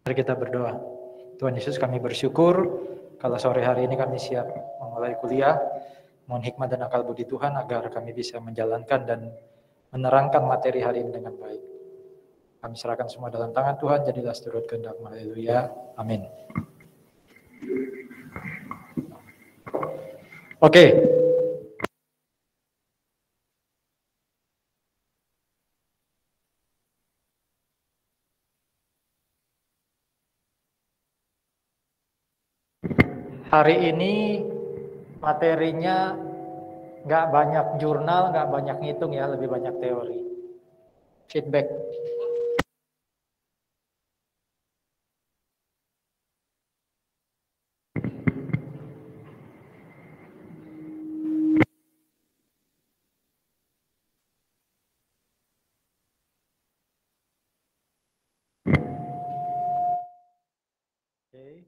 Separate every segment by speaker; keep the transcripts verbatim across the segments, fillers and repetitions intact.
Speaker 1: Mari kita berdoa. Tuhan Yesus, kami bersyukur kalau sore hari ini kami siap memulai kuliah. Mohon hikmat dan akal budi Tuhan agar kami bisa menjalankan dan menerangkan materi hari ini dengan baik. Kami serahkan semua dalam tangan Tuhan, jadilah seturut kehendak-Mu. Haleluya. Amin. Oke. Hari ini materinya nggak banyak jurnal, nggak banyak ngitung ya, lebih banyak teori. Feedback. Okay.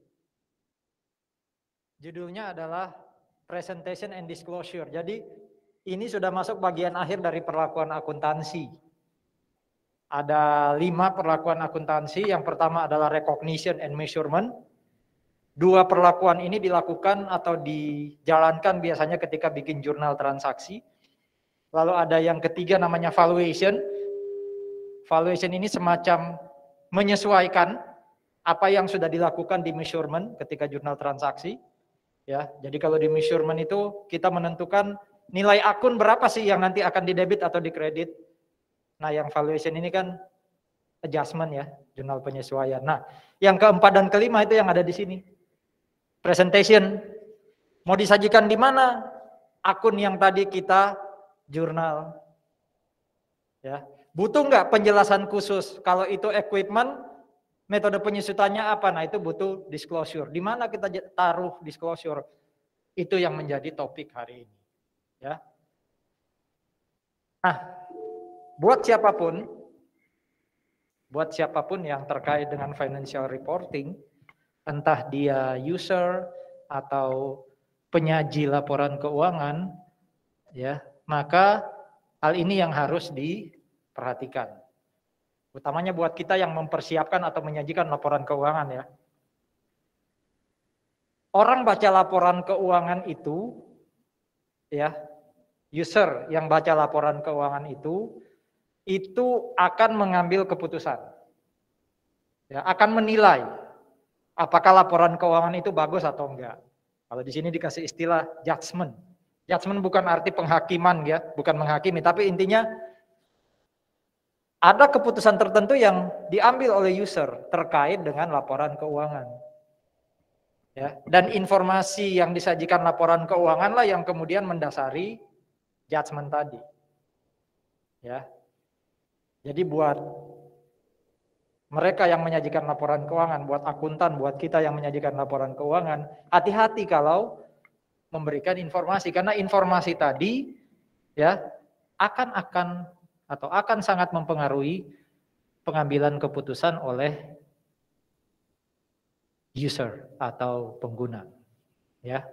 Speaker 1: Judulnya adalah Presentation and Disclosure. Jadi ini sudah masuk bagian akhir dari perlakuan akuntansi. Ada lima perlakuan akuntansi. Yang pertama adalah Recognition and Measurement. Dua perlakuan ini dilakukan atau dijalankan biasanya ketika bikin jurnal transaksi. Lalu ada yang ketiga namanya Valuation. Valuation ini semacam menyesuaikan apa yang sudah dilakukan di measurement ketika jurnal transaksi. Ya, jadi kalau di measurement itu kita menentukan nilai akun berapa sih yang nanti akan didebit atau dikredit. Nah, yang valuation ini kan adjustment ya, jurnal penyesuaian. Nah, yang keempat dan kelima itu yang ada di sini. Presentation. Mau disajikan di mana akun yang tadi kita jurnal? Ya, butuh nggak penjelasan khusus? Kalau itu equipment, metode penyusutannya apa? Nah, itu butuh disclosure. Di mana kita taruh disclosure? Itu yang menjadi topik hari ini. Ya. Nah, buat siapapun, buat siapapun yang terkait dengan financial reporting, entah dia user atau penyaji laporan keuangan, ya, maka hal ini yang harus diperhatikan. Utamanya buat kita yang mempersiapkan atau menyajikan laporan keuangan ya. Orang baca laporan keuangan itu, ya, user yang baca laporan keuangan itu, itu akan mengambil keputusan. Ya, akan menilai apakah laporan keuangan itu bagus atau enggak. Kalau di sini dikasih istilah judgment. Judgment bukan arti penghakiman ya, bukan menghakimi, tapi intinya ada keputusan tertentu yang diambil oleh user terkait dengan laporan keuangan. Ya, dan informasi yang disajikan laporan keuangan lah yang kemudian mendasari judgment tadi. Ya. Jadi buat mereka yang menyajikan laporan keuangan, buat akuntan, buat kita yang menyajikan laporan keuangan, hati-hati kalau memberikan informasi karena informasi tadi ya akan akan atau akan sangat mempengaruhi pengambilan keputusan oleh user atau pengguna, ya.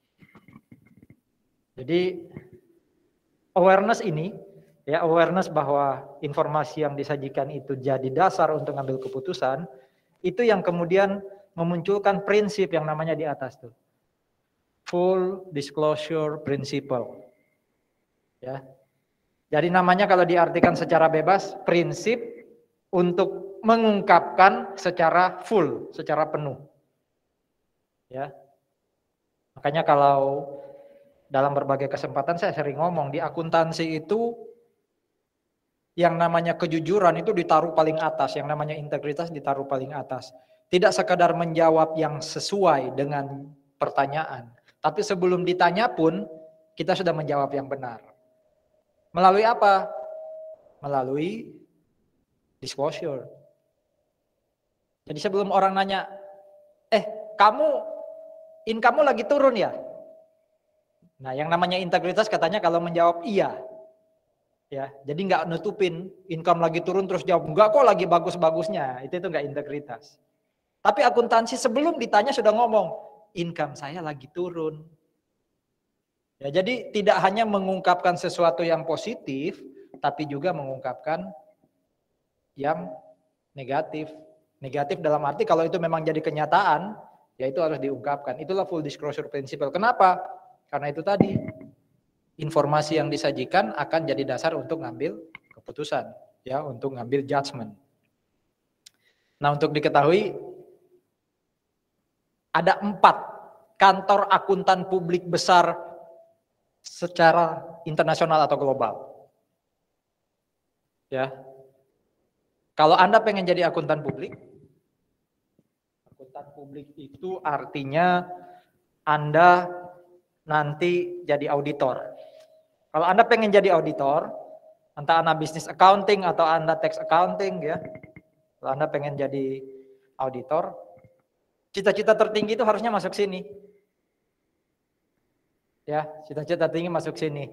Speaker 1: Jadi awareness ini, ya awareness bahwa informasi yang disajikan itu jadi dasar untuk mengambil keputusan, itu yang kemudian memunculkan prinsip yang namanya di atas tuh, full disclosure principle, ya. Jadi namanya kalau diartikan secara bebas, prinsip untuk mengungkapkan secara full, secara penuh. Ya. Makanya kalau dalam berbagai kesempatan saya sering ngomong, di akuntansi itu yang namanya kejujuran itu ditaruh paling atas, yang namanya integritas ditaruh paling atas. Tidak sekadar menjawab yang sesuai dengan pertanyaan, tapi sebelum ditanya pun kita sudah menjawab yang benar. Melalui apa? Melalui disclosure. Jadi sebelum orang nanya, eh kamu, income-mu lagi turun ya? Nah yang namanya integritas katanya kalau menjawab iya. Ya, jadi nggak nutupin income lagi turun terus jawab, enggak kok lagi bagus-bagusnya. Itu itu nggak integritas. Tapi akuntansi sebelum ditanya sudah ngomong, income saya lagi turun. Ya, jadi tidak hanya mengungkapkan sesuatu yang positif, tapi juga mengungkapkan yang negatif. Negatif dalam arti kalau itu memang jadi kenyataan, ya itu harus diungkapkan. Itulah full disclosure principle. Kenapa? Karena itu tadi, informasi yang disajikan akan jadi dasar untuk ngambil keputusan, ya, untuk ngambil judgment. Nah, untuk diketahui, ada empat kantor akuntan publik besar secara internasional atau global. Ya. Kalau Anda pengen jadi akuntan publik, akuntan publik itu artinya Anda nanti jadi auditor. Kalau Anda pengen jadi auditor, entah Anda bisnis accounting atau Anda tax accounting, ya. Kalau Anda pengen jadi auditor, cita-cita tertinggi itu harusnya masuk sini. Ya, cita-cita tinggi masuk sini.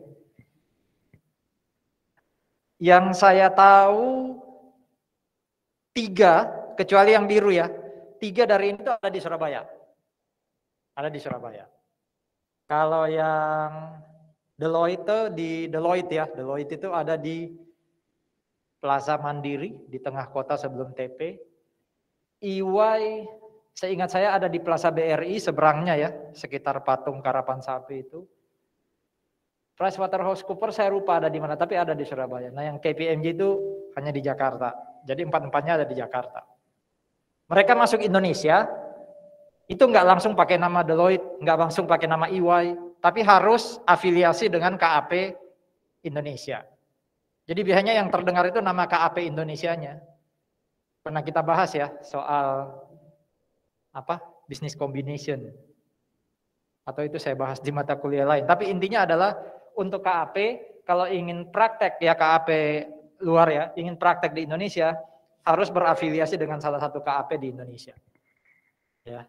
Speaker 1: Yang saya tahu tiga, kecuali yang biru ya, tiga dari ini itu ada di Surabaya. Ada di Surabaya. Kalau yang Deloitte di Deloitte ya, Deloitte itu ada di Plaza Mandiri di tengah kota sebelum T P. E Y, seingat saya ada di Plaza B R I seberangnya ya, sekitar patung Karapan Sapi itu. PricewaterhouseCoopers saya lupa ada di mana, tapi ada di Surabaya. Nah, yang K P M G itu hanya di Jakarta. Jadi empat-empatnya ada di Jakarta. Mereka masuk Indonesia, itu nggak langsung pakai nama Deloitte, nggak langsung pakai nama E Y, tapi harus afiliasi dengan K A P Indonesia. Jadi biasanya yang terdengar itu nama K A P Indonesianya. Pernah kita bahas ya soal apa? Business combination. Atau itu saya bahas di mata kuliah lain. Tapi intinya adalah untuk K A P, kalau ingin praktek ya K A P luar ya, ingin praktek di Indonesia, harus berafiliasi dengan salah satu K A P di Indonesia. Ya.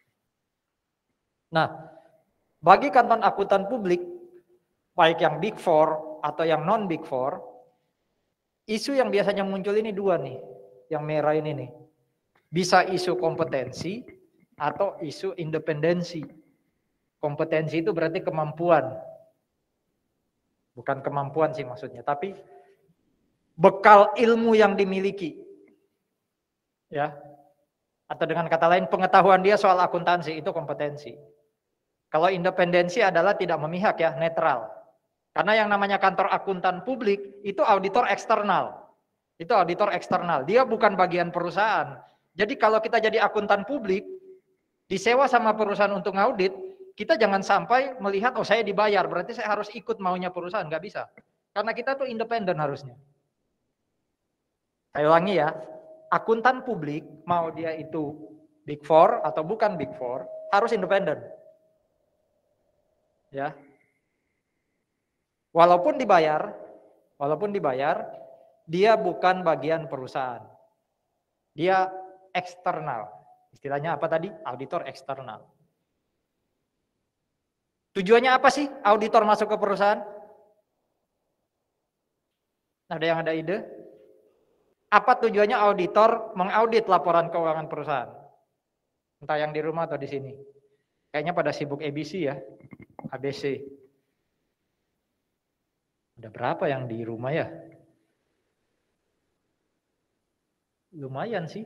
Speaker 1: Nah, bagi kantor akuntan publik, baik yang Big Four atau yang non Big Four, isu yang biasanya muncul ini dua nih, yang merah ini nih. Bisa isu kompetensi atau isu independensi. Kompetensi itu berarti kemampuan. Bukan kemampuan sih maksudnya, tapi bekal ilmu yang dimiliki. Ya. Atau dengan kata lain pengetahuan dia soal akuntansi itu kompetensi. Kalau independensi adalah tidak memihak ya, netral. Karena yang namanya kantor akuntan publik itu auditor eksternal. Itu auditor eksternal. Dia bukan bagian perusahaan. Jadi kalau kita jadi akuntan publik, disewa sama perusahaan untuk ngaudit, kita jangan sampai melihat, oh saya dibayar, berarti saya harus ikut maunya perusahaan. Nggak bisa. Karena kita tuh independen harusnya. Saya ulangi ya, akuntan publik, mau dia itu Big Four atau bukan Big Four, harus independen. Ya. Walaupun dibayar, walaupun dibayar, dia bukan bagian perusahaan. Dia eksternal. Istilahnya apa tadi? Auditor eksternal. Tujuannya apa sih auditor masuk ke perusahaan? Ada yang ada ide? Apa tujuannya auditor mengaudit laporan keuangan perusahaan? Entah yang di rumah atau di sini. Kayaknya pada sibuk A B C ya, A B C. Ada berapa yang di rumah ya? Lumayan sih.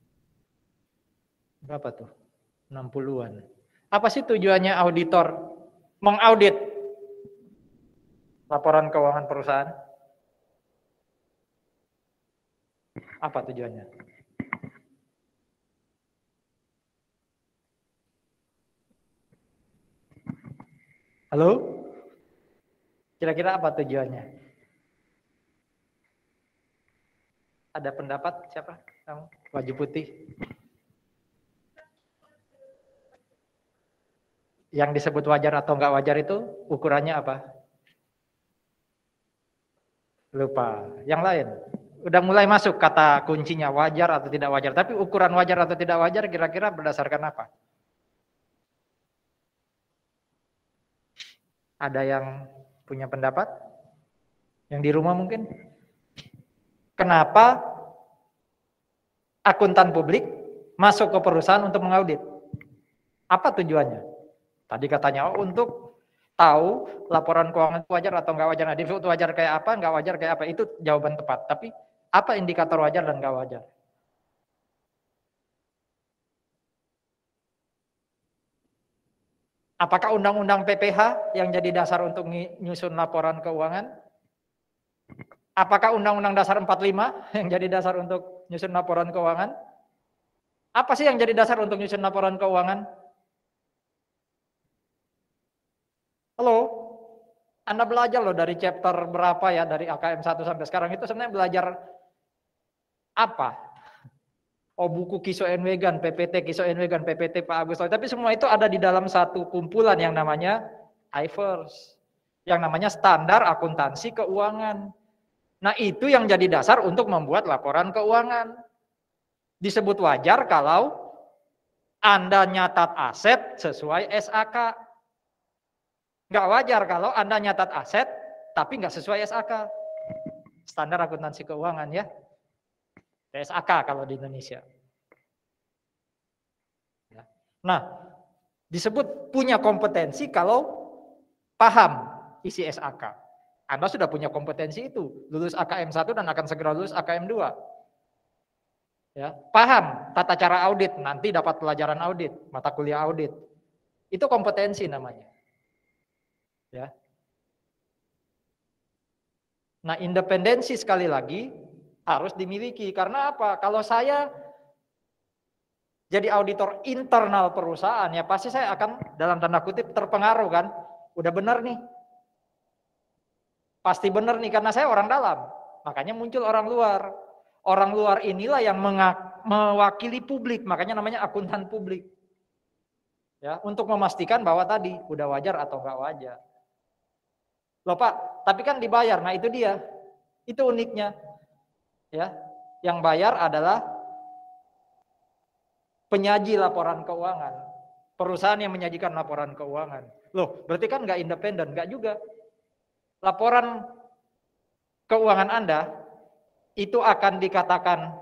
Speaker 1: Berapa tuh? enam puluhan. Apa sih tujuannya auditor mengaudit laporan keuangan perusahaan? Apa tujuannya? Halo? Kira-kira apa tujuannya? Ada pendapat siapa? Kamu? Baju putih. Yang disebut wajar atau enggak wajar itu ukurannya apa? Lupa. Yang lain? Udah mulai masuk kata kuncinya wajar atau tidak wajar. Tapi ukuran wajar atau tidak wajar kira-kira berdasarkan apa? Ada yang punya pendapat? Yang di rumah mungkin? Kenapa akuntan publik masuk ke perusahaan untuk mengaudit? Apa tujuannya? Tadi katanya oh, untuk tahu laporan keuangan itu wajar atau enggak wajar. Nah, disebut wajar kayak apa, enggak wajar kayak apa. Itu jawaban tepat. Tapi apa indikator wajar dan enggak wajar? Apakah undang-undang P P H yang jadi dasar untuk nyusun laporan keuangan? Apakah undang-undang dasar empat puluh lima yang jadi dasar untuk nyusun laporan keuangan? Apa sih yang jadi dasar untuk nyusun laporan keuangan? Halo? Anda belajar loh dari chapter berapa ya, dari A K M satu sampai sekarang itu sebenarnya belajar apa? Oh, buku Kiso Enwegan, P P T Kiso Enwegan, P P T Pak Agus. Tapi semua itu ada di dalam satu kumpulan yang namanya I F R S. Yang namanya Standar Akuntansi Keuangan. Nah, itu yang jadi dasar untuk membuat laporan keuangan. Disebut wajar kalau Anda nyatat aset sesuai S A K. Nggak wajar kalau Anda nyatat aset tapi nggak sesuai S A K. Standar Akuntansi Keuangan ya. T S A K kalau di Indonesia. Nah, disebut punya kompetensi kalau paham isi S A K. Anda sudah punya kompetensi itu, lulus A K M satu dan akan segera lulus A K M dua. Ya, paham tata cara audit, nanti dapat pelajaran audit, mata kuliah audit. Itu kompetensi namanya. Ya. Nah, independensi sekali lagi harus dimiliki. Karena apa? Kalau saya jadi auditor internal perusahaan, ya pasti saya akan dalam tanda kutip terpengaruh kan. Udah benar nih. Pasti benar nih karena saya orang dalam. Makanya muncul orang luar. Orang luar inilah yang mewakili publik, makanya namanya akuntan publik. Ya, untuk memastikan bahwa tadi udah wajar atau enggak wajar. Loh Pak, tapi kan dibayar. Nah, itu dia. Itu uniknya. Ya, yang bayar adalah penyaji laporan keuangan. Perusahaan yang menyajikan laporan keuangan. Loh, berarti kan nggak independen, nggak juga. Laporan keuangan Anda itu akan dikatakan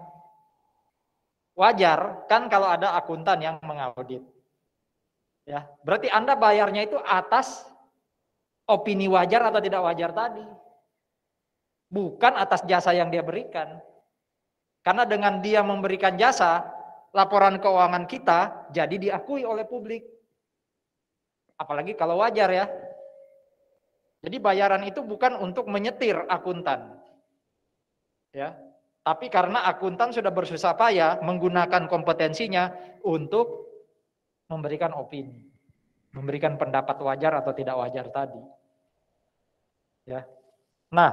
Speaker 1: wajar kan kalau ada akuntan yang mengaudit. Ya, berarti Anda bayarnya itu atas opini wajar atau tidak wajar tadi. Bukan atas jasa yang dia berikan. Karena dengan dia memberikan jasa, laporan keuangan kita jadi diakui oleh publik. Apalagi kalau wajar ya. Jadi bayaran itu bukan untuk menyetir akuntan. Ya. Tapi karena akuntan sudah bersusah payah menggunakan kompetensinya untuk memberikan opini. Memberikan pendapat wajar atau tidak wajar tadi. Ya. Nah,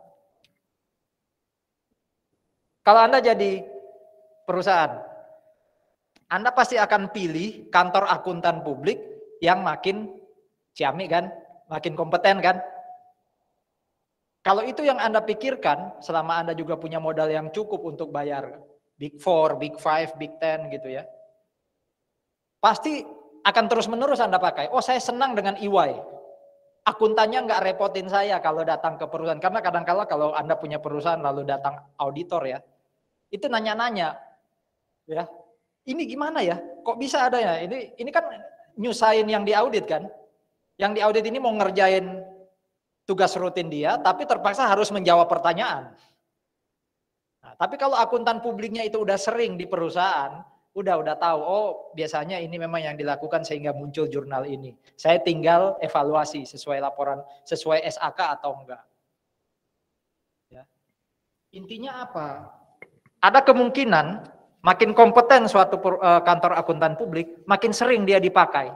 Speaker 1: kalau Anda jadi perusahaan, Anda pasti akan pilih kantor akuntan publik yang makin ciamik kan, makin kompeten kan. Kalau itu yang Anda pikirkan, selama Anda juga punya modal yang cukup untuk bayar Big Four, Big Five, Big Ten gitu ya, pasti akan terus-menerus Anda pakai. Oh, saya senang dengan E Y. Akuntannya nggak repotin saya kalau datang ke perusahaan. Karena kadang-kala kalau Anda punya perusahaan lalu datang auditor ya, itu nanya-nanya, ya, ini gimana ya? Kok bisa ada ya? Ini ini kan nyusahin yang diaudit kan? Yang diaudit ini mau ngerjain tugas rutin dia, tapi terpaksa harus menjawab pertanyaan. Nah, tapi kalau akuntan publiknya itu udah sering di perusahaan, udah udah tahu, oh biasanya ini memang yang dilakukan sehingga muncul jurnal ini. Saya tinggal evaluasi sesuai laporan, sesuai S A K atau enggak. Ya. Intinya apa? Ada kemungkinan makin kompeten suatu kantor akuntan publik, makin sering dia dipakai.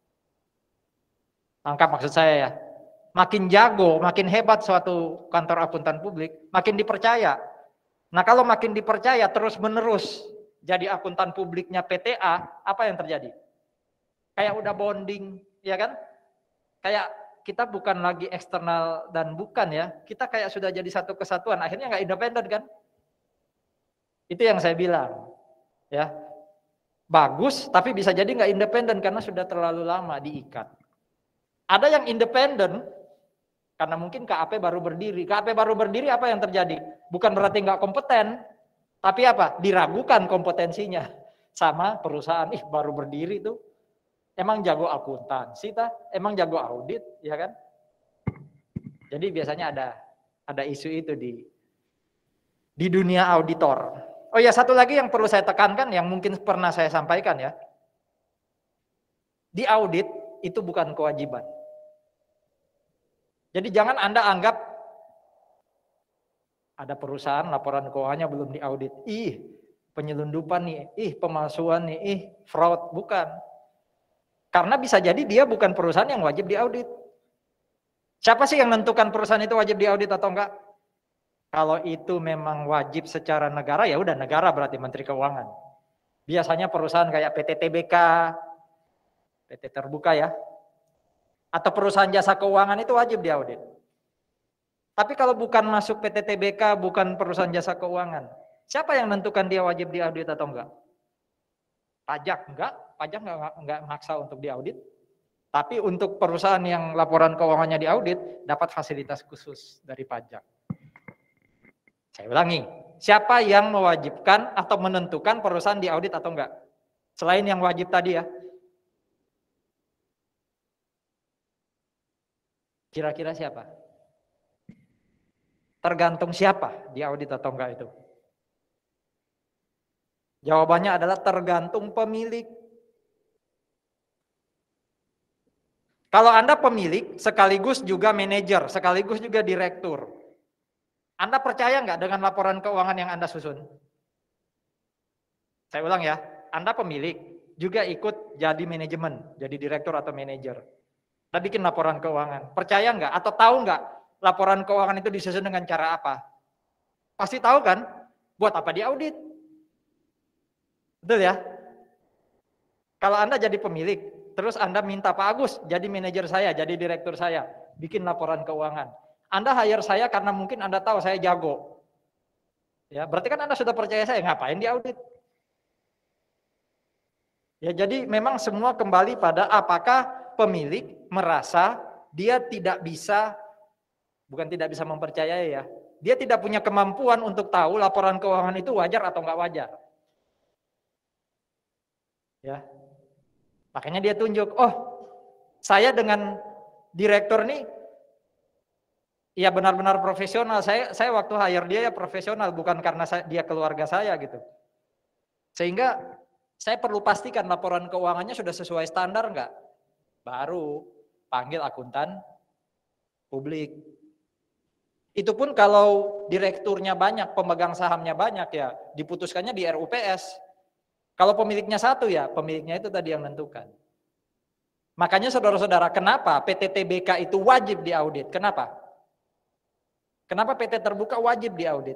Speaker 1: Tangkap maksud saya ya. Makin jago, makin hebat suatu kantor akuntan publik, makin dipercaya. Nah kalau makin dipercaya terus menerus jadi akuntan publiknya P T A, apa yang terjadi? Kayak udah bonding, ya kan? Kayak kita bukan lagi eksternal dan bukan ya, kita kayak sudah jadi satu kesatuan, akhirnya nggak independen kan? Itu yang saya bilang, ya bagus, tapi bisa jadi nggak independen karena sudah terlalu lama diikat. Ada yang independen karena mungkin K A P baru berdiri. K A P baru berdiri apa yang terjadi? Bukan berarti nggak kompeten, tapi apa? Diragukan kompetensinya sama perusahaan. Ih baru berdiri tuh, emang jago akuntansi, tah? Emang jago audit, ya kan? Jadi biasanya ada ada isu itu di di dunia auditor. Oh ya satu lagi yang perlu saya tekankan yang mungkin pernah saya sampaikan ya. Di audit itu bukan kewajiban. Jadi jangan Anda anggap ada perusahaan laporan keuangannya belum diaudit. Ih, penyelundupan nih, ih pemalsuan nih, ih fraud. Bukan. Karena bisa jadi dia bukan perusahaan yang wajib diaudit. Siapa sih yang menentukan perusahaan itu wajib diaudit atau enggak? Kalau itu memang wajib secara negara, ya udah negara berarti Menteri Keuangan. Biasanya perusahaan kayak P T T B K, P T Terbuka ya, atau perusahaan jasa keuangan itu wajib diaudit. Tapi kalau bukan masuk P T T B K, bukan perusahaan jasa keuangan, siapa yang menentukan dia wajib diaudit atau enggak? Pajak enggak, pajak enggak, enggak maksa untuk diaudit. Tapi untuk perusahaan yang laporan keuangannya diaudit, dapat fasilitas khusus dari pajak. Saya ulangi, siapa yang mewajibkan atau menentukan perusahaan diaudit atau enggak? Selain yang wajib tadi ya. Kira-kira siapa? Tergantung siapa diaudit atau enggak itu. Jawabannya adalah tergantung pemilik. Kalau Anda pemilik, sekaligus juga manajer, sekaligus juga direktur. Anda percaya nggak dengan laporan keuangan yang Anda susun? Saya ulang ya, Anda pemilik, juga ikut jadi manajemen, jadi direktur atau manajer. Anda bikin laporan keuangan. Percaya nggak atau tahu nggak laporan keuangan itu disusun dengan cara apa? Pasti tahu kan? Buat apa diaudit? Betul ya? Kalau Anda jadi pemilik, terus Anda minta Pak Agus jadi manajer saya, jadi direktur saya, bikin laporan keuangan. Anda hire saya karena mungkin Anda tahu saya jago. Ya, berarti kan Anda sudah percaya saya, ngapain diaudit? Ya, jadi memang semua kembali pada apakah pemilik merasa dia tidak bisa, bukan tidak bisa mempercayai ya, dia tidak punya kemampuan untuk tahu laporan keuangan itu wajar atau nggak wajar. Ya, makanya dia tunjuk, oh saya dengan direktur nih, ya benar-benar profesional. Saya saya waktu hire dia ya profesional, bukan karena saya, dia keluarga saya gitu. Sehingga saya perlu pastikan laporan keuangannya sudah sesuai standar nggak? Baru panggil akuntan publik. Itu pun kalau direkturnya banyak, pemegang sahamnya banyak ya, diputuskannya di R U P S. Kalau pemiliknya satu ya, pemiliknya itu tadi yang menentukan. Makanya saudara-saudara, kenapa P T T B K itu wajib diaudit? Kenapa? Kenapa P T Terbuka wajib diaudit?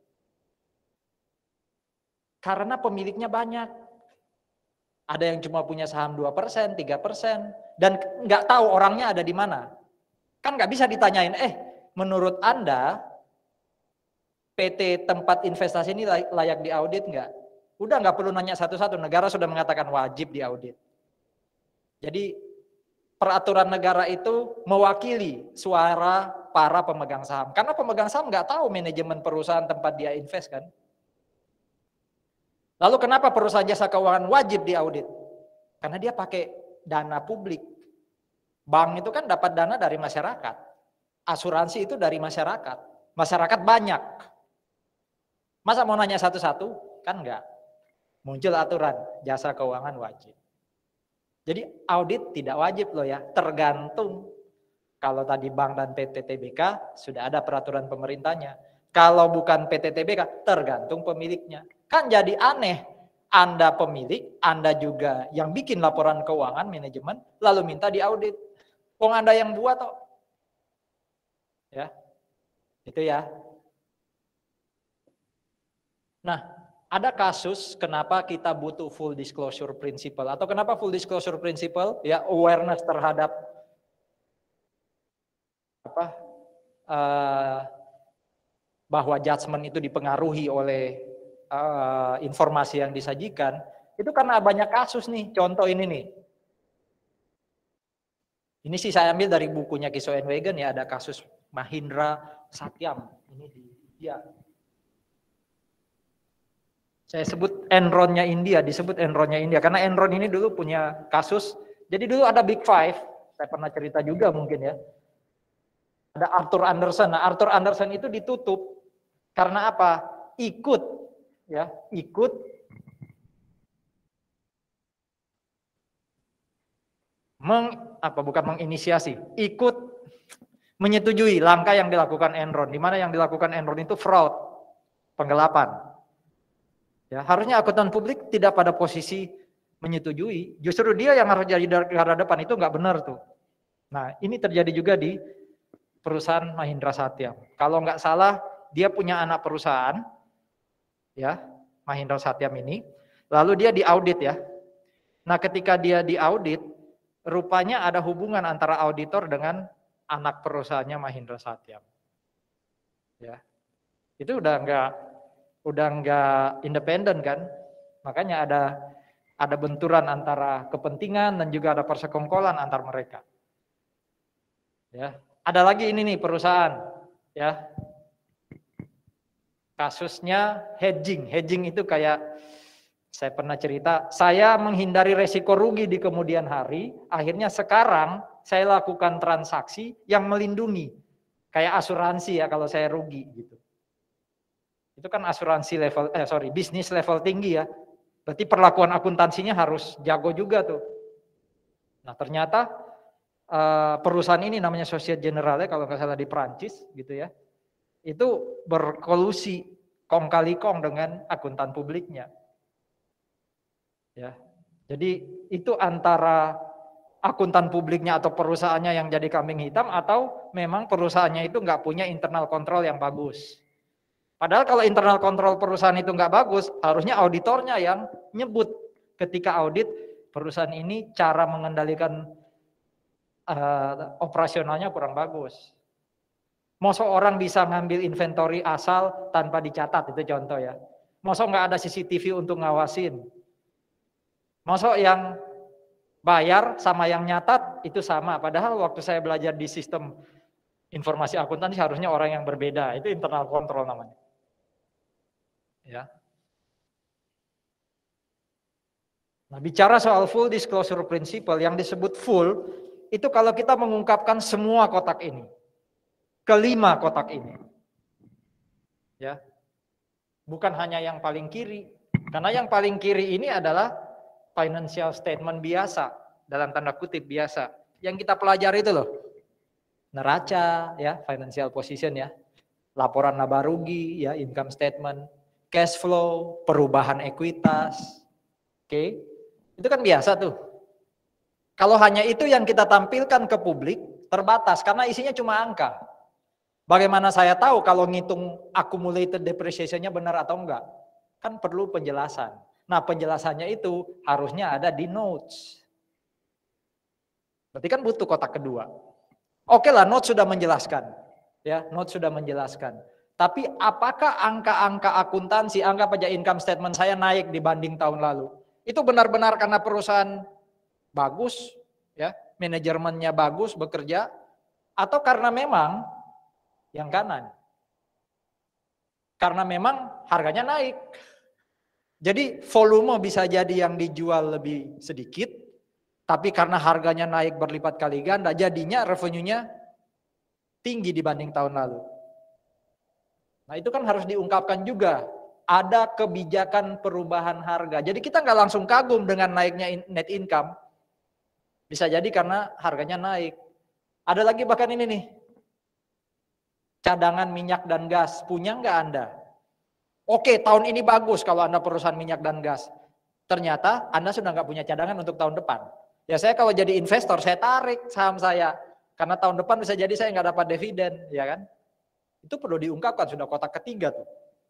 Speaker 1: Karena pemiliknya banyak. Ada yang cuma punya saham dua persen, tiga persen, dan nggak tahu orangnya ada di mana. Kan nggak bisa ditanyain, eh menurut Anda P T tempat investasi ini layak diaudit nggak? Udah nggak perlu nanya satu-satu, negara sudah mengatakan wajib diaudit. Jadi peraturan negara itu mewakili suara para pemegang saham. Karena pemegang saham nggak tahu manajemen perusahaan tempat dia invest kan. Lalu kenapa perusahaan jasa keuangan wajib diaudit? Karena dia pakai dana publik. Bank itu kan dapat dana dari masyarakat. Asuransi itu dari masyarakat. Masyarakat banyak. Masa mau nanya satu-satu? Kan enggak. Muncul aturan jasa keuangan wajib. Jadi audit tidak wajib loh ya, tergantung. Kalau tadi bank dan P T T B K sudah ada peraturan pemerintahnya. Kalau bukan P T T B K tergantung pemiliknya. Kan jadi aneh, Anda pemilik, Anda juga yang bikin laporan keuangan manajemen, lalu minta diaudit. Wong Anda yang buat kok. Ya. Itu ya. Nah, ada kasus kenapa kita butuh full disclosure principle atau kenapa full disclosure principle? Ya, awareness terhadap apa? Uh, bahwa judgement itu dipengaruhi oleh uh, informasi yang disajikan. Itu karena banyak kasus nih. Contoh ini nih. Ini sih saya ambil dari bukunya Kiso and Wagen ya, ada kasus Mahindra Satyam. Ini di India. Saya sebut Enron-nya India, disebut Enron-nya India. Karena Enron ini dulu punya kasus, jadi dulu ada Big Five, saya pernah cerita juga mungkin ya. Ada Arthur Andersen, nah Arthur Andersen itu ditutup, karena apa? Ikut, ya, ikut meng, apa bukan menginisiasi, ikut menyetujui langkah yang dilakukan Enron, di mana yang dilakukan Enron itu fraud, penggelapan. Ya, harusnya akuntan publik tidak pada posisi menyetujui, justru dia yang harus jadi garda depan, itu nggak benar tuh. Nah, ini terjadi juga di perusahaan Mahindra Satyam. Kalau nggak salah, dia punya anak perusahaan, ya, Mahindra Satyam ini, lalu dia diaudit ya. Nah, ketika dia diaudit, rupanya ada hubungan antara auditor dengan anak perusahaannya Mahindra Satyam. Ya, itu udah nggak, udah nggak independen kan? Makanya ada ada benturan antara kepentingan dan juga ada persekongkolan antar mereka. Ya, ada lagi ini nih perusahaan, ya. Kasusnya hedging. Hedging itu kayak saya pernah cerita, saya menghindari resiko rugi di kemudian hari, akhirnya sekarang saya lakukan transaksi yang melindungi. Kayak asuransi ya kalau saya rugi gitu. Itu kan asuransi level eh sorry, bisnis level tinggi ya. Berarti perlakuan akuntansinya harus jago juga tuh. Nah, ternyata uh, perusahaan ini namanya Societe Generale kalau nggak salah di Perancis gitu ya. Itu berkolusi kong kali kong dengan akuntan publiknya. Ya. Jadi itu antara akuntan publiknya atau perusahaannya yang jadi kambing hitam atau memang perusahaannya itu nggak punya internal control yang bagus. Padahal kalau internal control perusahaan itu nggak bagus, harusnya auditornya yang nyebut ketika audit perusahaan ini cara mengendalikan uh, operasionalnya kurang bagus. Masa orang bisa ngambil inventory asal tanpa dicatat, itu contoh ya. Masa nggak ada C C T V untuk ngawasin. Masa yang bayar sama yang nyatat itu sama. Padahal waktu saya belajar di sistem informasi akuntansi harusnya orang yang berbeda. Itu internal control namanya. Ya. Nah, bicara soal full disclosure principle, yang disebut full, itu kalau kita mengungkapkan semua kotak ini. Kelima kotak ini. Ya. Bukan hanya yang paling kiri. Karena yang paling kiri ini adalah financial statement biasa, dalam tanda kutip biasa. Yang kita pelajari itu loh. Neraca, ya, financial position ya. Laporan laba rugi, ya, income statement. Cash flow, perubahan ekuitas. Oke. Okay. Itu kan biasa tuh. Kalau hanya itu yang kita tampilkan ke publik, terbatas karena isinya cuma angka. Bagaimana saya tahu kalau ngitung accumulated depreciation-nya benar atau enggak? Kan perlu penjelasan. Nah, penjelasannya itu harusnya ada di notes. Berarti kan butuh kotak kedua. Oke lah, notes sudah menjelaskan. Ya, notes sudah menjelaskan. Tapi apakah angka-angka akuntansi, angka pajak income statement saya naik dibanding tahun lalu? Itu benar-benar karena perusahaan bagus, ya, manajemennya bagus bekerja, atau karena memang yang kanan? Karena memang harganya naik. Jadi volume bisa jadi yang dijual lebih sedikit, tapi karena harganya naik berlipat kali ganda, jadinya revenue-nya tinggi dibanding tahun lalu. Nah, itu kan harus diungkapkan juga. Ada kebijakan perubahan harga. Jadi kita nggak langsung kagum dengan naiknya net income. Bisa jadi karena harganya naik. Ada lagi bahkan ini nih. Cadangan minyak dan gas. Punya nggak Anda? Oke, tahun ini bagus kalau Anda perusahaan minyak dan gas. Ternyata Anda sudah nggak punya cadangan untuk tahun depan. Ya saya kalau jadi investor, saya tarik saham saya. Karena tahun depan bisa jadi saya nggak dapat dividen. Ya kan? Itu perlu diungkapkan, sudah kotak ketiga tuh.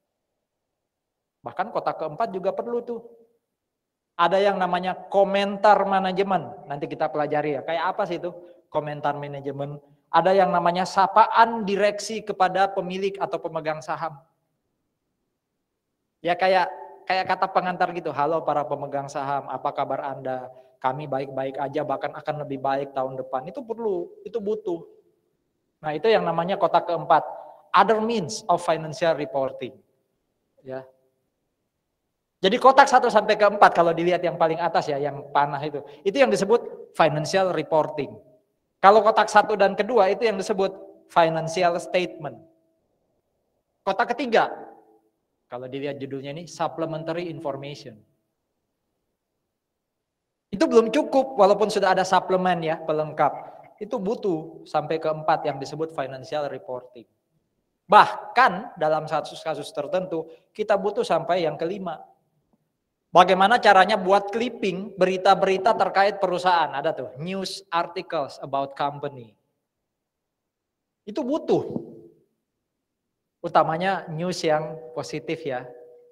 Speaker 1: Bahkan kotak keempat juga perlu tuh. Ada yang namanya komentar manajemen. Nanti kita pelajari ya. Kayak apa sih itu komentar manajemen? Ada yang namanya sapaan direksi kepada pemilik atau pemegang saham. Ya kayak kayak kata pengantar gitu. Halo para pemegang saham, apa kabar Anda? Kami baik-baik aja, bahkan akan lebih baik tahun depan. Itu perlu, itu butuh. Nah itu yang namanya kotak keempat. Other means of financial reporting. Ya. Jadi kotak satu sampai ke empat kalau dilihat yang paling atas ya, yang panah itu. Itu yang disebut financial reporting. Kalau kotak satu dan kedua itu yang disebut financial statement. Kotak ketiga, kalau dilihat judulnya ini supplementary information. Itu belum cukup, walaupun sudah ada suplemen ya, pelengkap. Itu butuh sampai keempat yang disebut financial reporting. Bahkan dalam kasus-kasus tertentu, kita butuh sampai yang kelima. Bagaimana caranya buat clipping berita-berita terkait perusahaan. Ada tuh, news articles about company. Itu butuh. Utamanya news yang positif ya.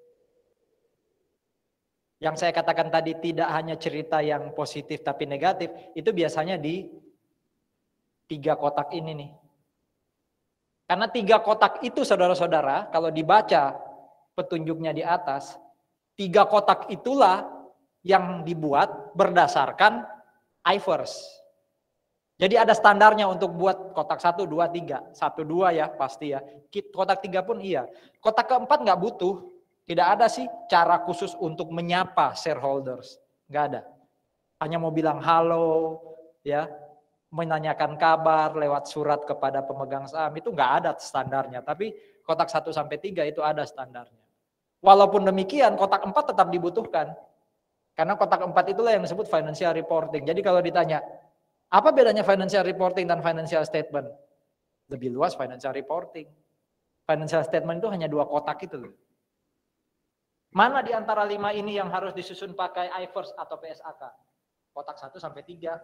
Speaker 1: Yang saya katakan tadi tidak hanya cerita yang positif tapi negatif, itu biasanya di tiga kotak ini nih. Karena tiga kotak itu saudara-saudara, kalau dibaca petunjuknya di atas, tiga kotak itulah yang dibuat berdasarkan I F R S. Jadi ada standarnya untuk buat kotak satu, dua, tiga. Satu, dua ya pasti ya. Kotak tiga pun iya. Kotak keempat nggak butuh. Tidak ada sih cara khusus untuk menyapa shareholders. Nggak ada. Hanya mau bilang halo, ya, menanyakan kabar lewat surat kepada pemegang saham. Itu nggak ada standarnya. Tapi kotak satu sampai tiga itu ada standarnya. Walaupun demikian, kotak empat tetap dibutuhkan. Karena kotak empat itulah yang disebut financial reporting. Jadi kalau ditanya, apa bedanya financial reporting dan financial statement? Lebih luas financial reporting. Financial statement itu hanya dua kotak itu loh. Mana di antara lima ini yang harus disusun pakai I F R S atau P S A K? Kotak satu sampai tiga.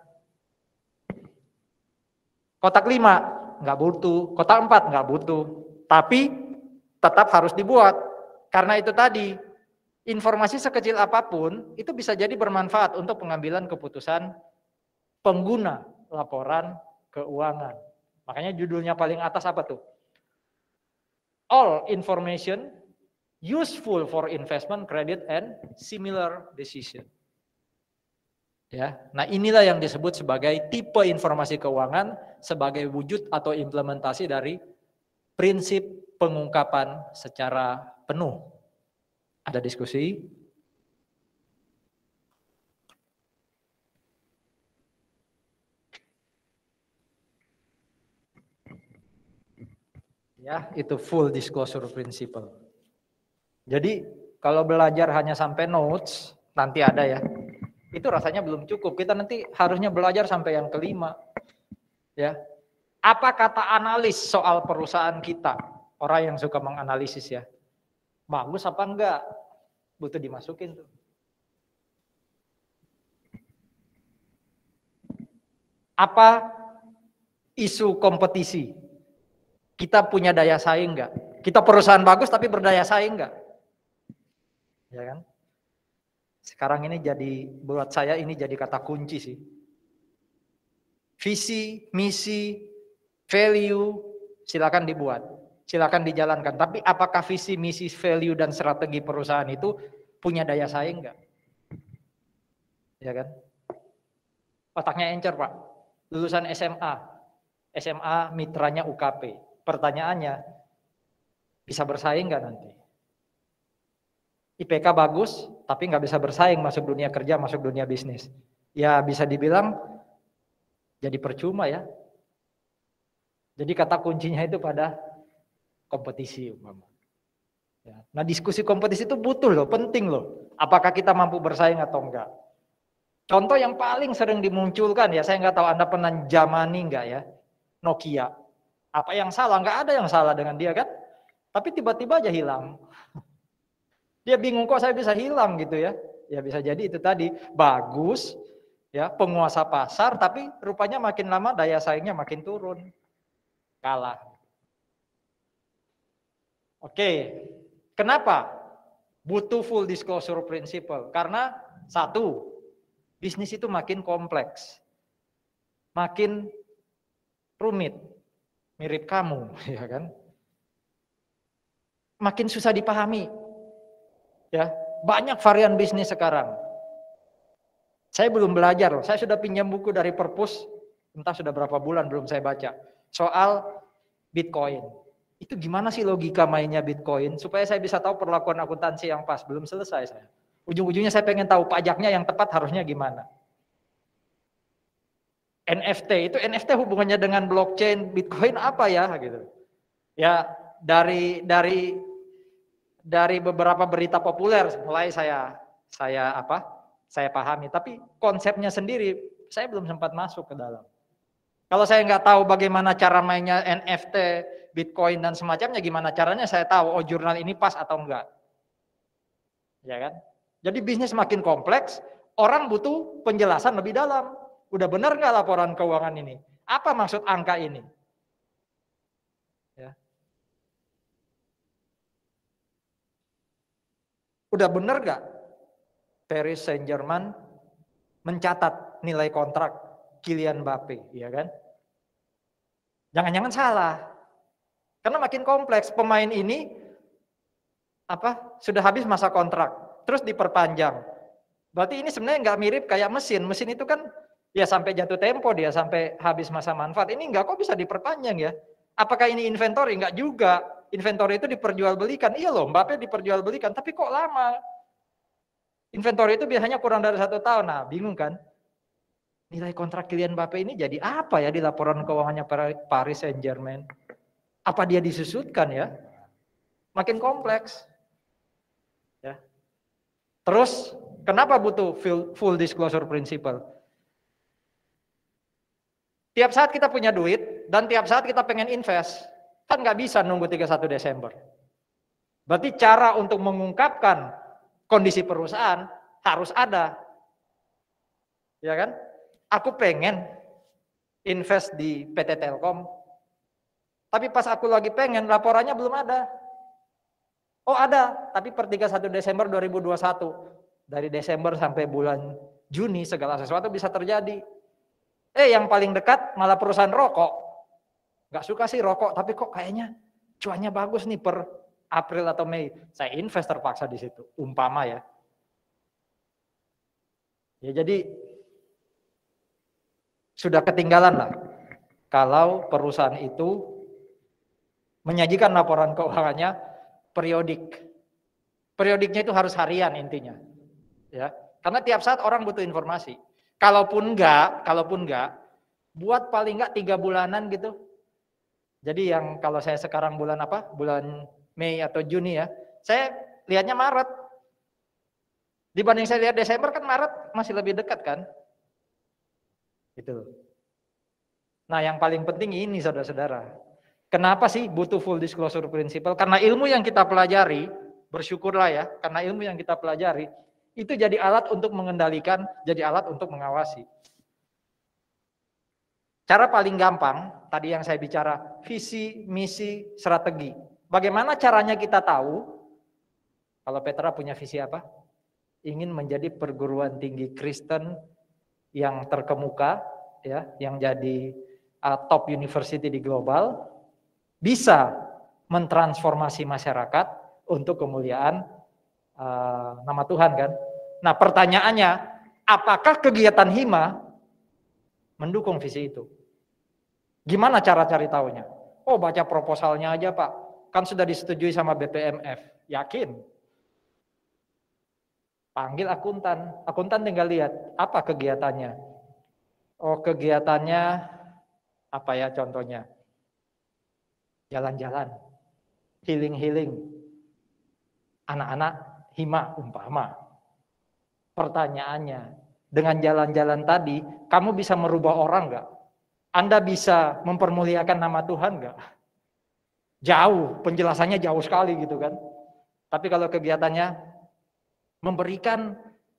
Speaker 1: Kotak lima nggak butuh, kotak empat nggak butuh. Tapi tetap harus dibuat. Karena itu tadi, informasi sekecil apapun itu bisa jadi bermanfaat untuk pengambilan keputusan pengguna laporan keuangan. Makanya judulnya paling atas apa tuh? All information useful for investment, credit, and similar decision. Ya, nah inilah yang disebut sebagai tipe informasi keuangan sebagai wujud atau implementasi dari prinsip pengungkapan secara penuh. Ada diskusi? Ya, itu full disclosure principle. Jadi kalau belajar hanya sampai notes, nanti ada ya, itu rasanya belum cukup. Kita nanti harusnya belajar sampai yang kelima. Ya, apa kata analis soal perusahaan kita? Orang yang suka menganalisis ya, bagus apa enggak? Butuh dimasukin tuh. Apa isu kompetisi? Kita punya daya saing enggak? Kita perusahaan bagus tapi berdaya saing enggak? Ya kan? Sekarang ini jadi, buat saya ini jadi kata kunci sih. Visi, misi, value, silakan dibuat, silakan dijalankan. Tapi apakah visi, misi, value, dan strategi perusahaan itu punya daya saing enggak? Ya kan? Otaknya encer Pak, lulusan S M A, S M A mitranya U K P. Pertanyaannya, bisa bersaing enggak nanti? I P K bagus, tapi nggak bisa bersaing masuk dunia kerja, masuk dunia bisnis. Ya bisa dibilang jadi percuma ya. Jadi kata kuncinya itu pada kompetisi. Ya. Nah diskusi kompetisi itu butuh loh, penting loh. Apakah kita mampu bersaing atau enggak? Contoh yang paling sering dimunculkan ya, saya nggak tahu Anda pernah jamani nggak ya, Nokia. Apa yang salah? Nggak ada yang salah dengan dia kan? Tapi tiba-tiba aja hilang. Dia bingung kok saya bisa hilang gitu ya. Ya bisa jadi itu tadi bagus ya penguasa pasar tapi rupanya makin lama daya saingnya makin turun. Kalah. Oke. Kenapa? Butuh full disclosure principle. Karena satu, bisnis itu makin kompleks. Makin rumit. Mirip kamu, ya kan? Makin susah dipahami. Ya, banyak varian bisnis sekarang. Saya belum belajar loh. Saya sudah pinjam buku dari Perpus, entah sudah berapa bulan belum saya baca. Soal Bitcoin. Itu gimana sih logika mainnya Bitcoin supaya saya bisa tahu perlakuan akuntansi yang pas. Belum selesai saya. Ujung-ujungnya saya pengen tahu pajaknya yang tepat harusnya gimana. N F T itu N F T hubungannya dengan blockchain Bitcoin apa ya gitu. Ya, dari dari dari beberapa berita populer mulai saya saya apa saya pahami, tapi konsepnya sendiri saya belum sempat masuk ke dalam. Kalau saya nggak tahu bagaimana cara mainnya N F T, Bitcoin dan semacamnya, gimana caranya saya tahu oh jurnal ini pas atau enggak? Ya kan? Jadi bisnis makin kompleks, orang butuh penjelasan lebih dalam. Udah benar nggak laporan keuangan ini? Apa maksud angka ini? Ya. Udah benar nggak Paris Saint-Germain mencatat nilai kontrak Kylian Mbappe, ya kan? Jangan-jangan salah. Karena makin kompleks, pemain ini apa sudah habis masa kontrak, terus diperpanjang. Berarti ini sebenarnya nggak mirip kayak mesin. Mesin itu kan ya sampai jatuh tempo dia, sampai habis masa manfaat. Ini nggak kok bisa diperpanjang ya? Apakah ini inventory? Nggak juga. Inventory itu diperjualbelikan. Iya loh, Mbappe diperjualbelikan, tapi kok lama? Inventory itu biasanya kurang dari satu tahun. Nah, bingung kan? Nilai kontrak Kylian Mbappe ini jadi apa ya di laporan keuangannya Paris Saint-Germain? Apa dia disusutkan ya? Makin kompleks. Ya. Terus kenapa butuh full, full disclosure principle? Tiap saat kita punya duit dan tiap saat kita pengen invest, kan nggak bisa nunggu tiga puluh satu Desember. Berarti cara untuk mengungkapkan kondisi perusahaan harus ada. Ya kan? Aku pengen invest di P T Telkom, tapi pas aku lagi pengen laporannya belum ada. Oh ada, tapi per tiga puluh satu Desember dua ribu dua puluh satu. Dari Desember sampai bulan Juni segala sesuatu bisa terjadi. Eh yang paling dekat malah perusahaan rokok. Gak suka sih rokok, tapi kok kayaknya cuannya bagus nih per April atau Mei. Saya invest terpaksa di situ, umpama ya. Ya jadi sudah ketinggalan lah kalau perusahaan itu menyajikan laporan keuangannya periodik. Periodiknya itu harus harian intinya. Ya, karena tiap saat orang butuh informasi. Kalaupun enggak, kalaupun enggak, buat paling enggak tiga bulanan gitu. Jadi yang kalau saya sekarang bulan apa? Bulan Mei atau Juni ya. Saya lihatnya Maret. Dibanding saya lihat Desember kan Maret masih lebih dekat kan? Gitu. Nah, yang paling penting ini saudara-saudara. Kenapa sih butuh full disclosure principle? Karena ilmu yang kita pelajari, bersyukurlah ya, karena ilmu yang kita pelajari itu jadi alat untuk mengendalikan, jadi alat untuk mengawasi. Cara paling gampang, tadi yang saya bicara, visi, misi, strategi. Bagaimana caranya kita tahu, kalau Petra punya visi apa? Ingin menjadi perguruan tinggi Kristen yang terkemuka, ya, yang jadi uh, top university di global, bisa mentransformasi masyarakat untuk kemuliaan uh, nama Tuhan kan. Nah pertanyaannya, apakah kegiatan Hima mendukung visi itu? Gimana cara cari tahunya? Oh baca proposalnya aja Pak, kan sudah disetujui sama B P M F, yakin? Panggil akuntan, akuntan tinggal lihat apa kegiatannya. Oh kegiatannya apa ya contohnya? Jalan-jalan, healing-healing, anak-anak Hima umpama. Pertanyaannya, dengan jalan-jalan tadi, kamu bisa merubah orang nggak? Anda bisa mempermuliakan nama Tuhan nggak? Jauh, penjelasannya jauh sekali gitu kan. Tapi kalau kegiatannya memberikan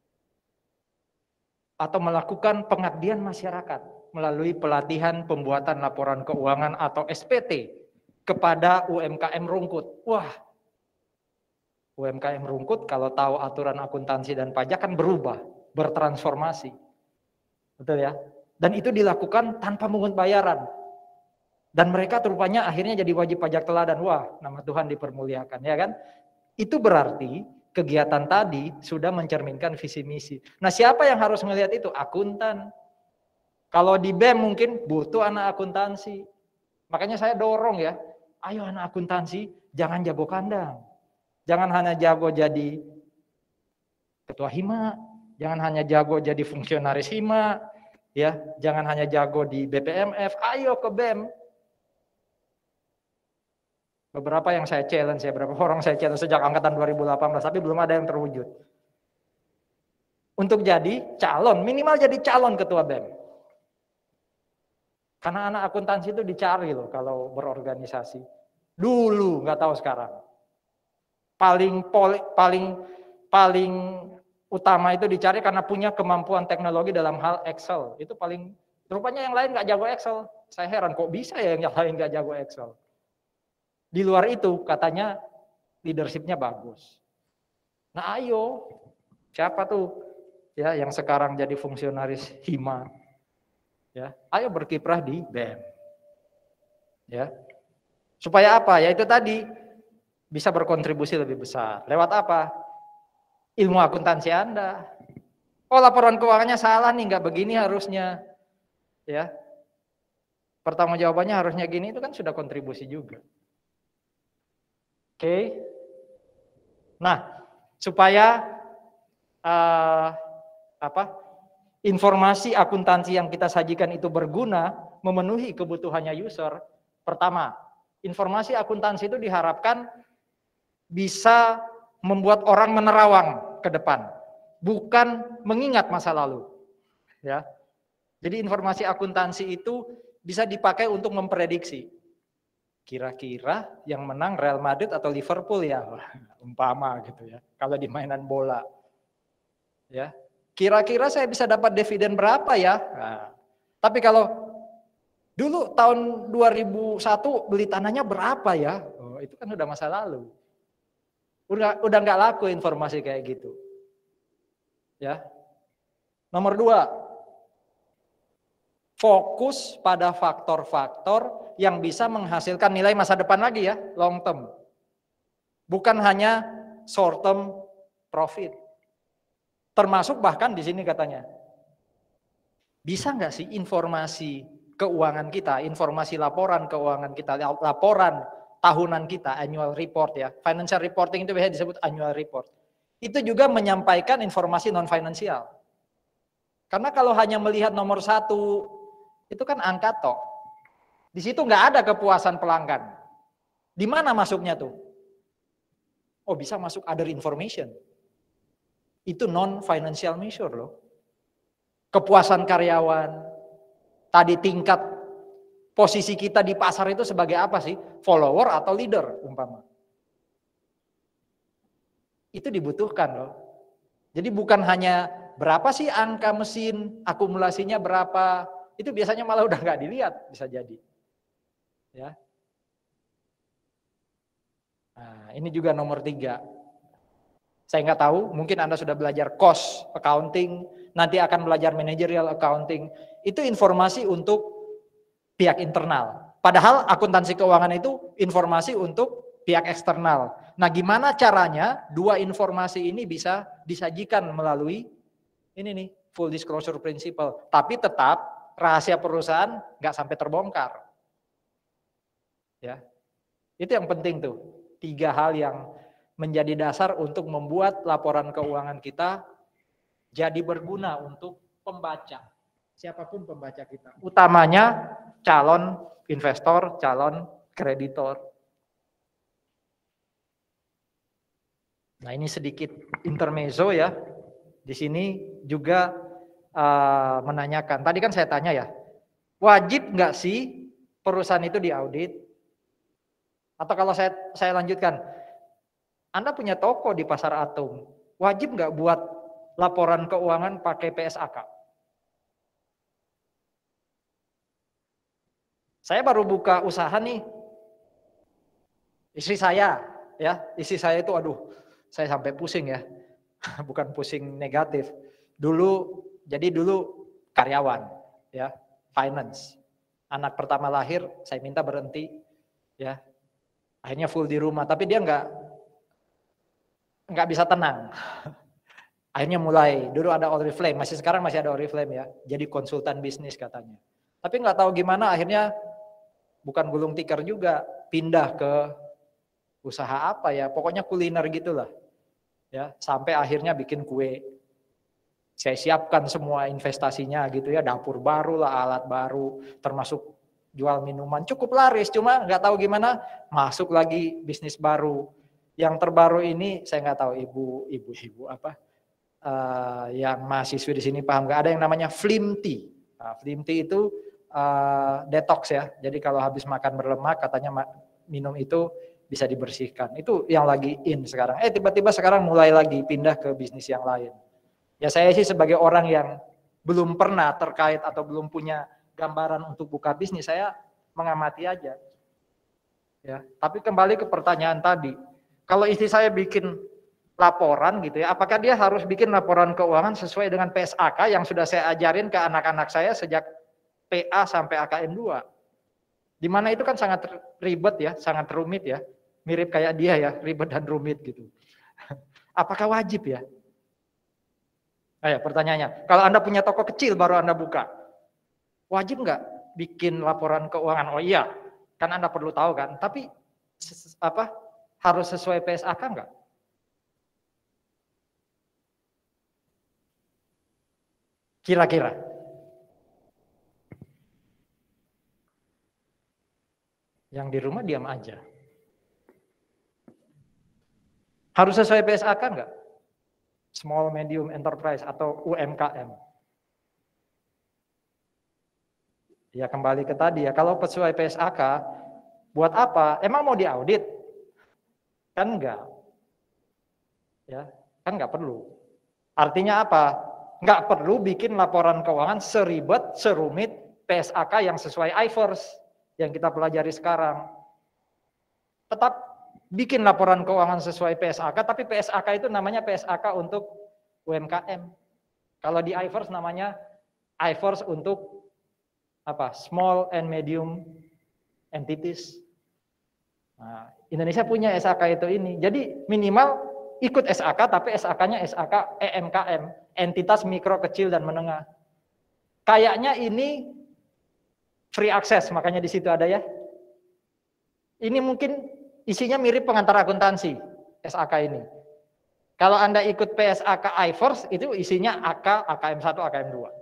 Speaker 1: atau melakukan pengabdian masyarakat melalui pelatihan pembuatan laporan keuangan atau S P T kepada U M K M Rungkut. Wah, U M K M Rungkut kalau tahu aturan akuntansi dan pajak kan berubah, bertransformasi. Betul ya? Dan itu dilakukan tanpa mengut bayaran. Dan mereka rupanya akhirnya jadi wajib pajak teladan. Wah, nama Tuhan dipermuliakan, ya kan? Itu berarti kegiatan tadi sudah mencerminkan visi misi. Nah, siapa yang harus melihat itu? Akuntan. Kalau di B E M mungkin butuh anak akuntansi. Makanya saya dorong ya, ayo anak akuntansi jangan jago kandang. Jangan hanya jago jadi ketua Hima, jangan hanya jago jadi fungsionaris Hima, ya, jangan hanya jago di B P M F, ayo ke B E M. Beberapa yang saya challenge ya, beberapa orang saya challenge sejak angkatan dua ribu delapan belas, tapi belum ada yang terwujud. untuk jadi calon, minimal jadi calon ketua B E M. Karena anak akuntansi itu dicari loh kalau berorganisasi. Dulu, nggak tahu sekarang. Paling poli, paling paling utama itu dicari karena punya kemampuan teknologi dalam hal Excel. Itu paling, rupanya yang lain nggak jago Excel. Saya heran kok bisa ya yang lain nggak jago Excel. Di luar itu katanya leadership-nya bagus. Nah ayo, siapa tuh ya yang sekarang jadi fungsionaris Hima? Ya, ayo berkiprah di B E M. Ya. Supaya apa? Ya itu tadi bisa berkontribusi lebih besar. Lewat apa? Ilmu akuntansi Anda. Oh, laporan keuangannya salah nih, nggak begini harusnya. Ya. Pertanggungjawabannya harusnya gini, itu kan sudah kontribusi juga. Oke. Okay. Nah, supaya uh, apa? Informasi akuntansi yang kita sajikan itu berguna, memenuhi kebutuhannya user. Pertama, informasi akuntansi itu diharapkan bisa membuat orang menerawang ke depan, bukan mengingat masa lalu. Ya. Jadi informasi akuntansi itu bisa dipakai untuk memprediksi. Kira-kira yang menang Real Madrid atau Liverpool ya, umpama gitu ya. Kalau di mainan bola. Ya. Kira-kira saya bisa dapat dividen berapa ya? Nah, tapi kalau dulu tahun dua ribu satu beli tanahnya berapa ya? Oh, itu kan udah masa lalu. Udah udah nggak laku informasi kayak gitu. Ya. Nomor dua, fokus pada faktor-faktor yang bisa menghasilkan nilai masa depan lagi ya, long term. Bukan hanya short term profit. Termasuk bahkan di sini katanya, bisa nggak sih informasi keuangan kita, informasi laporan keuangan kita, laporan tahunan kita, annual report ya, financial reporting itu biasanya disebut annual report. Itu juga menyampaikan informasi non finansial. Karena kalau hanya melihat nomor satu, itu kan angka tok. Di situ nggak ada kepuasan pelanggan. Di mana masuknya tuh? Oh bisa masuk other information. Itu non-financial measure loh. Kepuasan karyawan, tadi tingkat posisi kita di pasar itu sebagai apa sih? Follower atau leader umpama. Itu dibutuhkan loh. Jadi bukan hanya berapa sih angka mesin, akumulasinya berapa, itu biasanya malah udah nggak dilihat, bisa jadi. Ya. Nah, ini juga nomor tiga. Saya nggak tahu, mungkin Anda sudah belajar cost accounting, nanti akan belajar managerial accounting. Itu informasi untuk pihak internal. Padahal akuntansi keuangan itu informasi untuk pihak eksternal. Nah, gimana caranya dua informasi ini bisa disajikan melalui ini nih, full disclosure principle. Tapi tetap rahasia perusahaan nggak sampai terbongkar. Ya, itu yang penting tuh. Tiga hal yang menjadi dasar untuk membuat laporan keuangan kita jadi berguna untuk pembaca, siapapun pembaca kita. Utamanya calon investor, calon kreditor. Nah ini sedikit intermezzo ya. Di sini juga uh, menanyakan, tadi kan saya tanya ya, wajib nggak sih perusahaan itu diaudit? Atau kalau saya saya lanjutkan, Anda punya toko di Pasar Atom, wajib nggak buat laporan keuangan pakai P S A K? Saya baru buka usaha nih, istri saya, ya, istri saya itu, aduh, saya sampai pusing ya, bukan pusing negatif. Dulu, jadi dulu karyawan, ya, finance. Anak pertama lahir, saya minta berhenti, ya, akhirnya full di rumah, tapi dia nggak nggak bisa tenang. Akhirnya mulai, dulu ada Oriflame, masih sekarang masih ada Oriflame ya, jadi konsultan bisnis katanya. Tapi nggak tahu gimana akhirnya bukan gulung tikar juga, pindah ke usaha apa ya, pokoknya kuliner gitulah. Ya, sampai akhirnya bikin kue. Saya siapkan semua investasinya gitu ya, dapur baru lah, alat baru, termasuk jual minuman, cukup laris, cuma nggak tahu gimana masuk lagi bisnis baru. Yang terbaru ini saya nggak tahu ibu ibu ibu apa uh, yang mahasiswa di sini paham nggak? Ada yang namanya Flim tea. Nah, Flim tea itu uh, detox ya. Jadi kalau habis makan berlemak katanya minum itu bisa dibersihkan. Itu yang lagi in sekarang. Eh tiba-tiba sekarang mulai lagi pindah ke bisnis yang lain. Ya saya sih sebagai orang yang belum pernah terkait atau belum punya gambaran untuk buka bisnis, saya mengamati aja. Ya, tapi kembali ke pertanyaan tadi. Kalau istri saya bikin laporan gitu ya, apakah dia harus bikin laporan keuangan sesuai dengan P S A K yang sudah saya ajarin ke anak-anak saya sejak P A sampai A K M dua? Di mana itu kan sangat ribet ya, sangat rumit ya. Mirip kayak dia ya, ribet dan rumit gitu. Apakah wajib ya? Ayo pertanyaannya, kalau Anda punya toko kecil baru Anda buka, wajib nggak bikin laporan keuangan? Oh iya, kan Anda perlu tahu kan, tapi apa harus sesuai P S A K nggak? Kira-kira? Yang di rumah diam aja. Harus sesuai P S A K nggak? Small medium enterprise atau U M K M. Ya kembali ke tadi ya, kalau sesuai P S A K, buat apa? Emang mau diaudit? Kan enggak. Ya, kan enggak perlu. Artinya apa? Enggak perlu bikin laporan keuangan seribet, serumit P S A K yang sesuai I F R S yang kita pelajari sekarang. Tetap bikin laporan keuangan sesuai P S A K, tapi P S A K itu namanya P S A K untuk U M K M. Kalau di I F R S namanya I F R S untuk apa? Small and medium entities. Nah, Indonesia punya S A K itu ini. Jadi minimal ikut S A K, tapi S A K-nya S A K E M K M, entitas mikro, kecil dan menengah. Kayaknya ini free access, makanya di situ ada ya. Ini mungkin isinya mirip pengantar akuntansi, S A K ini. Kalau Anda ikut P S A K I F R S, itu isinya A K, A K M satu, A K M dua.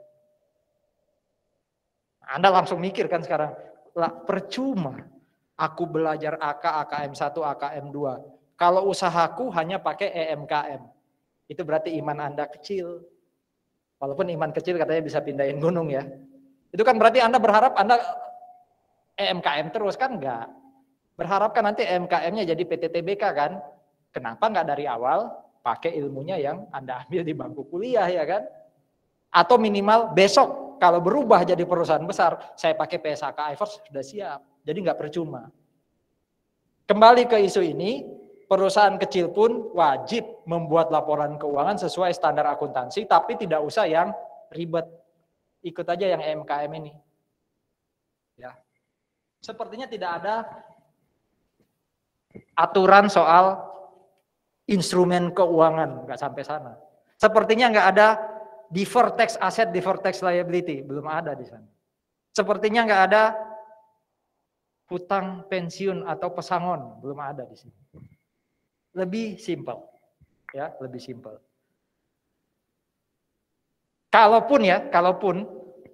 Speaker 1: Anda langsung mikir kan sekarang, lah percuma aku belajar A K, A K M satu, A K M dua. Kalau usahaku hanya pakai E M K M. Itu berarti iman Anda kecil. Walaupun iman kecil katanya bisa pindahin gunung ya. Itu kan berarti Anda berharap Anda E M K M terus, kan enggak. Berharap kan nanti E M K M-nya jadi P T T B K kan. Kenapa enggak dari awal pakai ilmunya yang Anda ambil di bangku kuliah ya kan. Atau minimal besok kalau berubah jadi perusahaan besar, saya pakai P S A K I F R S sudah siap. Jadi enggak percuma. Kembali ke isu ini, perusahaan kecil pun wajib membuat laporan keuangan sesuai standar akuntansi, tapi tidak usah yang ribet. Ikut aja yang E M K M ini. Ya. Sepertinya tidak ada aturan soal instrumen keuangan, nggak sampai sana. Sepertinya nggak ada deferred tax asset, deferred tax liability, belum ada di sana. Sepertinya nggak ada hutang pensiun atau pesangon, belum ada di sini. Lebih simpel, ya, lebih simpel. Kalaupun ya, kalaupun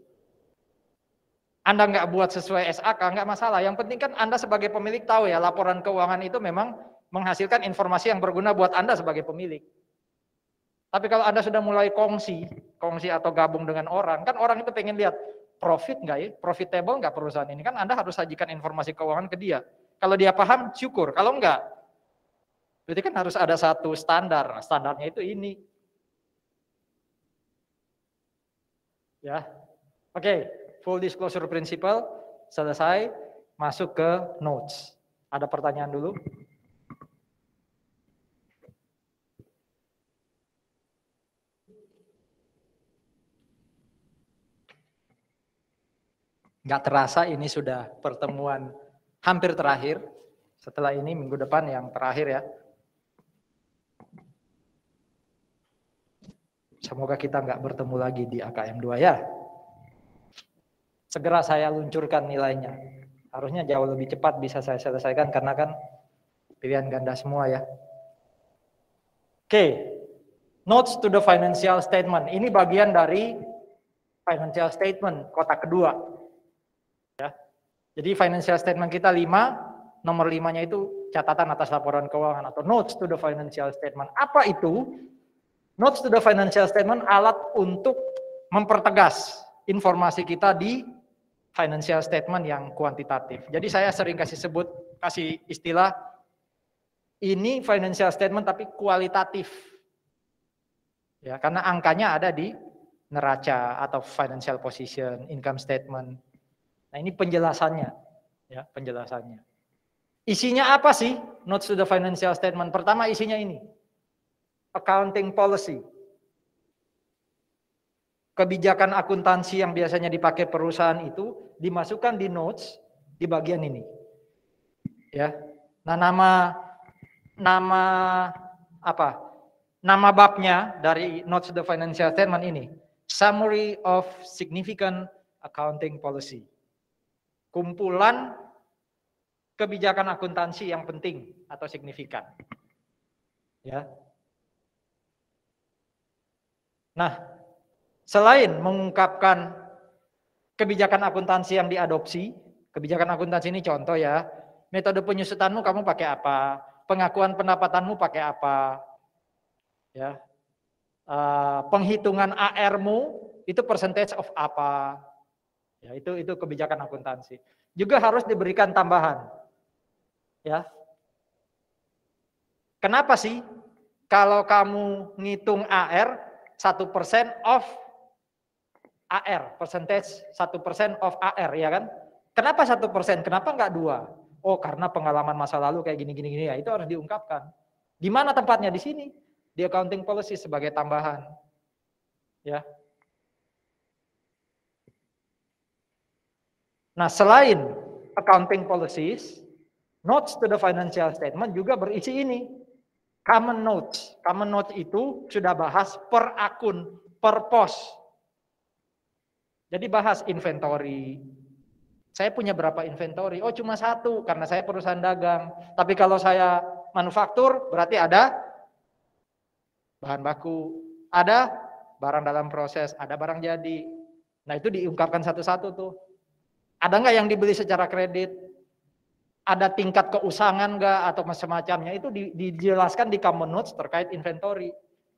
Speaker 1: Anda nggak buat sesuai S A K, nggak masalah. Yang penting kan Anda sebagai pemilik tahu ya, laporan keuangan itu memang menghasilkan informasi yang berguna buat Anda sebagai pemilik. Tapi kalau Anda sudah mulai kongsi, kongsi atau gabung dengan orang, kan orang itu pengen lihat profit nggak ya, profitable nggak perusahaan ini, kan Anda harus sajikan informasi keuangan ke dia. Kalau dia paham, syukur. Kalau enggak, berarti kan harus ada satu standar. Standarnya itu ini. Ya, oke. Okay. Full disclosure principle selesai, masuk ke notes. Ada pertanyaan dulu? Nggak terasa ini sudah pertemuan hampir terakhir. Setelah ini minggu depan yang terakhir ya. Semoga kita nggak bertemu lagi di A K M dua ya. Segera saya luncurkan nilainya. Harusnya jauh lebih cepat bisa saya selesaikan karena kan pilihan ganda semua ya. Oke, okay. Notes to the financial statement. Ini bagian dari financial statement kotak kedua. Ya. Jadi financial statement kita lima, nomor limanya itu catatan atas laporan keuangan atau notes to the financial statement. Apa itu? Notes to the financial statement alat untuk mempertegas informasi kita di financial statement yang kuantitatif. Jadi saya sering kasih sebut, kasih istilah, ini financial statement tapi kualitatif. Ya, karena angkanya ada di neraca atau financial position, income statement. Nah, ini penjelasannya, ya, penjelasannya. Isinya apa sih notes to the financial statement? Pertama isinya ini, accounting policy. Kebijakan akuntansi yang biasanya dipakai perusahaan itu dimasukkan di notes di bagian ini. Ya. Nah, nama nama apa? Nama babnya dari notes to the financial statement ini, Summary of Significant Accounting Policy. Kumpulan kebijakan akuntansi yang penting atau signifikan. Ya. Nah, selain mengungkapkan kebijakan akuntansi yang diadopsi, kebijakan akuntansi ini contoh ya, metode penyusutanmu kamu pakai apa, pengakuan pendapatanmu pakai apa, ya, uh, penghitungan A R-mu itu percentage of apa, ya itu itu kebijakan akuntansi. Juga harus diberikan tambahan, ya. Kenapa sih kalau kamu ngitung A R satu persen of A R, percentage satu persen of A R, ya kan? Kenapa satu persen? Kenapa enggak dua? Oh, karena pengalaman masa lalu kayak gini-gini gini ya, itu harus diungkapkan. Di mana tempatnya? Di sini, di accounting policy sebagai tambahan. Ya. Nah, selain accounting policies, notes to the financial statement juga berisi ini. Common notes. Common notes itu sudah bahas per akun, per pos. Jadi bahas inventory. Saya punya berapa inventory? Oh, cuma satu karena saya perusahaan dagang. Tapi kalau saya manufaktur berarti ada bahan baku, ada barang dalam proses, ada barang jadi. Nah, itu diungkapkan satu-satu tuh. Ada nggak yang dibeli secara kredit? Ada tingkat keusangan nggak atau semacamnya? Itu dijelaskan di common notes terkait inventory.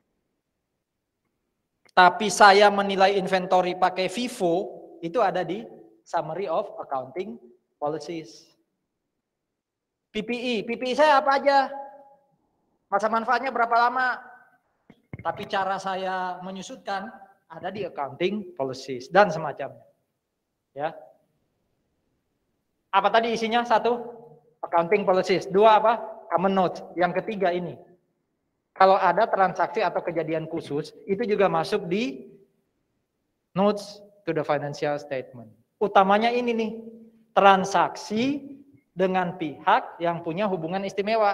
Speaker 1: Tapi saya menilai inventory pakai FIFO, itu ada di Summary of Accounting Policies. P P I, P P I saya apa aja? Masa manfaatnya berapa lama? Tapi cara saya menyusutkan ada di Accounting Policies dan semacamnya. Ya. Apa tadi isinya? Satu, Accounting Policies. Dua apa? Common Notes. Yang ketiga ini. Kalau ada transaksi atau kejadian khusus, itu juga masuk di Notes to the Financial Statement. Utamanya ini nih, transaksi dengan pihak yang punya hubungan istimewa.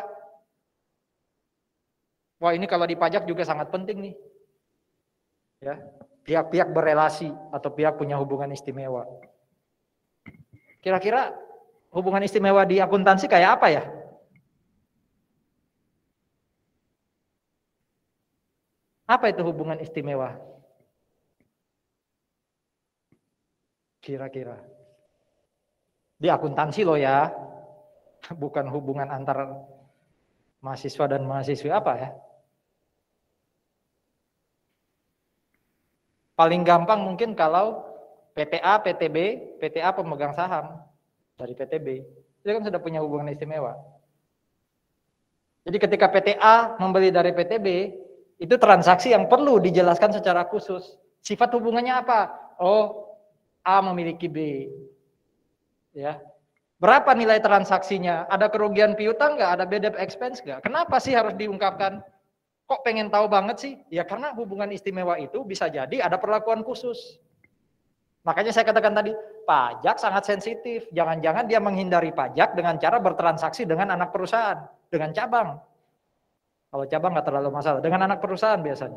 Speaker 1: Wah, ini kalau di pajak juga sangat penting nih. Ya, pihak-pihak berelasi atau pihak punya hubungan istimewa. Kira-kira hubungan istimewa di akuntansi kayak apa ya? Apa itu hubungan istimewa? Kira-kira. Di akuntansi loh ya. Bukan hubungan antar mahasiswa dan mahasiswi apa ya? Paling gampang mungkin kalau P T A, P T B, P T A pemegang saham dari P T B. Itu kan sudah punya hubungan istimewa. Jadi ketika P T A membeli dari P T B, itu transaksi yang perlu dijelaskan secara khusus. Sifat hubungannya apa? Oh, A memiliki B. Ya. Berapa nilai transaksinya? Ada kerugian piutang nggak? Ada bad debt expense nggak? Kenapa sih harus diungkapkan? Kok pengen tahu banget sih? Ya karena hubungan istimewa itu bisa jadi ada perlakuan khusus. Makanya saya katakan tadi, pajak sangat sensitif. Jangan-jangan dia menghindari pajak dengan cara bertransaksi dengan anak perusahaan, dengan cabang. Kalau cabang nggak terlalu masalah, dengan anak perusahaan biasanya.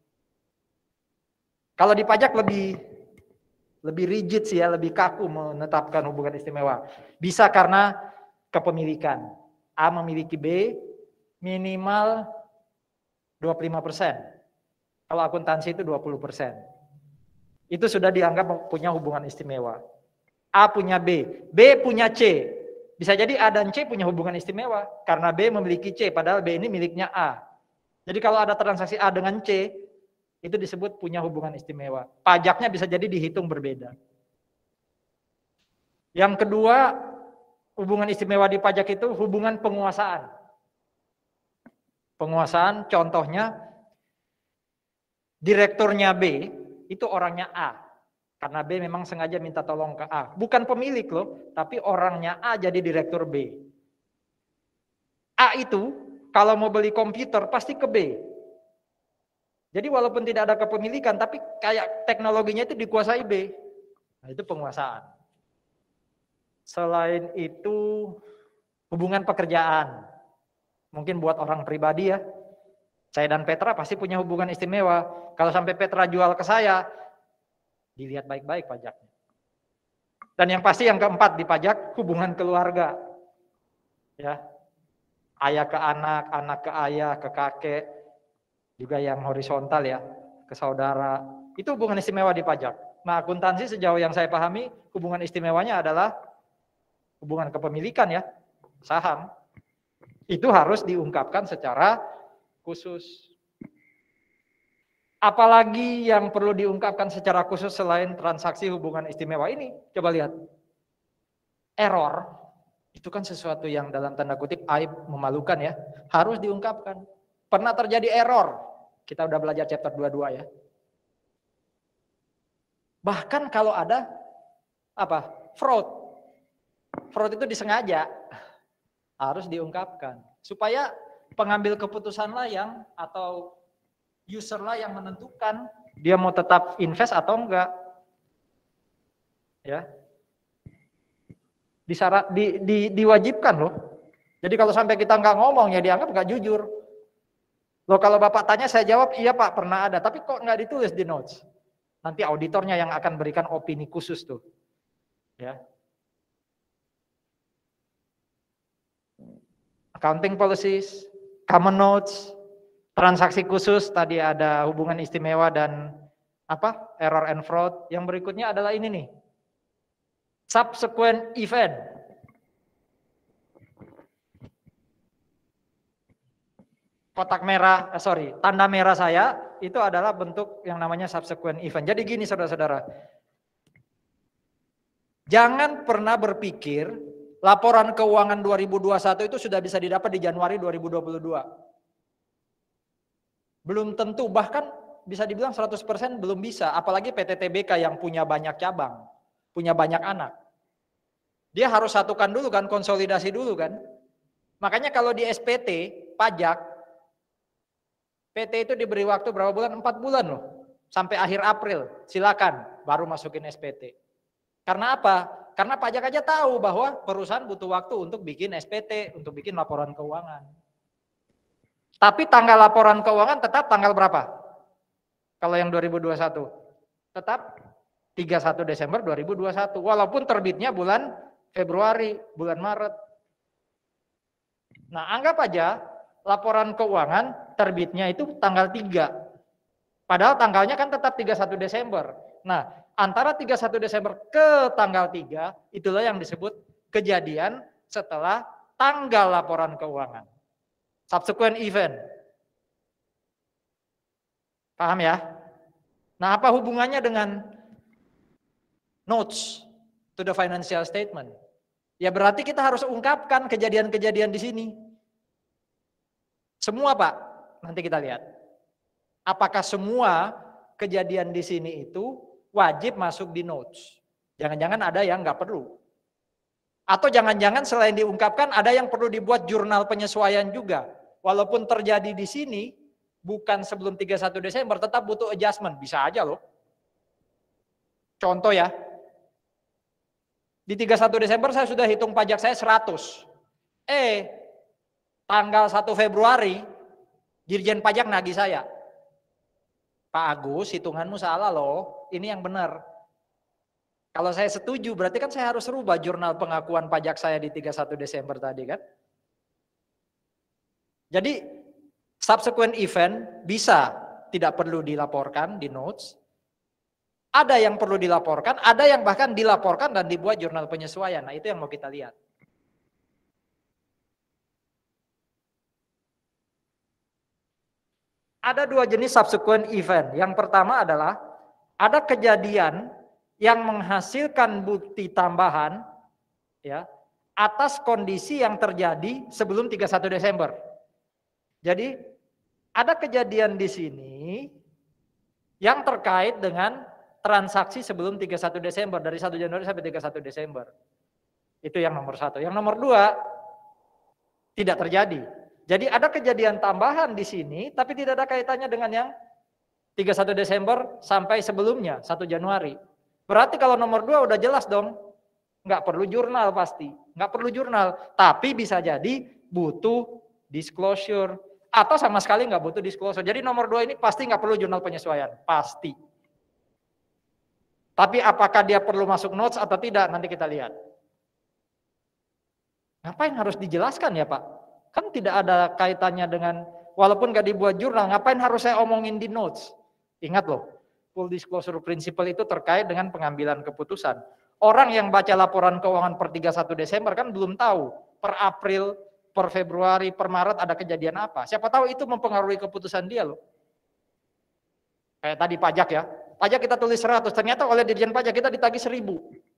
Speaker 1: Kalau di pajak lebih lebih rigid sih ya, lebih kaku menetapkan hubungan istimewa. Bisa karena kepemilikan. A memiliki B minimal dua puluh lima persen. Kalau akuntansi itu dua puluh persen. Itu sudah dianggap punya hubungan istimewa. A punya B, B punya C. Bisa jadi A dan C punya hubungan istimewa karena B memiliki C, padahal B ini miliknya A. Jadi kalau ada transaksi A dengan C, itu disebut punya hubungan istimewa. Pajaknya bisa jadi dihitung berbeda. Yang kedua, hubungan istimewa di pajak itu hubungan penguasaan. Penguasaan contohnya direkturnya B itu orangnya A. Karena B memang sengaja minta tolong ke A. Bukan pemilik loh, tapi orangnya A jadi direktur B. A itu kalau mau beli komputer pasti ke B. Jadi walaupun tidak ada kepemilikan, tapi kayak teknologinya itu dikuasai B. Nah, itu penguasaan. Selain itu hubungan pekerjaan. Mungkin buat orang pribadi ya. Saya dan Petra pasti punya hubungan istimewa. Kalau sampai Petra jual ke saya, dilihat baik-baik pajaknya. Dan yang pasti yang keempat di pajak, hubungan keluarga. Ya. Ayah ke anak, anak ke ayah, ke kakek. Juga yang horizontal ya, ke saudara. Itu hubungan istimewa di pajak. Nah, akuntansi sejauh yang saya pahami, hubungan istimewanya adalah hubungan kepemilikan ya, saham. Itu harus diungkapkan secara khusus. Apalagi yang perlu diungkapkan secara khusus selain transaksi hubungan istimewa ini? Coba lihat. Error, itu kan sesuatu yang dalam tanda kutip aib, memalukan ya. Harus diungkapkan. Pernah terjadi error. Kita udah belajar chapter dua puluh dua ya. Bahkan kalau ada apa? Fraud. Fraud itu disengaja. Harus diungkapkan. Supaya pengambil keputusan lah yang atau user lah yang menentukan dia mau tetap invest atau enggak. Ya. Disyarat, di, di, diwajibkan loh. Jadi kalau sampai kita nggak ngomong ya dianggap nggak jujur. Loh kalau Bapak tanya saya jawab iya Pak pernah ada, tapi kok nggak ditulis di notes. Nanti auditornya yang akan berikan opini khusus tuh. Ya. Accounting policies, common notes, transaksi khusus, tadi ada hubungan istimewa dan apa? Error and fraud. Yang berikutnya adalah ini nih. Subsequent event. Kotak merah, eh, sorry, tanda merah saya itu adalah bentuk yang namanya subsequent event. Jadi gini saudara-saudara, jangan pernah berpikir laporan keuangan dua ribu dua puluh satu itu sudah bisa didapat di Januari dua ribu dua puluh dua. Belum tentu, bahkan bisa dibilang seratus persen belum bisa, apalagi P T T B K yang punya banyak cabang, punya banyak anak. Dia harus satukan dulu kan, konsolidasi dulu kan. Makanya kalau di S P T, pajak, P T itu diberi waktu berapa bulan? empat bulan loh. Sampai akhir April, silakan baru masukin S P T. Karena apa? Karena pajak aja tahu bahwa perusahaan butuh waktu untuk bikin S P T, untuk bikin laporan keuangan. Tapi tanggal laporan keuangan tetap tanggal berapa? Kalau yang dua ribu dua puluh satu. Tetap tiga puluh satu Desember dua ribu dua puluh satu. Walaupun terbitnya bulan Februari, bulan Maret. Nah, anggap aja laporan keuangan terbitnya itu tanggal tiga. Padahal tanggalnya kan tetap tiga puluh satu Desember. Nah, antara tiga puluh satu Desember ke tanggal tiga, itulah yang disebut kejadian setelah tanggal laporan keuangan. Subsequent event. Paham ya? Nah, apa hubungannya dengan notes to the financial statement? Ya berarti kita harus ungkapkan kejadian-kejadian di sini. Semua Pak, nanti kita lihat. Apakah semua kejadian di sini itu wajib masuk di notes? Jangan-jangan ada yang nggak perlu. Atau jangan-jangan selain diungkapkan ada yang perlu dibuat jurnal penyesuaian juga. Walaupun terjadi di sini, bukan sebelum tiga puluh satu Desember, tetap butuh adjustment. Bisa aja loh. Contoh ya, di tiga puluh satu Desember saya sudah hitung pajak saya seratus. Eh, tanggal satu Februari, Dirjen Pajak nagih saya. Pak Agus, hitunganmu salah loh, ini yang benar. Kalau saya setuju, berarti kan saya harus rubah jurnal pengakuan pajak saya di tiga puluh satu Desember tadi kan. Jadi, subsequent event bisa tidak perlu dilaporkan di notes. Ada yang perlu dilaporkan, ada yang bahkan dilaporkan dan dibuat jurnal penyesuaian. Nah, itu yang mau kita lihat. Ada dua jenis subsequent event. Yang pertama adalah ada kejadian yang menghasilkan bukti tambahan ya atas kondisi yang terjadi sebelum tiga puluh satu Desember. Jadi ada kejadian di sini yang terkait dengan transaksi sebelum tiga puluh satu Desember, dari satu Januari sampai tiga puluh satu Desember. Itu yang nomor satu. Yang nomor dua, tidak terjadi. Jadi ada kejadian tambahan di sini, tapi tidak ada kaitannya dengan yang tiga puluh satu Desember sampai sebelumnya, satu Januari. Berarti kalau nomor dua udah jelas dong, nggak perlu jurnal pasti. Nggak perlu jurnal, tapi bisa jadi butuh disclosure. Atau sama sekali nggak butuh disclosure. Jadi nomor dua ini pasti nggak perlu jurnal penyesuaian, pasti. Tapi apakah dia perlu masuk notes atau tidak, nanti kita lihat. Ngapain harus dijelaskan ya Pak? Kan tidak ada kaitannya dengan, walaupun nggak dibuat jurnal, ngapain harus saya omongin di notes? Ingat loh, full disclosure principle itu terkait dengan pengambilan keputusan. Orang yang baca laporan keuangan per tiga puluh satu Desember kan belum tahu, per April, per Februari, per Maret ada kejadian apa. Siapa tahu itu mempengaruhi keputusan dia loh. Kayak tadi pajak ya, pajak kita tulis seratus, ternyata oleh Dirjen Pajak kita ditagih seribu.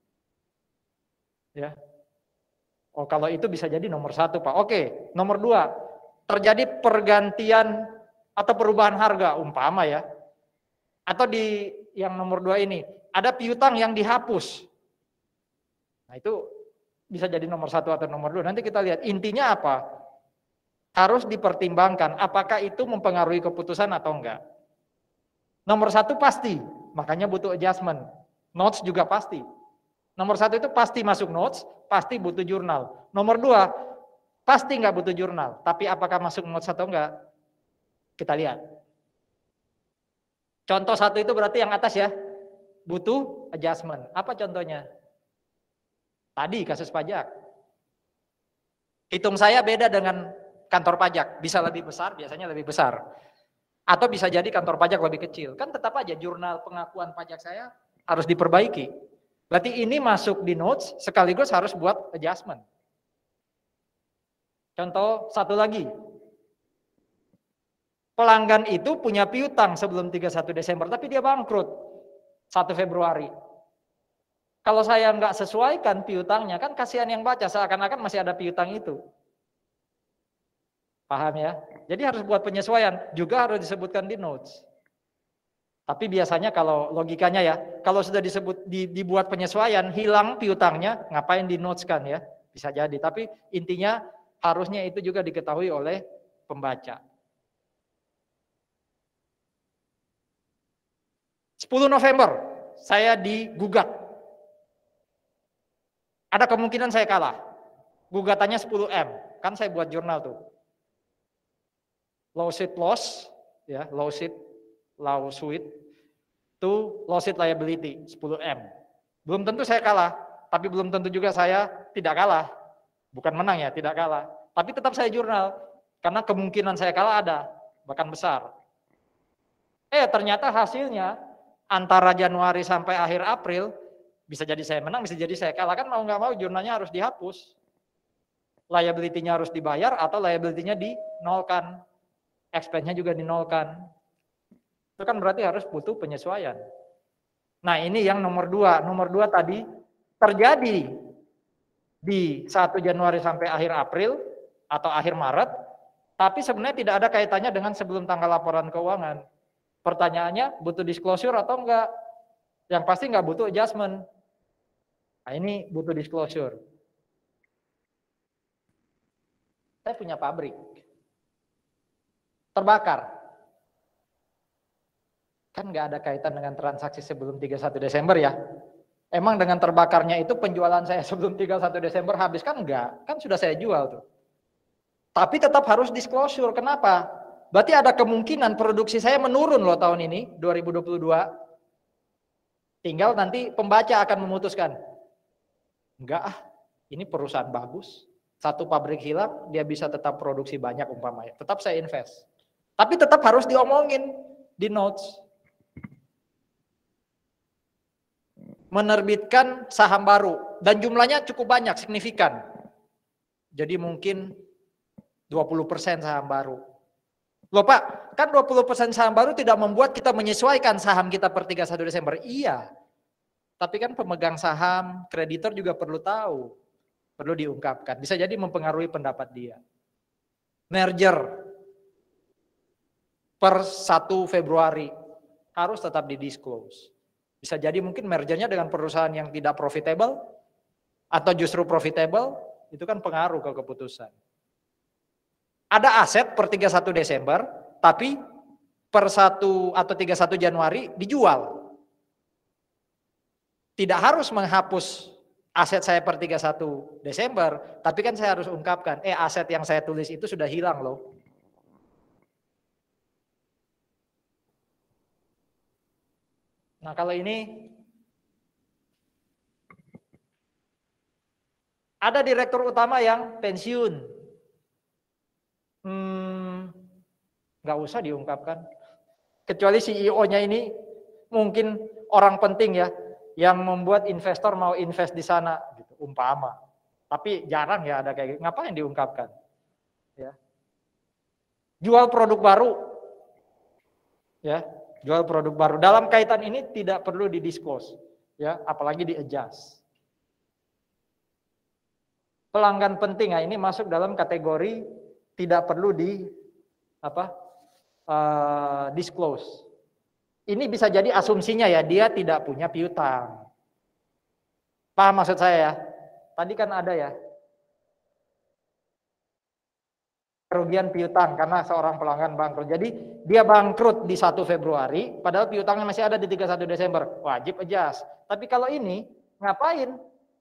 Speaker 1: Ya. Oh kalau itu bisa jadi nomor satu Pak. Oke, nomor dua, terjadi pergantian atau perubahan harga umpama ya. Atau di yang nomor dua ini, ada piutang yang dihapus. Nah itu bisa jadi nomor satu atau nomor dua. Nanti kita lihat intinya apa. Harus dipertimbangkan apakah itu mempengaruhi keputusan atau enggak. Nomor satu pasti, makanya butuh adjustment. Notes juga pasti. Nomor satu itu pasti masuk notes, pasti butuh jurnal. Nomor dua, pasti nggak butuh jurnal. Tapi apakah masuk notes atau enggak? Kita lihat. Contoh satu itu berarti yang atas ya, butuh adjustment. Apa contohnya? Tadi kasus pajak. Hitung saya beda dengan kantor pajak. Bisa lebih besar, biasanya lebih besar. Atau bisa jadi kantor pajak lebih kecil. Kan tetap aja jurnal pengakuan pajak saya harus diperbaiki. Berarti ini masuk di notes, sekaligus harus buat adjustment. Contoh satu lagi. Pelanggan itu punya piutang sebelum tiga puluh satu Desember, tapi dia bangkrut satu Februari. Kalau saya nggak sesuaikan piutangnya, kan kasihan yang baca, seakan-akan masih ada piutang itu. Paham ya? Jadi harus buat penyesuaian, juga harus disebutkan di notes. Tapi biasanya kalau logikanya ya, kalau sudah disebut di, dibuat penyesuaian, hilang piutangnya, ngapain di notes kan ya? Bisa jadi, tapi intinya harusnya itu juga diketahui oleh pembaca. sepuluh November, saya digugat. Ada kemungkinan saya kalah. Gugatannya sepuluh M, kan saya buat jurnal tuh. Lawsuit loss, ya, lawsuit, lawsuit, to lawsuit liability, sepuluh M. Belum tentu saya kalah, tapi belum tentu juga saya tidak kalah. Bukan menang ya, tidak kalah. Tapi tetap saya jurnal, karena kemungkinan saya kalah ada, bahkan besar. Eh ternyata hasilnya, antara Januari sampai akhir April, bisa jadi saya menang, bisa jadi saya kalah. Kan mau nggak mau jurnalnya harus dihapus. Liability-nya harus dibayar atau liability-nya dinolkan. Expense-nya juga dinolkan. Itu kan berarti harus butuh penyesuaian. Nah ini yang nomor dua. Nomor dua tadi terjadi di satu Januari sampai akhir April atau akhir Maret, tapi sebenarnya tidak ada kaitannya dengan sebelum tanggal laporan keuangan. Pertanyaannya butuh disclosure atau enggak? Yang pasti enggak butuh adjustment. Nah ini butuh disclosure. Saya punya pabrik. Terbakar. Kan nggak ada kaitan dengan transaksi sebelum tiga puluh satu Desember ya. Emang dengan terbakarnya itu penjualan saya sebelum tiga puluh satu Desember habis? Kan enggak, kan sudah saya jual tuh. Tapi tetap harus disclosure, kenapa? Berarti ada kemungkinan produksi saya menurun loh tahun ini, dua ribu dua puluh dua. Tinggal nanti pembaca akan memutuskan. Enggak ah, ini perusahaan bagus. Satu pabrik hilang, dia bisa tetap produksi banyak umpamanya. Tetap saya invest. Tapi tetap harus diomongin di notes. Menerbitkan saham baru dan jumlahnya cukup banyak, signifikan. Jadi mungkin dua puluh persen saham baru. Loh Pak, kan dua puluh persen saham baru tidak membuat kita menyesuaikan saham kita per tiga puluh satu Desember. Iya. Tapi kan pemegang saham, kreditor juga perlu tahu. Perlu diungkapkan. Bisa jadi mempengaruhi pendapat dia. Merger per satu Februari harus tetap didisclose. Bisa jadi mungkin mergernya dengan perusahaan yang tidak profitable atau justru profitable, itu kan pengaruh ke keputusan. Ada aset per tiga puluh satu Desember, tapi per satu atau tiga puluh satu Januari dijual. Tidak harus menghapus aset saya per tiga puluh satu Desember, tapi kan saya harus ungkapkan, eh aset yang saya tulis itu sudah hilang loh. Nah kalau ini ada direktur utama yang pensiun, hmm, nggak usah diungkapkan. Kecuali C E O-nya ini mungkin orang penting ya, yang membuat investor mau invest di sana, gitu, umpama. Tapi jarang ya ada kayak gitu. Ngapain diungkapkan? Ya. Jual produk baru, ya, jual produk baru. Dalam kaitan ini tidak perlu didisclose, ya, apalagi di-adjust. Pelanggan penting, ya, ini masuk dalam kategori tidak perlu di apa uh, disclose. Ini bisa jadi asumsinya ya, dia tidak punya piutang. Paham maksud saya ya? Tadi kan ada ya, kerugian piutang karena seorang pelanggan bangkrut. Jadi dia bangkrut di satu Februari, padahal piutangnya masih ada di tiga puluh satu Desember. Wajib adjust. Tapi kalau ini, ngapain?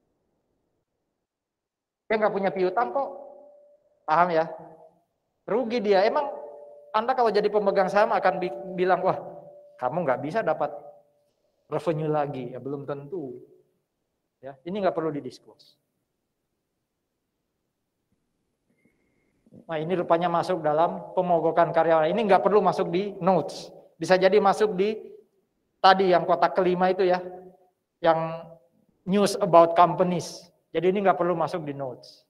Speaker 1: Dia nggak punya piutang kok. Paham ya? Rugi dia. Emang Anda kalau jadi pemegang saham akan bi bilang, wah kamu nggak bisa dapat revenue lagi. Ya belum tentu. Ya, ini nggak perlu didiskus. Nah ini rupanya masuk dalam pemogokan karyawan. Ini nggak perlu masuk di notes. Bisa jadi masuk di tadi yang kotak kelima itu ya. Yang news about companies. Jadi ini nggak perlu masuk di notes.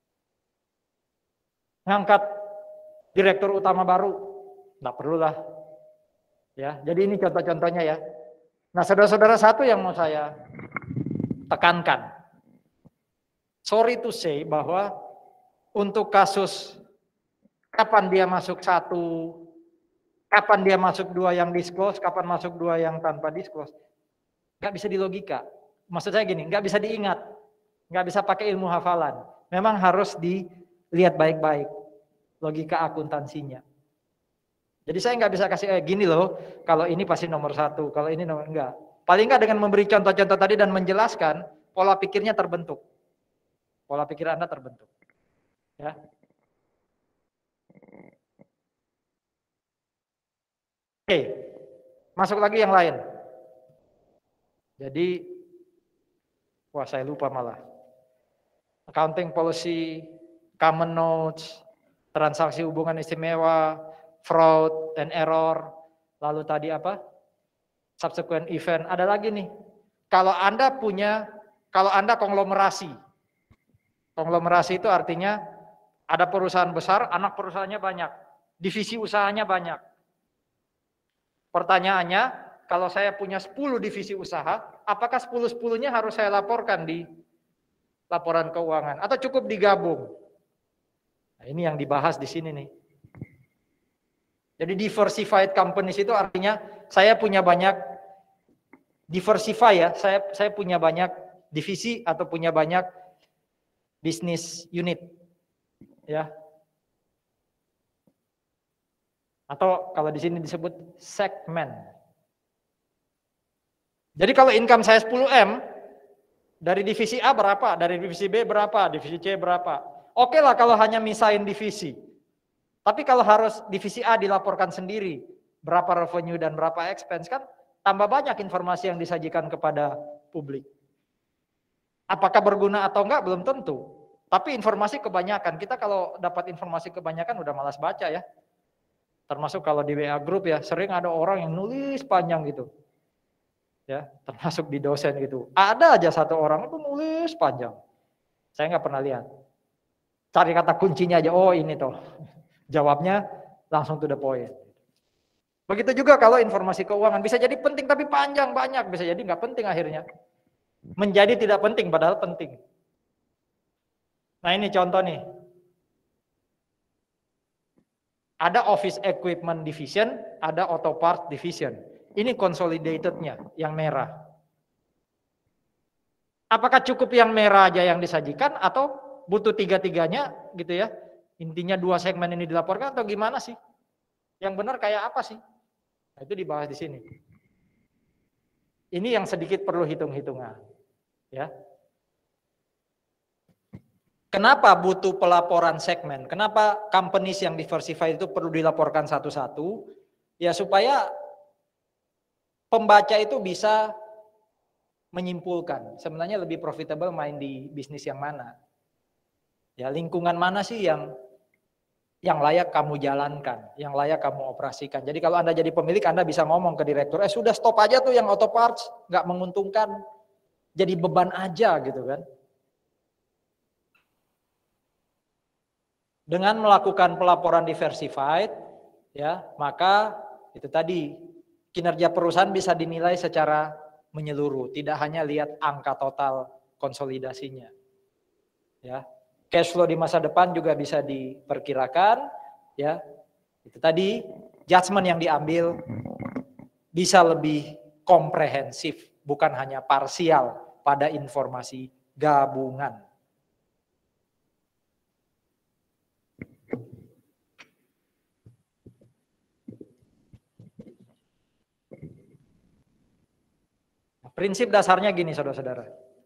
Speaker 1: Ngangkat direktur utama baru, nggak perlu lah. Ya, jadi ini contoh-contohnya ya. Nah saudara-saudara, satu yang mau saya tekankan. Sorry to say bahwa untuk kasus kapan dia masuk satu, kapan dia masuk dua yang disclose, kapan masuk dua yang tanpa disclose, nggak bisa dilogika. Maksud saya gini, nggak bisa diingat, nggak bisa pakai ilmu hafalan. Memang harus dilihat baik-baik logika akuntansinya. Jadi saya nggak bisa kasih eh, gini loh, kalau ini pasti nomor satu, kalau ini nomor enggak. Paling nggak dengan memberi contoh-contoh tadi dan menjelaskan, pola pikirnya terbentuk. Pola pikir Anda terbentuk. Ya. Oke, masuk lagi yang lain. Jadi, wah saya lupa malah. Accounting policy, common notes, transaksi hubungan istimewa, fraud and error, lalu tadi apa? Subsequent event. Ada lagi nih. Kalau Anda punya, kalau Anda konglomerasi. Konglomerasi itu artinya ada perusahaan besar, anak perusahaannya banyak, divisi usahanya banyak. Pertanyaannya, kalau saya punya sepuluh divisi usaha, apakah sepuluh-sepuluhnya harus saya laporkan di laporan keuangan atau cukup digabung? Nah, ini yang dibahas di sini nih. Jadi diversified companies itu artinya saya punya banyak diversify ya, saya saya punya banyak divisi atau punya banyak bisnis unit. Ya. Atau kalau di sini disebut segmen. Jadi kalau income saya sepuluh M, dari divisi A berapa, dari divisi B berapa, divisi C berapa. Oke lah kalau hanya misahin divisi. Tapi kalau harus divisi A dilaporkan sendiri, berapa revenue dan berapa expense, kan tambah banyak informasi yang disajikan kepada publik. Apakah berguna atau enggak belum tentu. Tapi informasi kebanyakan, kita kalau dapat informasi kebanyakan udah malas baca ya. Termasuk kalau di W A group ya, sering ada orang yang nulis panjang gitu. Ya, termasuk di dosen gitu. Ada aja satu orang itu nulis panjang. Saya nggak pernah lihat. Cari kata kuncinya aja, oh ini toh. Jawabnya langsung to the point. Begitu juga kalau informasi keuangan bisa jadi penting tapi panjang banyak, bisa jadi nggak penting akhirnya. Menjadi tidak penting padahal penting. Nah ini contoh nih. Ada office equipment division, ada auto part division. Ini consolidated-nya yang merah. Apakah cukup yang merah aja yang disajikan atau butuh tiga-tiganya gitu ya? Intinya dua segmen ini dilaporkan atau gimana sih? Yang benar kayak apa sih? Nah, itu dibahas di sini. Ini yang sedikit perlu hitung-hitungan, ya. Kenapa butuh pelaporan segmen? Kenapa companies yang diversified itu perlu dilaporkan satu-satu? Ya supaya pembaca itu bisa menyimpulkan sebenarnya lebih profitable main di bisnis yang mana. Ya, lingkungan mana sih yang yang layak kamu jalankan, yang layak kamu operasikan. Jadi kalau Anda jadi pemilik, Anda bisa ngomong ke direktur, eh sudah stop aja tuh yang auto parts, nggak menguntungkan, jadi beban aja gitu kan. Dengan melakukan pelaporan diversified, ya maka itu tadi kinerja perusahaan bisa dinilai secara menyeluruh, tidak hanya lihat angka total konsolidasinya. Ya, cash flow di masa depan juga bisa diperkirakan, ya. Itu tadi judgement yang diambil bisa lebih komprehensif, bukan hanya parsial pada informasi gabungan. Prinsip dasarnya gini saudara-saudara.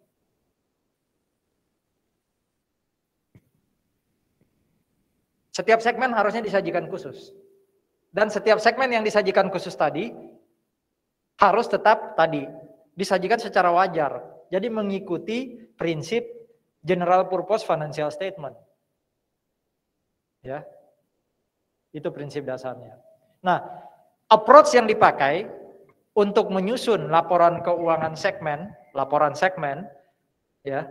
Speaker 1: Setiap segmen harusnya disajikan khusus. Dan setiap segmen yang disajikan khusus tadi harus tetap tadi disajikan secara wajar. Jadi mengikuti prinsip general purpose financial statement. Ya. Itu prinsip dasarnya. Nah, approach yang dipakai untuk menyusun laporan keuangan segmen, laporan segmen, ya,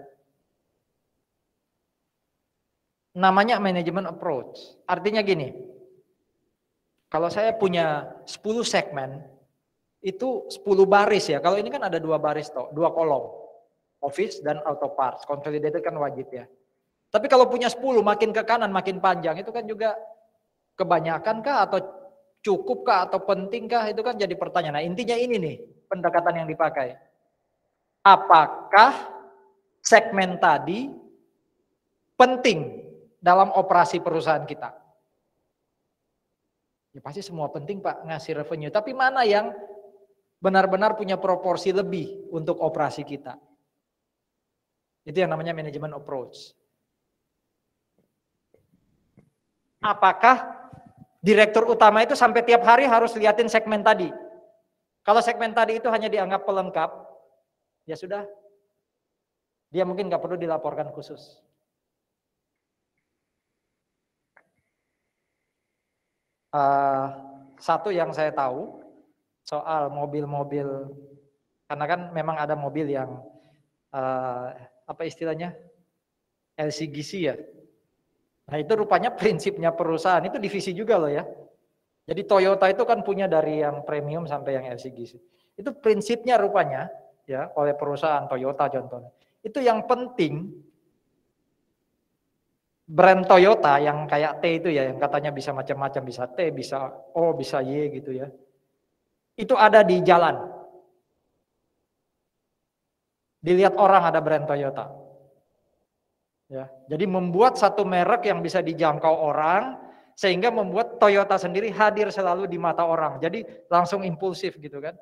Speaker 1: namanya manajemen approach. Artinya gini, kalau saya punya sepuluh segmen, itu sepuluh baris ya. Kalau ini kan ada dua baris toh, dua kolom, office dan auto parts, consolidated kan wajib ya. Tapi kalau punya sepuluh, makin ke kanan makin panjang, itu kan juga kebanyakan kah atau cukup kah atau penting kah, itu kan jadi pertanyaan. Nah intinya ini nih pendekatan yang dipakai. Apakah segmen tadi penting dalam operasi perusahaan kita? Ya pasti semua penting Pak ngasih revenue. Tapi mana yang benar-benar punya proporsi lebih untuk operasi kita? Itu yang namanya manajemen approach. Apakah direktur utama itu sampai tiap hari harus liatin segmen tadi? Kalau segmen tadi itu hanya dianggap pelengkap, ya sudah. Dia mungkin nggak perlu dilaporkan khusus. Uh, satu yang saya tahu soal mobil-mobil, karena kan memang ada mobil yang uh, apa istilahnya L C G C ya. Nah itu rupanya prinsipnya perusahaan itu divisi juga loh ya. Jadi Toyota itu kan punya dari yang premium sampai yang L C G C. Itu prinsipnya rupanya ya oleh perusahaan Toyota contohnya. Itu yang penting brand Toyota yang kayak T itu ya, yang katanya bisa macam-macam, bisa T, bisa O, bisa Y gitu ya. Itu ada di jalan. Dilihat orang ada brand Toyota. Ya, jadi membuat satu merek yang bisa dijangkau orang, sehingga membuat Toyota sendiri hadir selalu di mata orang. Jadi langsung impulsif gitu kan.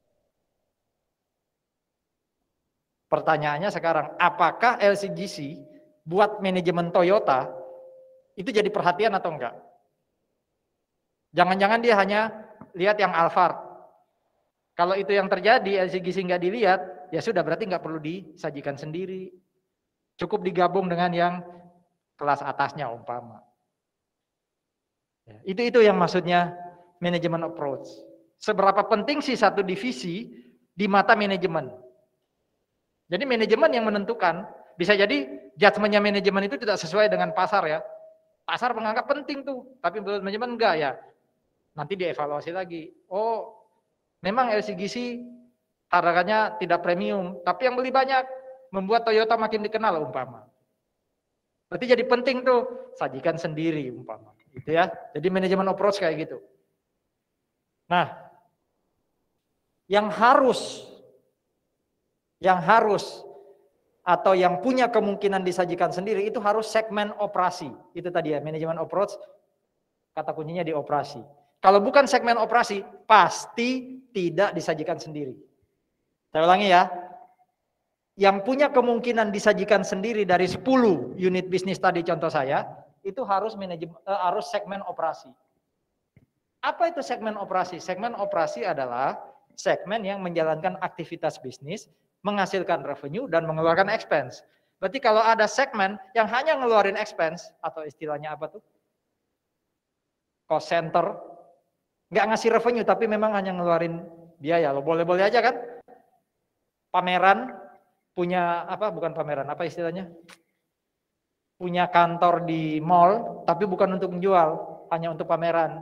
Speaker 1: Pertanyaannya sekarang, apakah L C G C buat manajemen Toyota itu jadi perhatian atau enggak? Jangan-jangan dia hanya lihat yang Alphard. Kalau itu yang terjadi, L C G C nggak dilihat, ya sudah berarti nggak perlu disajikan sendiri. Cukup digabung dengan yang kelas atasnya umpama. Ya, itu itu yang maksudnya manajemen approach. Seberapa penting sih satu divisi di mata manajemen? Jadi manajemen yang menentukan. Bisa jadi judgement-nya manajemen itu tidak sesuai dengan pasar ya. Pasar menganggap penting tuh, tapi menurut manajemen enggak ya. Nanti dievaluasi lagi. Oh, memang L C G C harganya tidak premium, tapi yang beli banyak, membuat Toyota makin dikenal umpama. Berarti jadi penting tuh, sajikan sendiri umpama. Gitu ya. Jadi manajemen approach kayak gitu. Nah, yang harus, yang harus atau yang punya kemungkinan disajikan sendiri itu harus segmen operasi. Itu tadi ya, manajemen approach, kata kuncinya di operasi. Kalau bukan segmen operasi, pasti tidak disajikan sendiri. Saya ulangi ya. Yang punya kemungkinan disajikan sendiri dari sepuluh unit bisnis tadi contoh saya, itu harus manajemen uh, harus segmen operasi. Apa itu segmen operasi? Segmen operasi adalah segmen yang menjalankan aktivitas bisnis, menghasilkan revenue dan mengeluarkan expense. Berarti kalau ada segmen yang hanya ngeluarin expense atau istilahnya apa tuh? Cost center, nggak ngasih revenue tapi memang hanya ngeluarin biaya. Lo boleh-boleh aja kan? Pameran punya apa? Bukan pameran, apa istilahnya? Punya kantor di mall tapi bukan untuk menjual, hanya untuk pameran.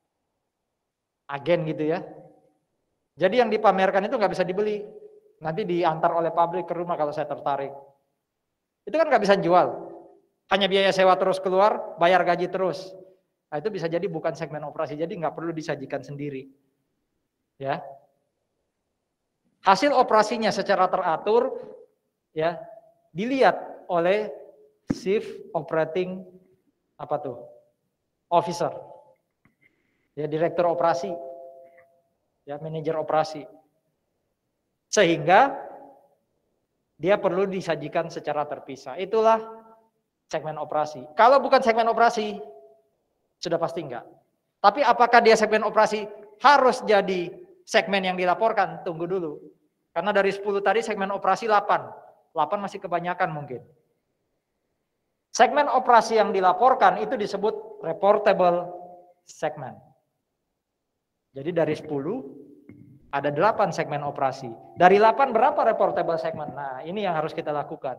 Speaker 1: Agen gitu ya. Jadi yang dipamerkan itu nggak bisa dibeli. Nanti diantar oleh pabrik ke rumah kalau saya tertarik. Itu kan nggak bisa jual. Hanya biaya sewa terus keluar, bayar gaji terus. Nah, itu bisa jadi bukan segmen operasi, jadi nggak perlu disajikan sendiri. Ya. Hasil operasinya secara teratur, ya, dilihat oleh Chief Operating apa tuh? Officer. Ya, direktur operasi. Ya, manajer operasi. Sehingga dia perlu disajikan secara terpisah. Itulah segmen operasi. Kalau bukan segmen operasi, sudah pasti enggak. Tapi apakah dia segmen operasi harus jadi segmen yang dilaporkan? Tunggu dulu. Karena dari sepuluh tadi segmen operasi delapan. delapan masih kebanyakan mungkin. Segmen operasi yang dilaporkan itu disebut reportable segment. Jadi dari sepuluh ada delapan segmen operasi. Dari delapan berapa reportable segment? Nah, ini yang harus kita lakukan.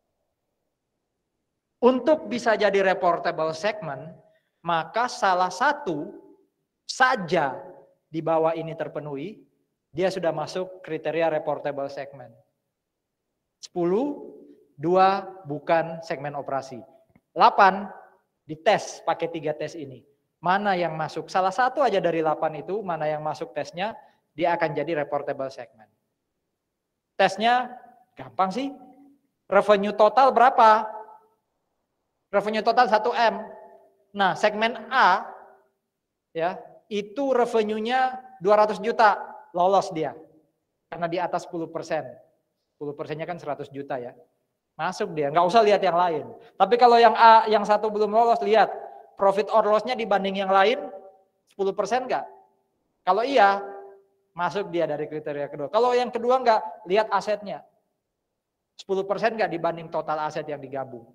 Speaker 1: Untuk bisa jadi reportable segment, maka salah satu saja di bawah ini terpenuhi, dia sudah masuk kriteria reportable segment. sepuluh, dua bukan segmen operasi. delapan dites pakai tiga tes ini. Mana yang masuk? Salah satu aja dari delapan itu, mana yang masuk tesnya, dia akan jadi reportable segment. Tesnya gampang sih. Revenue total berapa? Revenue total satu M. Nah, segmen A ya, itu revenue-nya dua ratus juta, lolos dia. Karena di atas sepuluh persen. sepuluh persennya kan seratus juta ya. Masuk dia, nggak usah lihat yang lain. Tapi kalau yang A, yang satu belum lolos, lihat profit or loss-nya dibanding yang lain sepuluh persen nggak? Kalau iya, masuk dia dari kriteria kedua. Kalau yang kedua enggak, lihat asetnya. sepuluh persen enggak dibanding total aset yang digabung.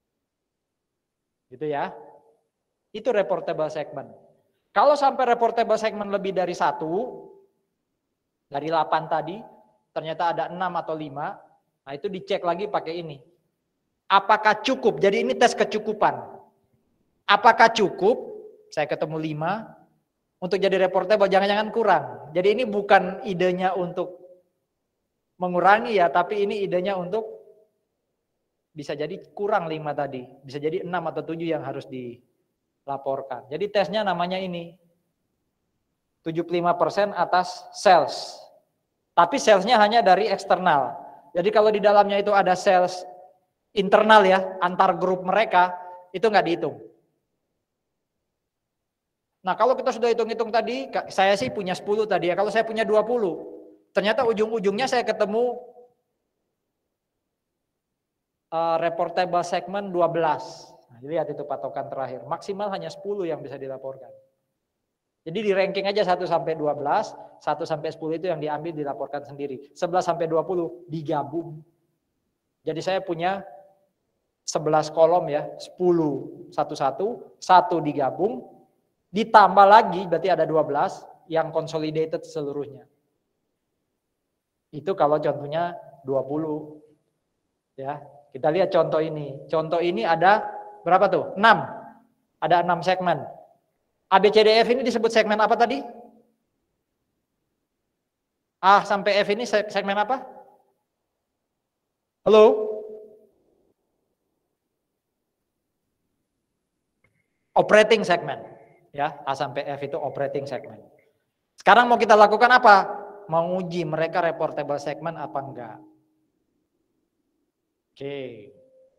Speaker 1: Gitu ya. Itu reportable segment. Kalau sampai reportable segment lebih dari satu, dari delapan tadi, ternyata ada enam atau lima, nah itu dicek lagi pakai ini. Apakah cukup? Jadi ini tes kecukupan. Apakah cukup? Saya ketemu lima, untuk jadi reportable jangan-jangan kurang. Jadi ini bukan idenya untuk mengurangi ya, tapi ini idenya untuk bisa jadi kurang lima tadi. Bisa jadi enam atau tujuh yang harus dilaporkan. Jadi tesnya namanya ini. tujuh puluh lima persen atas sales. Tapi salesnya hanya dari eksternal. Jadi kalau di dalamnya itu ada sales internal ya, antar grup mereka, itu nggak dihitung. Nah kalau kita sudah hitung-hitung tadi, saya sih punya sepuluh tadi ya, kalau saya punya dua puluh, ternyata ujung-ujungnya saya ketemu uh, reportable segment dua belas. Nah, lihat itu patokan terakhir, maksimal hanya sepuluh yang bisa dilaporkan. Jadi di ranking aja satu sampai dua belas, satu sampai sepuluh itu yang diambil dilaporkan sendiri. sebelas sampai dua puluh digabung. Jadi saya punya sebelas kolom ya, sepuluh satu-satu, satu digabung, ditambah lagi berarti ada dua belas yang consolidated seluruhnya. Itu kalau contohnya dua puluh. Ya, kita lihat contoh ini. Contoh ini ada berapa tuh? enam. Ada enam segmen. A, B, C, D, F ini disebut segmen apa tadi? A sampai F ini segmen apa? Halo? Operating segment. Ya, A sampai F itu operating segment. Sekarang mau kita lakukan apa? Mau uji mereka reportable segment apa enggak. Oke.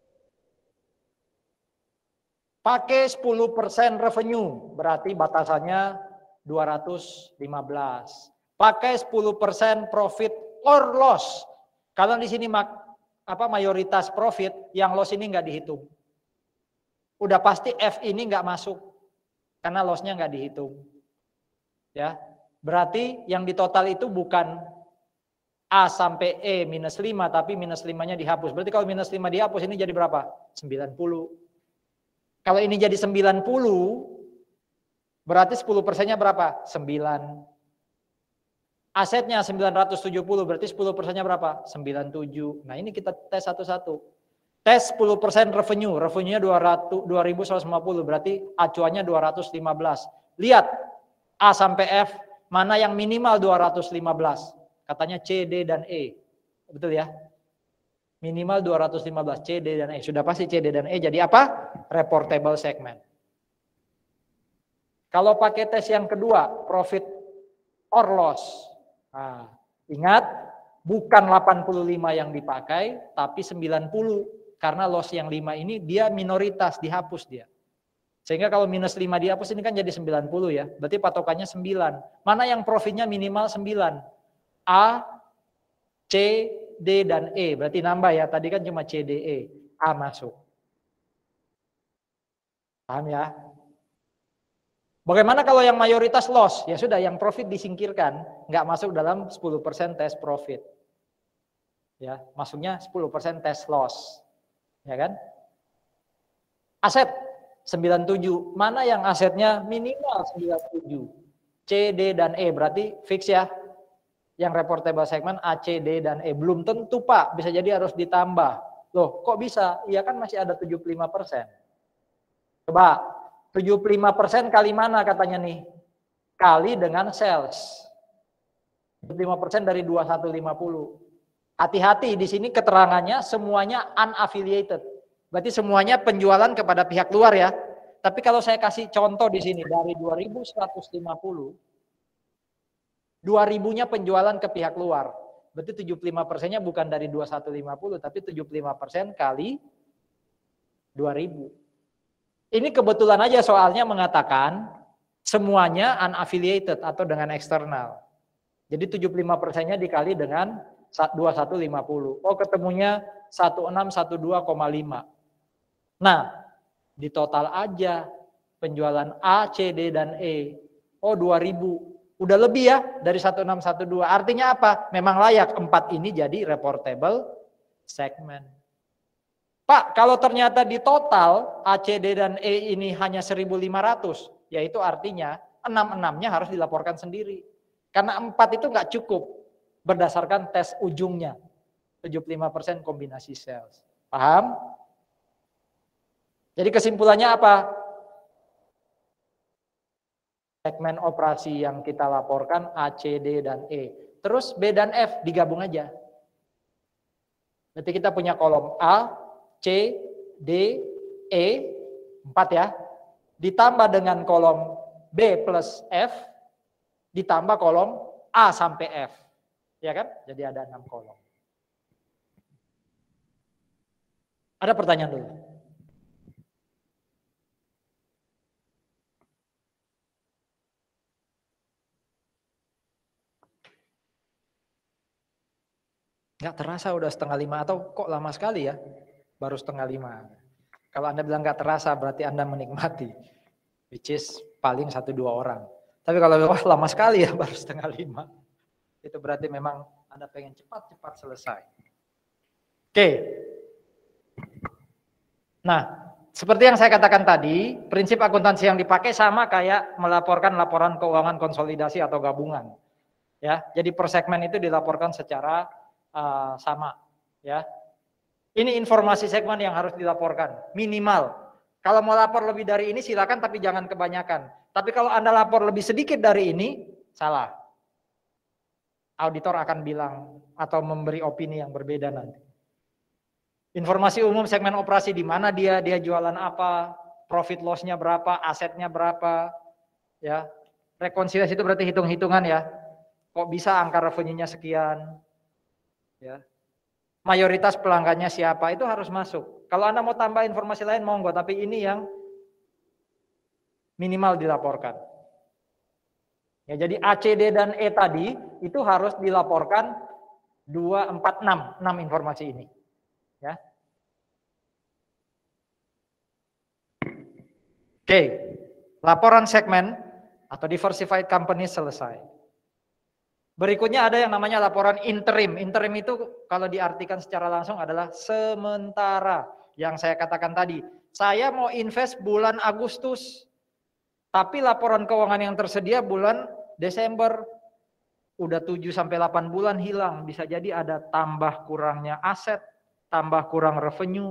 Speaker 1: Pakai sepuluh persen revenue, berarti batasannya dua ratus lima belas. Pakai sepuluh persen profit or loss. Kalau di sini mak, apa mayoritas profit, yang loss ini enggak dihitung. Udah pasti F ini enggak masuk karena loss-nya enggak dihitung. Ya. Berarti yang di total itu bukan A sampai E minus lima, tapi minus lima-nya dihapus. Berarti kalau minus lima dihapus ini jadi berapa? sembilan puluh. Kalau ini jadi sembilan puluh, berarti sepuluh persennya berapa? sembilan. Asetnya sembilan ratus tujuh puluh, berarti sepuluh persennya berapa? sembilan puluh tujuh. Nah ini kita tes satu-satu. Tes sepuluh persen revenue, revenue-nya dua ribu seratus lima puluh, berarti acuannya dua ratus lima belas. Lihat A sampai F, mana yang minimal dua ratus lima belas. Katanya C, D, dan E. Betul ya? Minimal dua ratus lima belas, C, D, dan E. Sudah pasti C, D, dan E jadi apa? Reportable segment. Kalau pakai tes yang kedua, profit or loss. Nah, ingat, bukan delapan puluh lima yang dipakai, tapi sembilan puluh. Karena loss yang lima ini dia minoritas, dihapus dia. Sehingga kalau minus lima dihapus ini kan jadi sembilan puluh ya. Berarti patokannya sembilan. Mana yang profitnya minimal sembilan? A, C, D, dan E. Berarti nambah ya. Tadi kan cuma C, D, E. A masuk. Paham ya? Bagaimana kalau yang mayoritas loss? Ya sudah, yang profit disingkirkan. Nggak masuk dalam sepuluh persen tes profit. Ya, masuknya sepuluh persen tes loss. Ya kan? Aset sembilan puluh tujuh. Mana yang asetnya minimal sembilan puluh tujuh? C, D, dan E. Berarti fix ya. Yang reportable segment A, C, D, dan E. Belum tentu Pak. Bisa jadi harus ditambah. Loh kok bisa? Iya kan masih ada tujuh puluh lima persen. Coba. tujuh puluh lima persen kali mana katanya nih? Kali dengan sales. tujuh puluh lima persen dari dua ribu seratus lima puluh. Hati-hati di sini keterangannya semuanya unaffiliated. Berarti semuanya penjualan kepada pihak luar ya. Tapi kalau saya kasih contoh di sini dari dua ribu seratus lima puluh, dua ribunya penjualan ke pihak luar. Berarti tujuh puluh lima persennya bukan dari dua ribu seratus lima puluh, tapi tujuh puluh lima persen kali dua ribu. Ini kebetulan aja soalnya mengatakan semuanya unaffiliated atau dengan eksternal. Jadi tujuh puluh lima persennya dikali dengan dua ribu seratus lima puluh. Oh ketemunya seribu enam ratus dua belas koma lima. Nah di total aja penjualan A, C, D, dan E. Oh dua ribu. Udah lebih ya dari seribu enam ratus dua belas. Artinya apa? Memang layak empat ini jadi reportable segment. Pak, kalau ternyata di total A, C, D, dan E ini hanya seribu lima ratus, yaitu artinya enam-enamnya harus dilaporkan sendiri. Karena empat itu nggak cukup berdasarkan tes ujungnya. tujuh puluh lima persen kombinasi sales. Paham? Jadi kesimpulannya apa? Segmen operasi yang kita laporkan A, C, D, dan E. Terus B dan F digabung aja. Nanti kita punya kolom A, C, D, E, empat ya. Ditambah dengan kolom B plus F, ditambah kolom A sampai F. Ya kan? Jadi ada enam kolom. Ada pertanyaan dulu? Nggak terasa udah setengah lima atau kok lama sekali ya? Baru setengah lima. Kalau Anda bilang nggak terasa berarti Anda menikmati. Which is paling satu dua orang. Tapi kalau wah lama sekali ya baru setengah lima. Itu berarti memang Anda pengen cepat-cepat selesai. Oke. Nah, seperti yang saya katakan tadi, prinsip akuntansi yang dipakai sama kayak melaporkan laporan keuangan konsolidasi atau gabungan. Ya, jadi per segmen itu dilaporkan secara uh, sama. Ya, ini informasi segmen yang harus dilaporkan minimal. Kalau mau lapor lebih dari ini silakan, tapi jangan kebanyakan. Tapi kalau Anda lapor lebih sedikit dari ini, salah. Auditor akan bilang atau memberi opini yang berbeda nanti. Informasi umum segmen operasi di mana dia, dia jualan apa, profit loss-nya berapa, asetnya berapa, ya. Rekonsiliasi itu berarti hitung-hitungan ya. Kok bisa angka revenue-nya sekian, ya. Mayoritas pelanggannya siapa, itu harus masuk. Kalau Anda mau tambah informasi lain, monggo, tapi ini yang minimal dilaporkan. Ya, jadi A, C, D, dan E tadi itu harus dilaporkan dua, empat, enam, enam informasi ini. Ya. Oke, laporan segmen atau diversified company selesai. Berikutnya ada yang namanya laporan interim. Interim itu kalau diartikan secara langsung adalah sementara. Yang saya katakan tadi, saya mau invest bulan Agustus, tapi laporan keuangan yang tersedia bulan Desember. Udah tujuh sampai delapan bulan hilang, bisa jadi ada tambah kurangnya aset, tambah kurang revenue.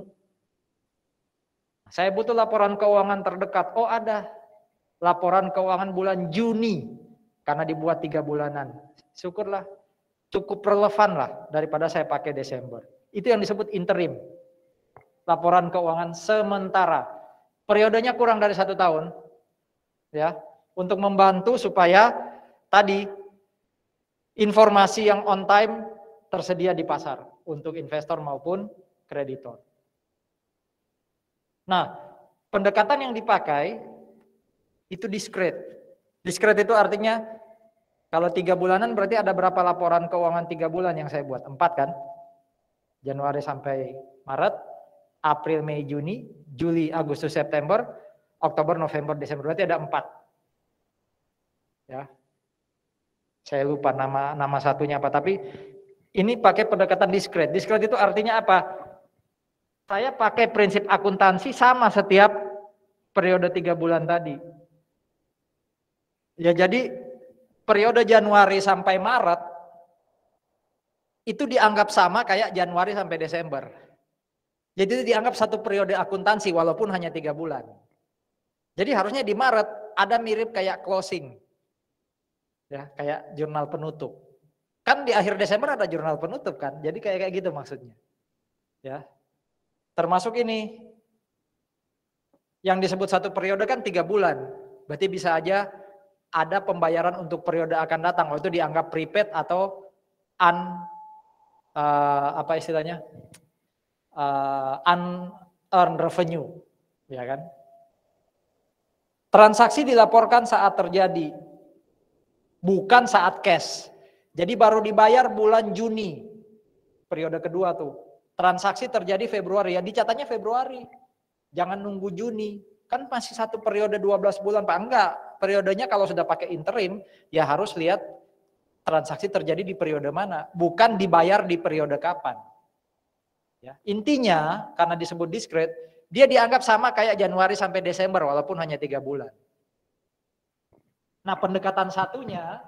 Speaker 1: Saya butuh laporan keuangan terdekat. Oh ada, laporan keuangan bulan Juni, karena dibuat tiga bulanan. Syukurlah, cukup relevan lah daripada saya pakai Desember. Itu yang disebut interim. Laporan keuangan sementara. Periodenya kurang dari satu tahun. Ya, untuk membantu supaya tadi informasi yang on time tersedia di pasar untuk investor maupun kreditor. Nah, pendekatan yang dipakai itu discrete. Discrete itu artinya kalau tiga bulanan berarti ada berapa laporan keuangan tiga bulan yang saya buat? Empat kan? Januari sampai Maret, April, Mei, Juni, Juli, Agustus, September, Oktober, November, Desember. Berarti ada empat. Ya, saya lupa nama nama satunya apa. Tapi ini pakai pendekatan discrete. Discrete itu artinya apa? Saya pakai prinsip akuntansi sama setiap periode tiga bulan tadi. Ya jadi periode Januari sampai Maret itu dianggap sama kayak Januari sampai Desember. Jadi itu dianggap satu periode akuntansi walaupun hanya tiga bulan. Jadi harusnya di Maret ada mirip kayak closing. Ya, kayak jurnal penutup. Kan di akhir Desember ada jurnal penutup kan. Jadi kayak kayak gitu maksudnya. Ya. Termasuk ini yang disebut satu periode kan tiga bulan. Berarti bisa aja ada pembayaran untuk periode akan datang. Oh, itu dianggap prepaid atau un uh, apa istilahnya? Uh, unearned revenue, ya kan? Transaksi dilaporkan saat terjadi, bukan saat cash. Jadi baru dibayar bulan Juni, periode kedua tuh. Transaksi terjadi Februari, ya dicatatnya Februari. Jangan nunggu Juni, kan masih satu periode dua belas bulan Pak. Enggak, periodenya kalau sudah pakai interim, ya harus lihat transaksi terjadi di periode mana, bukan dibayar di periode kapan. Ya, intinya karena disebut discrete, dia dianggap sama kayak Januari sampai Desember walaupun hanya tiga bulan. Nah pendekatan satunya,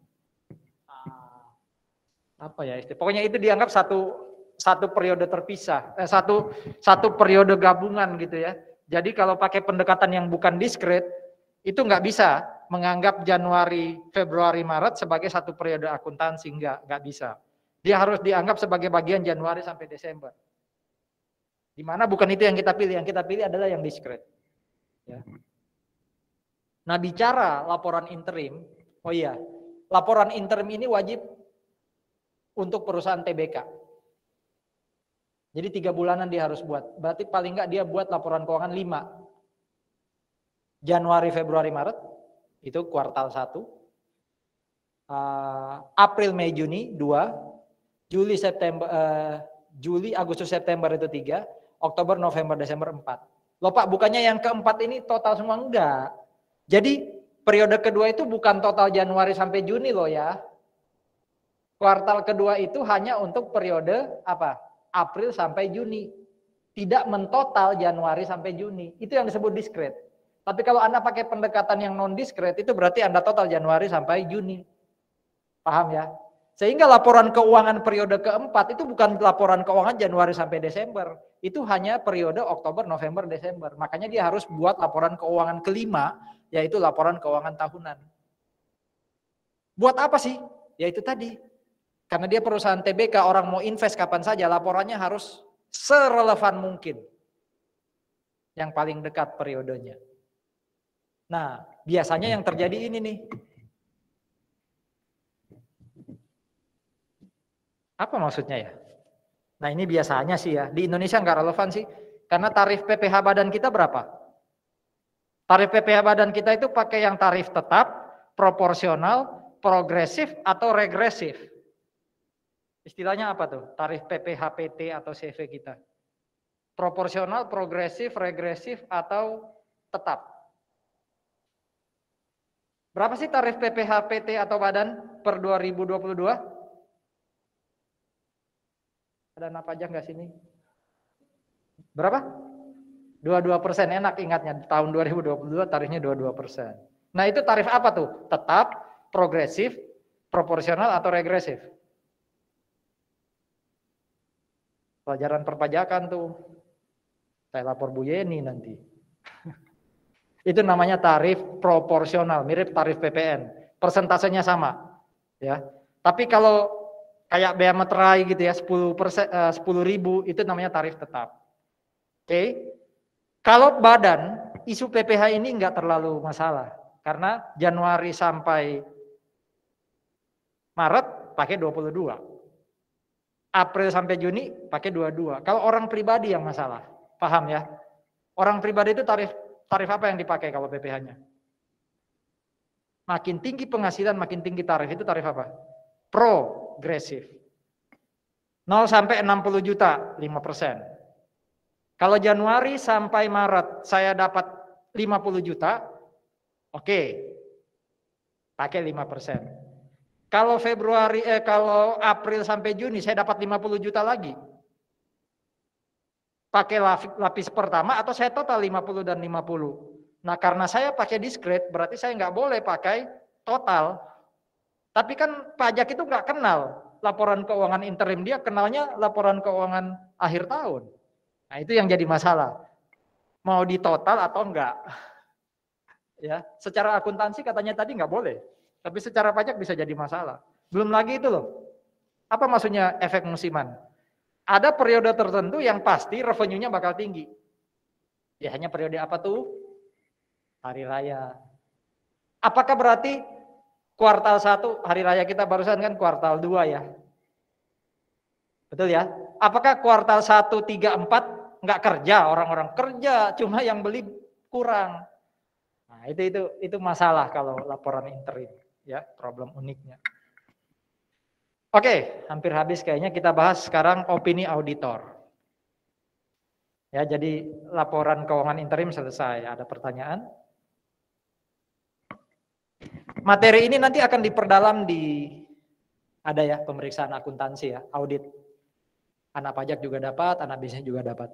Speaker 1: apa ya istilah, pokoknya itu dianggap satu satu periode terpisah, eh, satu satu periode gabungan gitu ya. Jadi kalau pakai pendekatan yang bukan discrete, itu nggak bisa menganggap Januari, Februari, Maret sebagai satu periode akuntansi, nggak nggak bisa. Dia harus dianggap sebagai bagian Januari sampai Desember. Dimana bukan itu yang kita pilih, yang kita pilih adalah yang discrete. Ya. Nah bicara laporan interim, oh iya, laporan interim ini wajib untuk perusahaan T B K. Jadi tiga bulanan dia harus buat. Berarti paling nggak dia buat laporan keuangan lima. Januari, Februari, Maret, itu kuartal satu. Uh, April, Mei, Juni, dua. Juli, September, uh, Juli, Agustus, September itu tiga. Oktober, November, Desember, empat. Loh Pak, bukannya yang keempat ini total semua? Enggak. Jadi periode kedua itu bukan total Januari sampai Juni loh ya. Kuartal kedua itu hanya untuk periode apa? April sampai Juni. Tidak mentotal Januari sampai Juni. Itu yang disebut discrete. Tapi kalau Anda pakai pendekatan yang non discrete, itu berarti Anda total Januari sampai Juni. Paham ya? Sehingga laporan keuangan periode keempat itu bukan laporan keuangan Januari sampai Desember. Itu hanya periode Oktober, November, Desember. Makanya dia harus buat laporan keuangan kelima, yaitu laporan keuangan tahunan. Buat apa sih? Ya itu tadi. Karena dia perusahaan T B K, orang mau invest kapan saja, laporannya harus serelevan mungkin. Yang paling dekat periodenya. Nah, biasanya yang terjadi ini nih. Apa maksudnya ya? Nah ini biasanya sih ya, di Indonesia nggak relevan sih. Karena tarif P P H badan kita berapa? Tarif P P H badan kita itu pakai yang tarif tetap, proporsional, progresif, atau regresif. Istilahnya apa tuh? Tarif P P H P T atau C V kita. Proporsional, progresif, regresif, atau tetap. Berapa sih tarif P P H P T atau badan per dua ribu dua puluh dua? Ada anak pajak nggak sini? Berapa? dua puluh dua persen, enak ingatnya. Tahun dua ribu dua puluh dua tarifnya dua puluh dua persen. Nah itu tarif apa tuh? Tetap, progresif, proporsional, atau regresif? Pelajaran perpajakan tuh. Saya lapor Bu Yeni nanti. Itu namanya tarif proporsional, mirip tarif P P N. Persentasenya sama. Ya. Tapi kalau kayak bea materai gitu ya, sepuluh persen, sepuluh ribu, itu namanya tarif tetap. Oke. Okay. Kalau badan, isu P P H ini enggak terlalu masalah. Karena Januari sampai Maret pakai dua puluh dua. April sampai Juni pakai dua puluh dua. Kalau orang pribadi yang masalah, paham ya? Orang pribadi itu tarif tarif apa yang dipakai kalau P P H-nya? Makin tinggi penghasilan, makin tinggi tarif. Itu tarif apa? Progresif. nol sampai enam puluh juta, lima persen. Kalau Januari sampai Maret saya dapat lima puluh juta, oke. Okay. Pakai lima persen. Kalau Februari eh kalau April sampai Juni saya dapat lima puluh juta lagi. Pakai lapis pertama atau saya total lima puluh dan lima puluh. Nah, karena saya pakai discrete berarti saya nggak boleh pakai total. Tapi kan pajak itu nggak kenal laporan keuangan interim, dia kenalnya laporan keuangan akhir tahun. Nah, itu yang jadi masalah. Mau di total atau enggak? Ya, secara akuntansi katanya tadi nggak boleh. Tapi secara pajak bisa jadi masalah. Belum lagi itu loh. Apa maksudnya efek musiman? Ada periode tertentu yang pasti revenue-nya bakal tinggi. Ya hanya periode apa tuh? Hari raya. Apakah berarti kuartal satu, hari raya kita barusan kan kuartal dua ya? Betul ya? Apakah kuartal satu, tiga, empat nggak kerja? Orang-orang kerja, cuma yang beli kurang. Nah itu itu itu masalah kalau laporan interim, ya problem uniknya. Oke, hampir habis kayaknya, kita bahas sekarang opini auditor. Ya, jadi laporan keuangan interim selesai. Ada pertanyaan? Materi ini nanti akan diperdalam di, ada ya, pemeriksaan akuntansi ya, audit. Anak pajak juga dapat, anak bisnis juga dapat.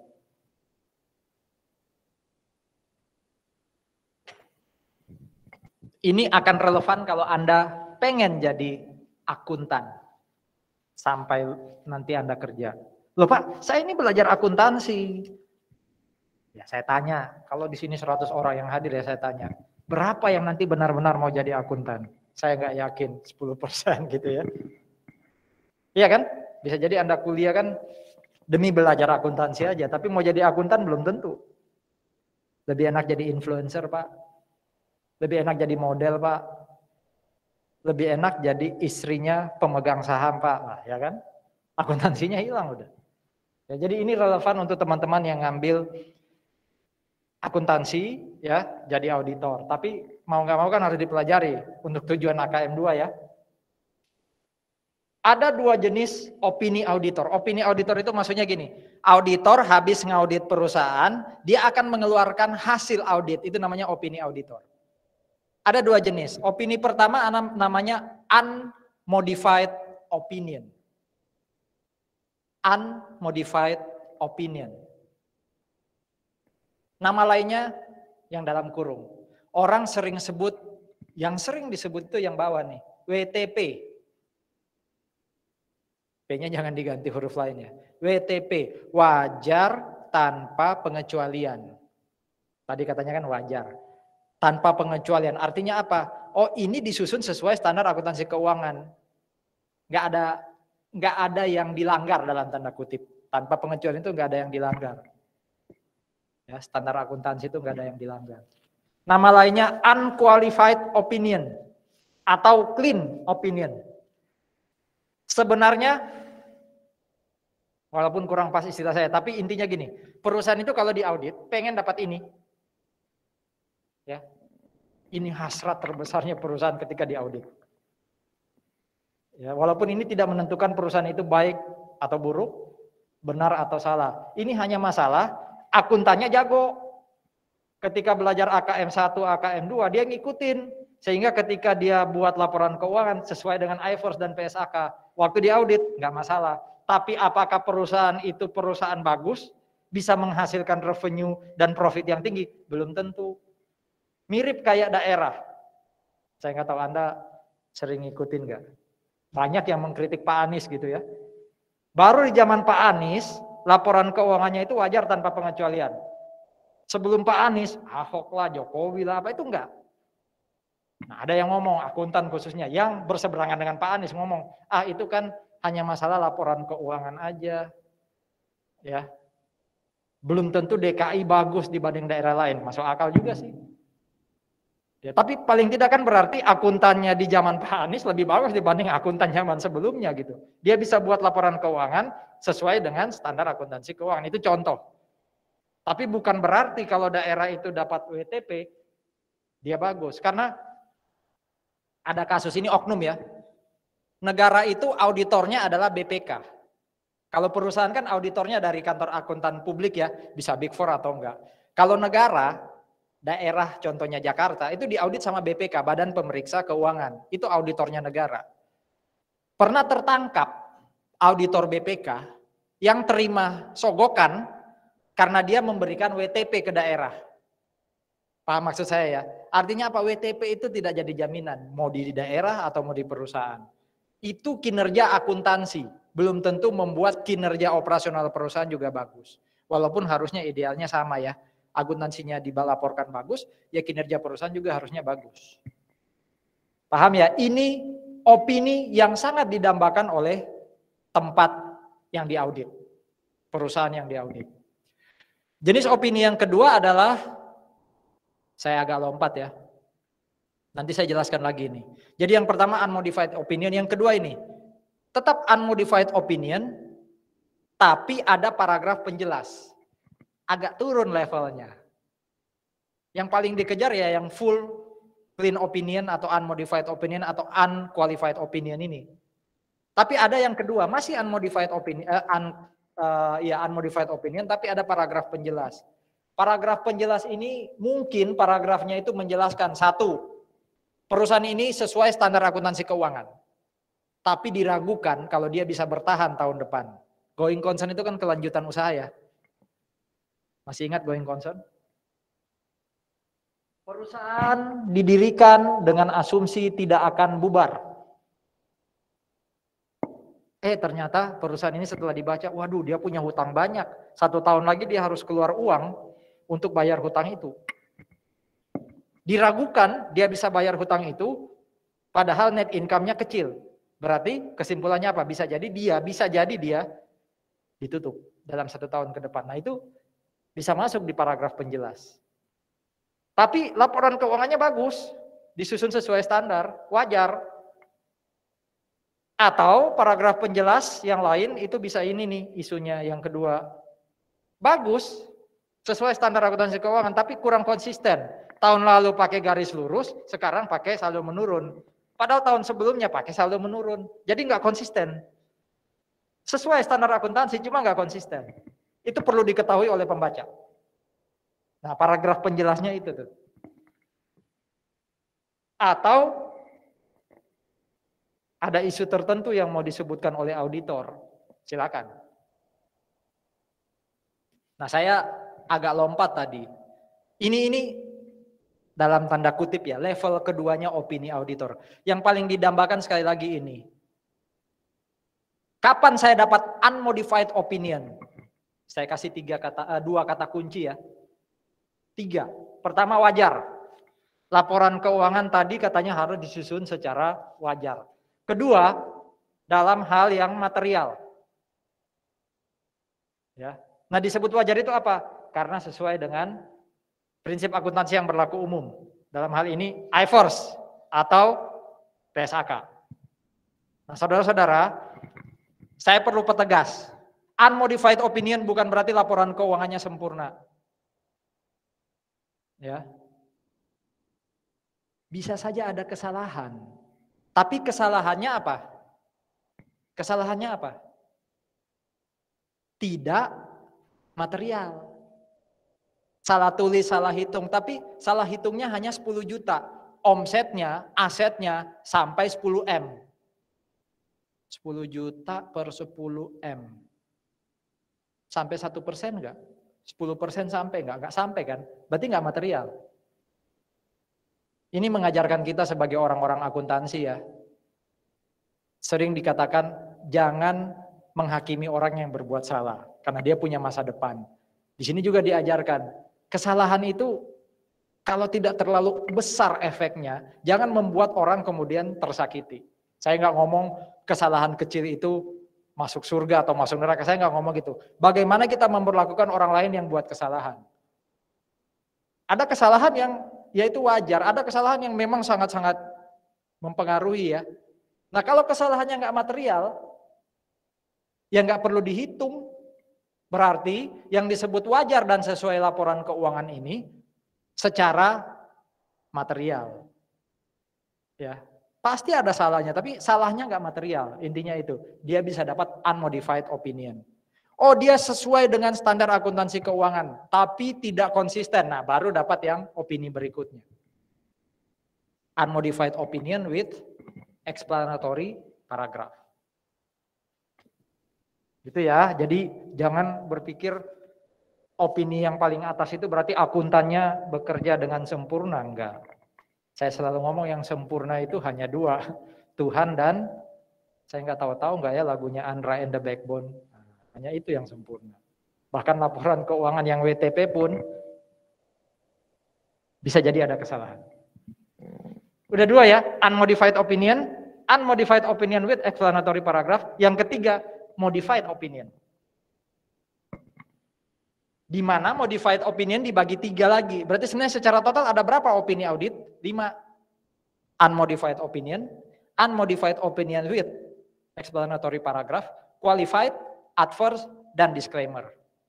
Speaker 1: Ini akan relevan kalau Anda pengen jadi akuntan. Sampai nanti Anda kerja. Loh Pak, saya ini belajar akuntansi. Ya saya tanya, kalau di sini seratus orang yang hadir ya saya tanya, berapa yang nanti benar-benar mau jadi akuntan? Saya nggak yakin sepuluh persen gitu ya. Iya kan? Bisa jadi Anda kuliah kan demi belajar akuntansi aja, tapi mau jadi akuntan belum tentu. Lebih enak jadi influencer Pak. Lebih enak jadi model Pak. Lebih enak jadi istrinya pemegang saham Pak, nah, ya kan? Akuntansinya hilang udah. Ya, jadi ini relevan untuk teman-teman yang ngambil akuntansi, ya, jadi auditor. Tapi mau nggak mau kan harus dipelajari untuk tujuan A K M dua ya. Ada dua jenis opini auditor. Opini auditor itu maksudnya gini, auditor habis ngaudit perusahaan, dia akan mengeluarkan hasil audit, itu namanya opini auditor. Ada dua jenis. Opini pertama namanya unmodified opinion. Unmodified opinion. Nama lainnya yang dalam kurung. Orang sering sebut, yang sering disebut itu yang bawah nih, W T P. P-nya jangan diganti huruf lainnya. W T P, wajar tanpa pengecualian. Tadi katanya kan wajar. Tanpa pengecualian, artinya apa? Oh, ini disusun sesuai standar akuntansi keuangan. Nggak ada, nggak ada yang dilanggar dalam tanda kutip. Tanpa pengecualian itu nggak ada yang dilanggar. Ya, standar akuntansi itu nggak ada yang dilanggar. Nama lainnya unqualified opinion atau clean opinion. Sebenarnya, walaupun kurang pas istilah saya, tapi intinya gini, perusahaan itu kalau diaudit pengen dapat ini. Ya. Ini hasrat terbesarnya perusahaan ketika diaudit. Ya, walaupun ini tidak menentukan perusahaan itu baik atau buruk, benar atau salah. Ini hanya masalah akuntannya jago. Ketika belajar A K M satu, A K M dua, dia ngikutin. Sehingga ketika dia buat laporan keuangan sesuai dengan I F R S dan P S A K, waktu diaudit nggak masalah. Tapi apakah perusahaan itu perusahaan bagus, bisa menghasilkan revenue dan profit yang tinggi? Belum tentu. Mirip kayak daerah. Saya nggak tahu Anda sering ngikutin nggak? Banyak yang mengkritik Pak Anies gitu ya. Baru di zaman Pak Anies, laporan keuangannya itu wajar tanpa pengecualian. Sebelum Pak Anies, Ahok lah, Jokowi lah, apa itu enggak. Nah, ada yang ngomong, akuntan khususnya, yang berseberangan dengan Pak Anies ngomong, ah itu kan hanya masalah laporan keuangan aja. Ya. Belum tentu D K I bagus dibanding daerah lain, masuk akal juga sih. Ya, tapi paling tidak kan berarti akuntannya di zaman Pak Anies lebih bagus dibanding akuntan zaman sebelumnya gitu. Dia bisa buat laporan keuangan sesuai dengan standar akuntansi keuangan, itu contoh. Tapi bukan berarti kalau daerah itu dapat W T P, dia bagus. Karena ada kasus ini oknum ya. Negara itu auditornya adalah B P K. Kalau perusahaan kan auditornya dari kantor akuntan publik ya, bisa Big Four atau enggak. Kalau negara, daerah contohnya Jakarta, itu diaudit sama B P K, Badan Pemeriksa Keuangan. Itu auditornya negara. Pernah tertangkap auditor B P K yang terima sogokan karena dia memberikan W T P ke daerah. Paham maksud saya ya? Artinya apa? W T P itu tidak jadi jaminan, mau di daerah atau mau di perusahaan. Itu kinerja akuntansi, belum tentu membuat kinerja operasional perusahaan juga bagus. Walaupun harusnya idealnya sama ya, akuntansinya dilaporkan bagus, ya kinerja perusahaan juga harusnya bagus. Paham ya? Ini opini yang sangat didambakan oleh tempat yang diaudit, perusahaan yang diaudit. Jenis opini yang kedua adalah, saya agak lompat ya, nanti saya jelaskan lagi nih. Jadi yang pertama unmodified opinion, yang kedua ini tetap unmodified opinion, tapi ada paragraf penjelas, agak turun levelnya. Yang paling dikejar ya yang full clean opinion atau unmodified opinion atau unqualified opinion ini. Tapi ada yang kedua masih unmodified opinion, uh, un, uh, ya unmodified opinion, tapi ada paragraf penjelas. Paragraf penjelas ini mungkin paragrafnya itu menjelaskan satu, perusahaan ini sesuai standar akuntansi keuangan. Tapi diragukan kalau dia bisa bertahan tahun depan. Going concern itu kan kelanjutan usaha ya. Masih ingat going concern? Perusahaan didirikan dengan asumsi tidak akan bubar. Eh ternyata perusahaan ini setelah dibaca, waduh dia punya hutang banyak. Satu tahun lagi dia harus keluar uang untuk bayar hutang itu. Diragukan dia bisa bayar hutang itu, padahal net income-nya kecil. Berarti kesimpulannya apa? Bisa jadi dia, bisa jadi dia ditutup dalam satu tahun ke depan. Nah itu bisa masuk di paragraf penjelas. Tapi laporan keuangannya bagus, disusun sesuai standar, wajar. Atau paragraf penjelas yang lain itu bisa ini nih isunya yang kedua. Bagus, sesuai standar akuntansi keuangan, tapi kurang konsisten. Tahun lalu pakai garis lurus, sekarang pakai saldo menurun. Padahal tahun sebelumnya pakai saldo menurun. Jadi nggak konsisten. Sesuai standar akuntansi, cuma nggak konsisten. Itu perlu diketahui oleh pembaca. Nah, paragraf penjelasnya itu tuh. Atau ada isu tertentu yang mau disebutkan oleh auditor. Silakan. Nah, saya agak lompat tadi. Ini ini dalam tanda kutip ya, level keduanya opini auditor. Yang paling didambakan sekali lagi ini. Kapan saya dapat unmodified opinion? Saya kasih tiga kata, uh, dua kata kunci ya. Tiga. Pertama, wajar. Laporan keuangan tadi katanya harus disusun secara wajar. Kedua, dalam hal yang material. Ya. Nah, disebut wajar itu apa? Karena sesuai dengan prinsip akuntansi yang berlaku umum. Dalam hal ini I F O R S atau P S A K. Nah, saudara-saudara, saya perlu pertegas. Unmodified opinion bukan berarti laporan keuangannya sempurna. Ya. Bisa saja ada kesalahan. Tapi kesalahannya apa? Kesalahannya apa? Tidak material. Salah tulis, salah hitung, tapi salah hitungnya hanya sepuluh juta. Omsetnya, asetnya sampai sepuluh M. sepuluh juta per sepuluh M. Sampai satu persen enggak? sepuluh persen sampai enggak? Enggak sampai kan? Berarti enggak material. Ini mengajarkan kita sebagai orang-orang akuntansi ya. Sering dikatakan jangan menghakimi orang yang berbuat salah. Karena dia punya masa depan. Di sini juga diajarkan, kesalahan itu kalau tidak terlalu besar efeknya, jangan membuat orang kemudian tersakiti. Saya nggak ngomong kesalahan kecil itu masuk surga atau masuk neraka, saya nggak ngomong gitu. Bagaimana kita memperlakukan orang lain yang buat kesalahan? Ada kesalahan yang yaitu wajar, ada kesalahan yang memang sangat-sangat mempengaruhi ya. Nah kalau kesalahannya nggak material, ya nggak perlu dihitung. Berarti yang disebut wajar dan sesuai laporan keuangan ini secara material. Ya, pasti ada salahnya, tapi salahnya nggak material. Intinya itu, dia bisa dapat unmodified opinion. Oh, dia sesuai dengan standar akuntansi keuangan, tapi tidak konsisten. Nah, baru dapat yang opini berikutnya. Unmodified opinion with explanatory paragraph. Gitu ya, jadi jangan berpikir opini yang paling atas itu berarti akuntannya bekerja dengan sempurna, enggak. Saya selalu ngomong yang sempurna itu hanya dua, Tuhan dan saya nggak tahu-tahu nggak ya lagunya Andra and the Backbone, nah, hanya itu yang sempurna. Bahkan laporan keuangan yang W T P pun bisa jadi ada kesalahan. Udah dua ya, unmodified opinion, unmodified opinion with explanatory paragraph. Yang ketiga, modified opinion. Di mana modified opinion dibagi tiga lagi. Berarti sebenarnya secara total ada berapa opini audit? Lima. Unmodified opinion, unmodified opinion with explanatory paragraph, qualified, adverse, dan disclaimer.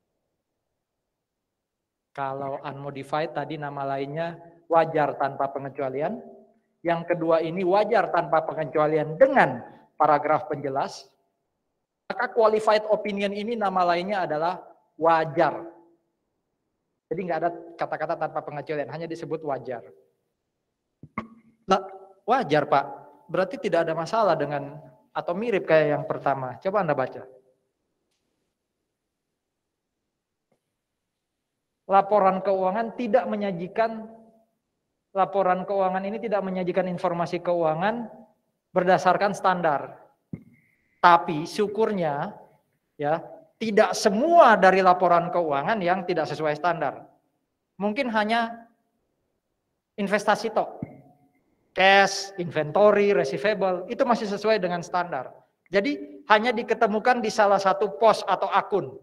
Speaker 1: Kalau unmodified tadi nama lainnya wajar tanpa pengecualian. Yang kedua ini wajar tanpa pengecualian dengan paragraf penjelas. Maka qualified opinion ini nama lainnya adalah wajar. Jadi nggak ada kata-kata tanpa pengecualian, hanya disebut wajar. Nah, wajar Pak, berarti tidak ada masalah dengan atau mirip kayak yang pertama. Coba Anda baca. Laporan keuangan tidak menyajikan, laporan keuangan ini tidak menyajikan informasi keuangan berdasarkan standar. Tapi syukurnya ya tidak semua dari laporan keuangan yang tidak sesuai standar. Mungkin hanya investasi tok. Cash, inventory, receivable itu masih sesuai dengan standar. Jadi hanya diketemukan di salah satu pos atau akun.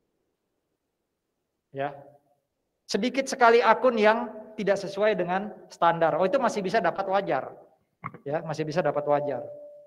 Speaker 1: Ya. Sedikit sekali akun yang tidak sesuai dengan standar. Oh, itu masih bisa dapat wajar. Ya, masih bisa dapat wajar.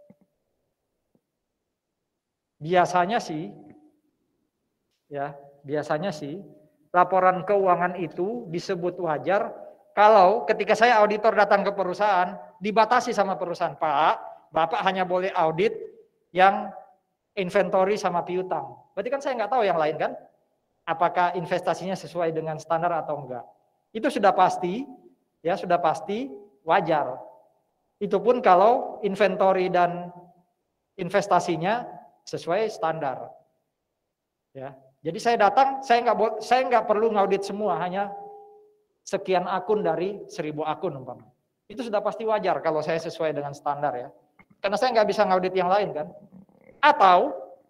Speaker 1: Biasanya sih, ya biasanya sih laporan keuangan itu disebut wajar kalau ketika saya auditor datang ke perusahaan dibatasi sama perusahaan, Pak, Bapak hanya boleh audit yang inventory sama piutang. Berarti kan saya nggak tahu yang lain kan, apakah investasinya sesuai dengan standar atau enggak. Itu sudah pasti, ya sudah pasti wajar. Itu pun kalau inventory dan investasinya sesuai standar, ya. Jadi saya datang, saya nggak saya nggak perlu ngaudit semua, hanya sekian akun dari seribu akun umpama. Itu sudah pasti wajar kalau saya sesuai dengan standar ya. Karena saya nggak bisa ngaudit yang lain kan. Atau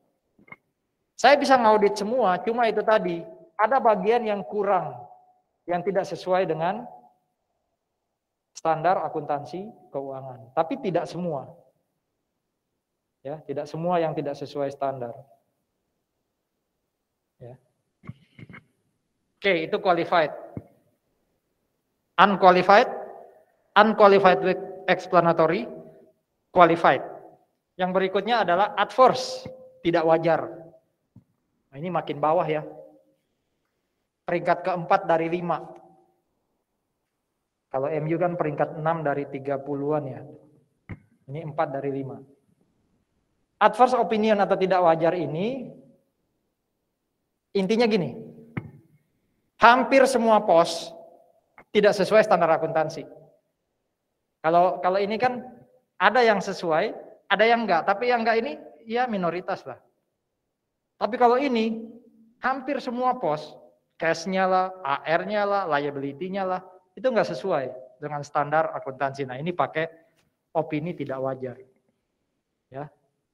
Speaker 1: Saya bisa ngaudit semua, cuma itu tadi, ada bagian yang kurang, yang tidak sesuai dengan standar akuntansi keuangan. Tapi tidak semua. Ya, tidak semua yang tidak sesuai standar. Ya. Oke, itu qualified. Unqualified, unqualified with explanatory, qualified. Yang berikutnya adalah adverse, tidak wajar. Nah, ini makin bawah ya. Peringkat keempat dari lima. Kalau M U kan peringkat enam dari tiga puluhan ya. Ini empat dari lima. Adverse opinion atau tidak wajar ini, intinya gini. Hampir semua pos tidak sesuai standar akuntansi. Kalau kalau ini kan ada yang sesuai, ada yang enggak. Tapi yang enggak ini ya minoritas lah. Tapi kalau ini, hampir semua pos, cash-nya lah, A R-nya lah, liability-nya lah, itu enggak sesuai dengan standar akuntansi. Nah ini pakai opini tidak wajar. Ya.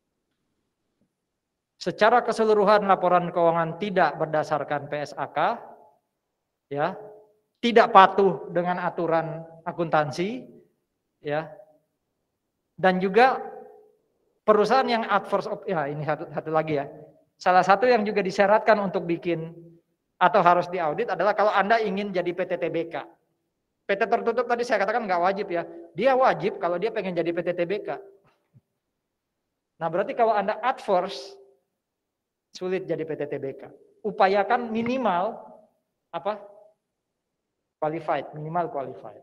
Speaker 1: Secara keseluruhan laporan keuangan tidak berdasarkan P S A K, ya, tidak patuh dengan aturan akuntansi, ya, dan juga perusahaan yang adverse, ya ini satu, satu lagi ya. Salah satu yang juga disyaratkan untuk bikin atau harus diaudit adalah kalau Anda ingin jadi P T T B K. P T tertutup tadi saya katakan nggak wajib ya. Dia wajib kalau dia pengen jadi P T T B K. Nah berarti kalau Anda adverse, sulit jadi P T T B K. Upayakan minimal apa? Qualified, minimal qualified.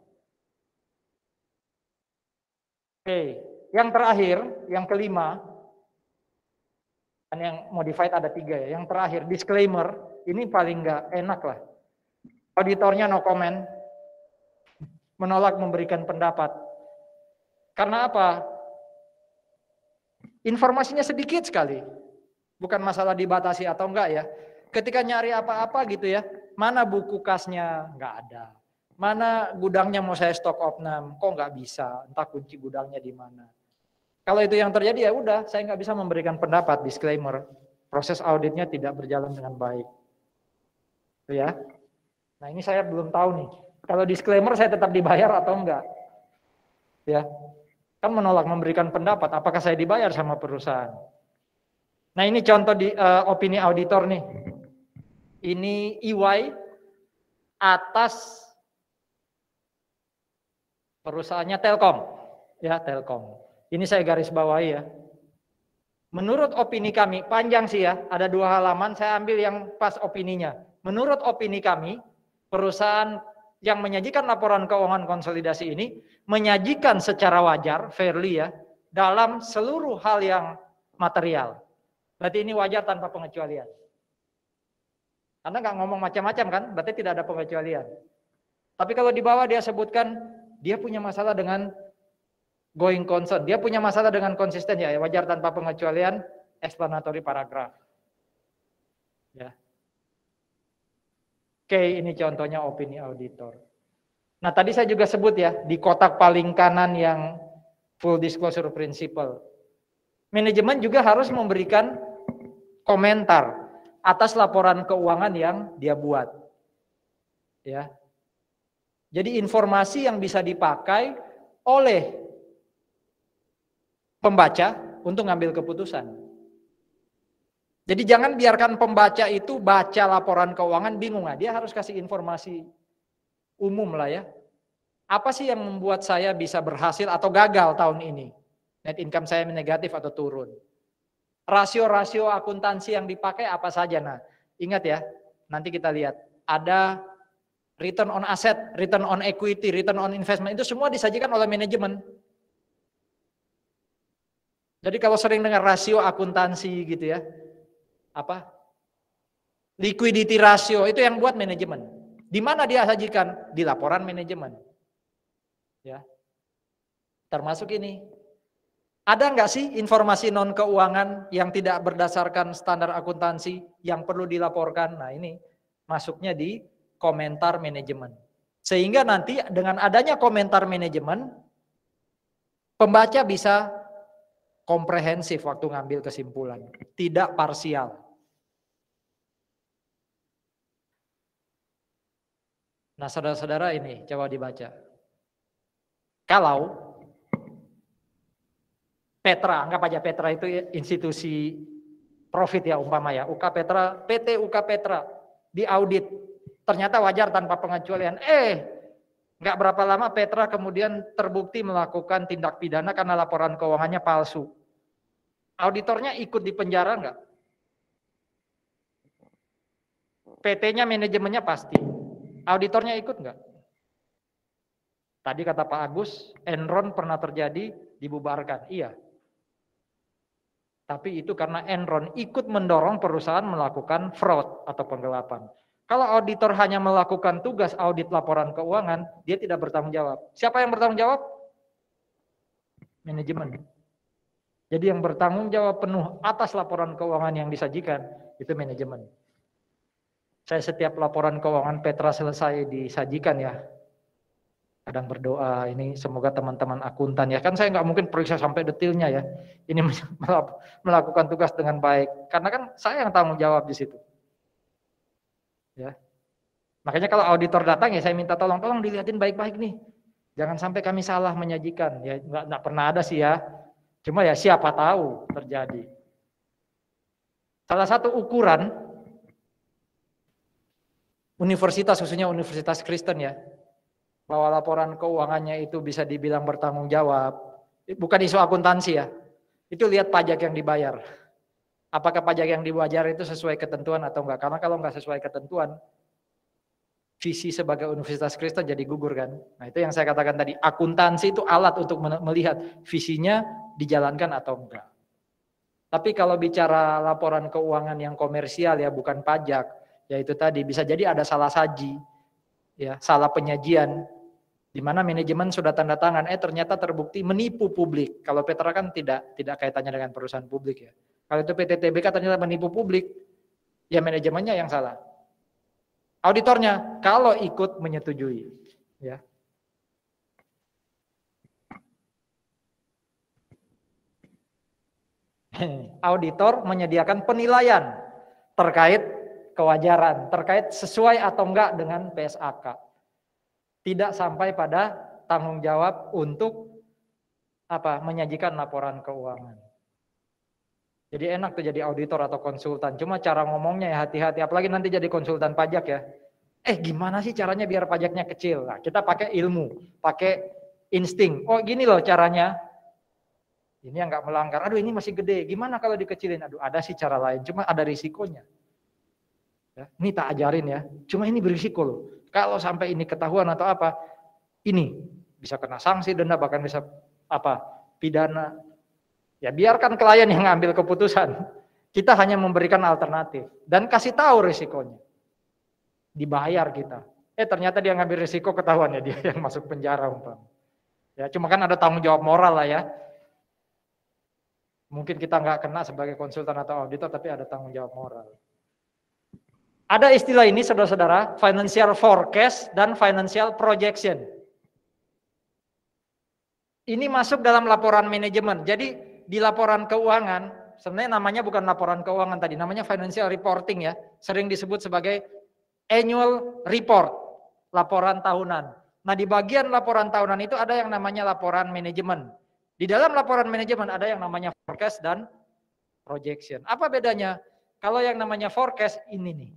Speaker 1: Oke, yang terakhir, yang kelima, dan yang modified ada tiga ya. Yang terakhir, disclaimer, ini paling nggak enak lah. Auditornya no comment, menolak memberikan pendapat. Karena apa? Informasinya sedikit sekali. Bukan masalah dibatasi atau enggak ya. Ketika nyari apa-apa gitu ya, mana buku kasnya? Enggak ada. Mana gudangnya mau saya stok opnam? Kok enggak bisa? Entah kunci gudangnya di mana. Kalau itu yang terjadi ya udah, saya nggak bisa memberikan pendapat, disclaimer. Proses auditnya tidak berjalan dengan baik. Itu ya. Nah ini saya belum tahu nih. Kalau disclaimer saya tetap dibayar atau enggak? Ya. Kan menolak memberikan pendapat, apakah saya dibayar sama perusahaan? Nah ini contoh di uh, opini auditor nih. Ini E Y atas perusahaannya Telkom, ya Telkom. Ini saya garis bawahi ya. Menurut opini kami, panjang sih ya, ada dua halaman, saya ambil yang pas opininya. Menurut opini kami, perusahaan yang menyajikan laporan keuangan konsolidasi ini menyajikan secara wajar, fairly ya, dalam seluruh hal yang material. Berarti ini wajar tanpa pengecualian. Anda nggak ngomong macam-macam kan, berarti tidak ada pengecualian. Tapi kalau di bawah dia sebutkan, dia punya masalah dengan going concern, dia punya masalah dengan konsisten ya, wajar tanpa pengecualian, explanatory paragraph. Ya. Oke, ini contohnya opini auditor. Nah tadi saya juga sebut ya, di kotak paling kanan yang full disclosure principle. Manajemen juga harus memberikan komentar atas laporan keuangan yang dia buat. Ya. Jadi informasi yang bisa dipakai oleh pembaca untuk ngambil keputusan. Jadi jangan biarkan pembaca itu baca laporan keuangan bingung, nah, dia harus kasih informasi umum lah ya. Apa sih yang membuat saya bisa berhasil atau gagal tahun ini? Net income saya negatif atau turun. Rasio-rasio akuntansi yang dipakai apa saja? Nah, ingat ya, nanti kita lihat ada return on asset, return on equity, return on investment, itu semua disajikan oleh manajemen. Jadi kalau sering dengar rasio akuntansi gitu ya, apa? Liquidity ratio itu yang buat manajemen. Di mana dia sajikan? Di laporan manajemen. Ya. Termasuk ini. Ada nggak sih informasi non keuangan yang tidak berdasarkan standar akuntansi yang perlu dilaporkan? Nah ini masuknya di komentar manajemen. Sehingga nanti dengan adanya komentar manajemen, pembaca bisa komprehensif waktu ngambil kesimpulan, tidak parsial. Nah, saudara-saudara ini coba dibaca. Kalau Petra, anggap aja Petra itu institusi profit ya umpama ya, U K Petra, P T U K Petra diaudit, ternyata wajar tanpa pengecualian. Eh, nggak berapa lama Petra kemudian terbukti melakukan tindak pidana karena laporan keuangannya palsu. Auditornya ikut di penjara nggak? P T-nya manajemennya pasti. Auditornya ikut nggak? Tadi kata Pak Agus, Enron pernah terjadi dibubarkan. Iya. Tapi itu karena Enron ikut mendorong perusahaan melakukan fraud atau penggelapan. Kalau auditor hanya melakukan tugas audit laporan keuangan, dia tidak bertanggung jawab. Siapa yang bertanggung jawab? Manajemen. Jadi yang bertanggung jawab penuh atas laporan keuangan yang disajikan, itu manajemen. Saya setiap laporan keuangan Petra selesai disajikan ya, kadang berdoa ini semoga teman-teman akuntan ya, kan saya nggak mungkin periksa sampai detailnya ya, ini melakukan tugas dengan baik, karena kan saya yang tanggung jawab di situ. Ya, makanya kalau auditor datang ya saya minta tolong, tolong dilihatin baik-baik nih, jangan sampai kami salah menyajikan. Ya nggak, nggak pernah ada sih ya, cuma ya siapa tahu terjadi. Salah satu ukuran universitas, khususnya universitas Kristen ya, bahwa laporan keuangannya itu bisa dibilang bertanggung jawab, bukan isu akuntansi ya, itu lihat pajak yang dibayar. Apakah pajak yang dibayar itu sesuai ketentuan atau enggak? Karena kalau enggak sesuai ketentuan, visi sebagai universitas Kristen jadi gugur kan. Nah itu yang saya katakan tadi, akuntansi itu alat untuk melihat visinya dijalankan atau enggak. Tapi kalau bicara laporan keuangan yang komersial ya, bukan pajak, ya itu tadi bisa jadi ada salah saji, ya salah penyajian, di mana manajemen sudah tanda tangan, eh ternyata terbukti menipu publik. Kalau Petra kan tidak tidak kaitannya dengan perusahaan publik ya. Kalau itu P T T B K ternyata menipu publik, ya manajemennya yang salah. Auditornya kalau ikut menyetujui, ya. Auditor menyediakan penilaian terkait kewajaran, terkait sesuai atau enggak dengan P S A K. Tidak sampai pada tanggung jawab untuk apa? Menyajikan laporan keuangan. Jadi enak tuh jadi auditor atau konsultan. Cuma cara ngomongnya ya hati-hati. Apalagi nanti jadi konsultan pajak ya. Eh gimana sih caranya biar pajaknya kecil? Nah, kita pakai ilmu, pakai insting. Oh gini loh caranya. Ini yang nggak melanggar. Aduh ini masih gede. Gimana kalau dikecilin? Aduh ada sih cara lain. Cuma ada risikonya. Ya, ini tak ajarin ya. Cuma ini berisiko loh. Kalau sampai ini ketahuan atau apa, ini bisa kena sanksi, denda, bahkan bisa apa? Pidana. Ya biarkan klien yang ngambil keputusan. Kita hanya memberikan alternatif dan kasih tahu risikonya. Dibayar kita. Eh ternyata dia ngambil risiko, ketahuan ya dia yang masuk penjara umpam. Ya cuma kan ada tanggung jawab moral lah ya. Mungkin kita nggak kena sebagai konsultan atau auditor, tapi ada tanggung jawab moral. Ada istilah ini saudara-saudara, financial forecast dan financial projection. Ini masuk dalam laporan manajemen. Jadi di laporan keuangan, sebenarnya namanya bukan laporan keuangan tadi, namanya financial reporting ya. Sering disebut sebagai annual report, laporan tahunan. Nah di bagian laporan tahunan itu ada yang namanya laporan manajemen. Di dalam laporan manajemen ada yang namanya forecast dan projection. Apa bedanya? Kalau yang namanya forecast ini nih.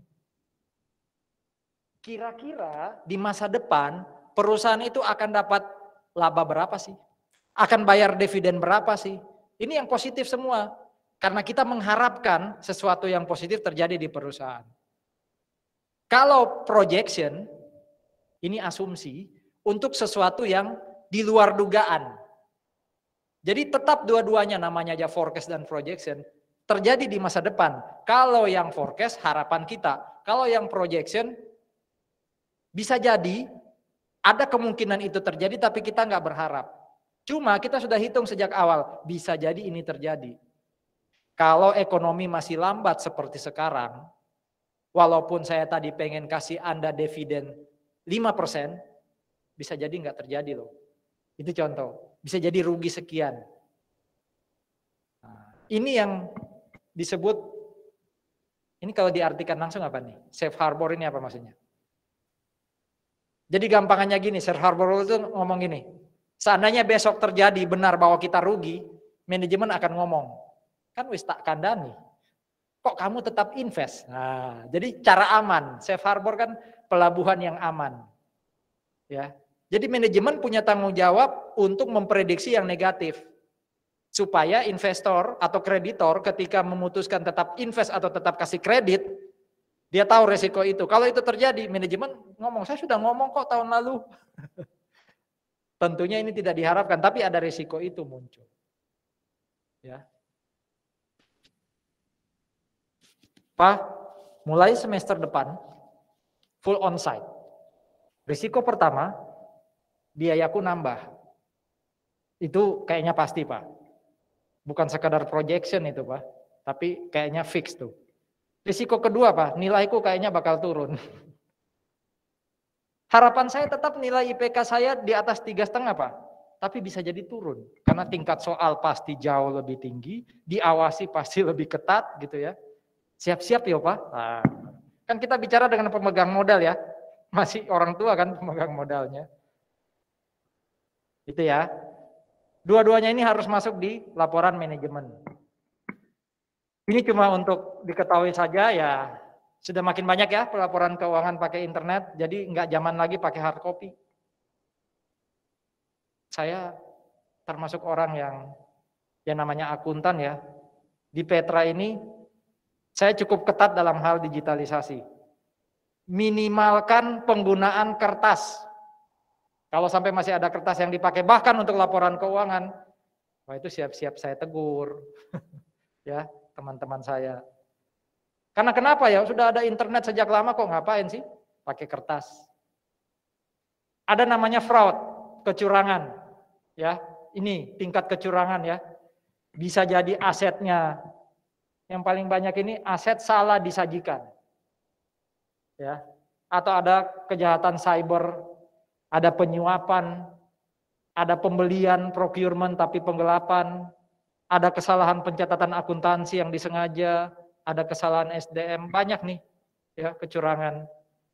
Speaker 1: Kira-kira di masa depan perusahaan itu akan dapat laba berapa sih? Akan bayar dividen berapa sih? Ini yang positif semua. Karena kita mengharapkan sesuatu yang positif terjadi di perusahaan. Kalau projection, ini asumsi untuk sesuatu yang di luar dugaan. Jadi tetap dua-duanya namanya aja forecast dan projection. Terjadi di masa depan. Kalau yang forecast harapan kita. Kalau yang projection bisa jadi ada kemungkinan itu terjadi tapi kita nggak berharap. Cuma kita sudah hitung sejak awal, bisa jadi ini terjadi. Kalau ekonomi masih lambat seperti sekarang, walaupun saya tadi pengen kasih Anda dividen lima persen, bisa jadi nggak terjadi loh. Itu contoh, bisa jadi rugi sekian. Nah, ini yang disebut, ini kalau diartikan langsung apa nih? Safe harbor ini apa maksudnya? Jadi gampangannya gini, Safe Harbor Rule itu ngomong gini, seandainya besok terjadi benar bahwa kita rugi, manajemen akan ngomong, kan wis tak kandani, kok kamu tetap invest? Nah, jadi cara aman, Safe Harbor kan pelabuhan yang aman. Ya, jadi manajemen punya tanggung jawab untuk memprediksi yang negatif, supaya investor atau kreditor ketika memutuskan tetap invest atau tetap kasih kredit, dia tahu resiko itu. Kalau itu terjadi, manajemen ngomong, saya sudah ngomong kok tahun lalu. Tentunya ini tidak diharapkan, tapi ada resiko itu muncul. Ya. Pak, mulai semester depan, full onsite. Risiko pertama, biayaku nambah. Itu kayaknya pasti, Pak. Bukan sekadar projection itu, Pak. Tapi kayaknya fix tuh. Risiko kedua, Pak, nilaiku kayaknya bakal turun. Harapan saya tetap nilai I P K saya di atas tiga koma lima, Pak. Tapi bisa jadi turun. Karena tingkat soal pasti jauh lebih tinggi, diawasi pasti lebih ketat gitu ya. Siap-siap ya, Pak. Nah, kan kita bicara dengan pemegang modal ya. Masih orang tua kan pemegang modalnya. Itu ya. Dua-duanya ini harus masuk di laporan manajemen. Ini cuma untuk diketahui saja ya, sudah makin banyak ya pelaporan keuangan pakai internet, jadi nggak zaman lagi pakai hard copy. Saya termasuk orang yang yang namanya akuntan ya. Di Petra ini saya cukup ketat dalam hal digitalisasi. Minimalkan penggunaan kertas. Kalau sampai masih ada kertas yang dipakai bahkan untuk laporan keuangan, wah itu siap-siap saya tegur. Ya, teman-teman saya. Karena kenapa ya? Sudah ada internet sejak lama kok ngapain sih pakai kertas? Ada namanya fraud, kecurangan. Ya, ini tingkat kecurangan ya. Bisa jadi asetnya yang paling banyak ini aset salah disajikan. Ya. Atau ada kejahatan cyber, ada penyuapan, ada pembelian procurement tapi penggelapan, ada kesalahan pencatatan akuntansi yang disengaja, ada kesalahan S D M, banyak nih ya kecurangan.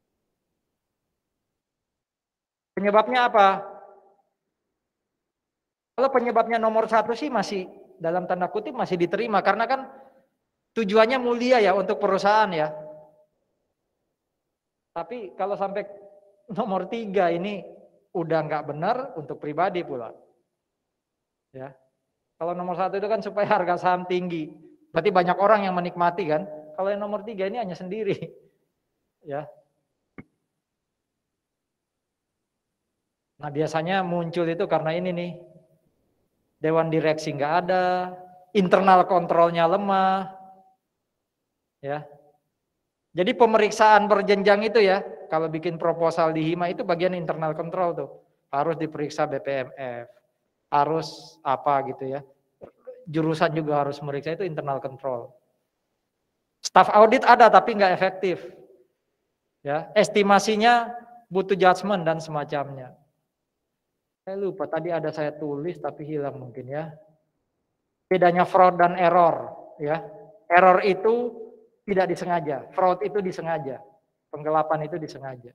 Speaker 1: Penyebabnya apa? Kalau penyebabnya nomor satu sih masih dalam tanda kutip masih diterima karena kan tujuannya mulia ya untuk perusahaan ya. Tapi kalau sampai nomor tiga ini udah nggak benar untuk pribadi pula. Ya. Kalau nomor satu itu kan supaya harga saham tinggi. Berarti banyak orang yang menikmati kan. Kalau yang nomor tiga ini hanya sendiri. Ya. Nah biasanya muncul itu karena ini nih. Dewan direksi nggak ada. Internal kontrolnya lemah. Ya. Jadi pemeriksaan berjenjang itu ya. Kalau bikin proposal di Hima itu bagian internal control tuh. Harus diperiksa B P M F. Harus apa gitu ya. Jurusan juga harus meriksa, itu internal control. Staff audit ada tapi nggak efektif. Ya, estimasinya butuh judgement dan semacamnya. Saya lupa tadi ada saya tulis tapi hilang mungkin ya. Bedanya fraud dan error ya. Error itu tidak disengaja, fraud itu disengaja. Penggelapan itu disengaja.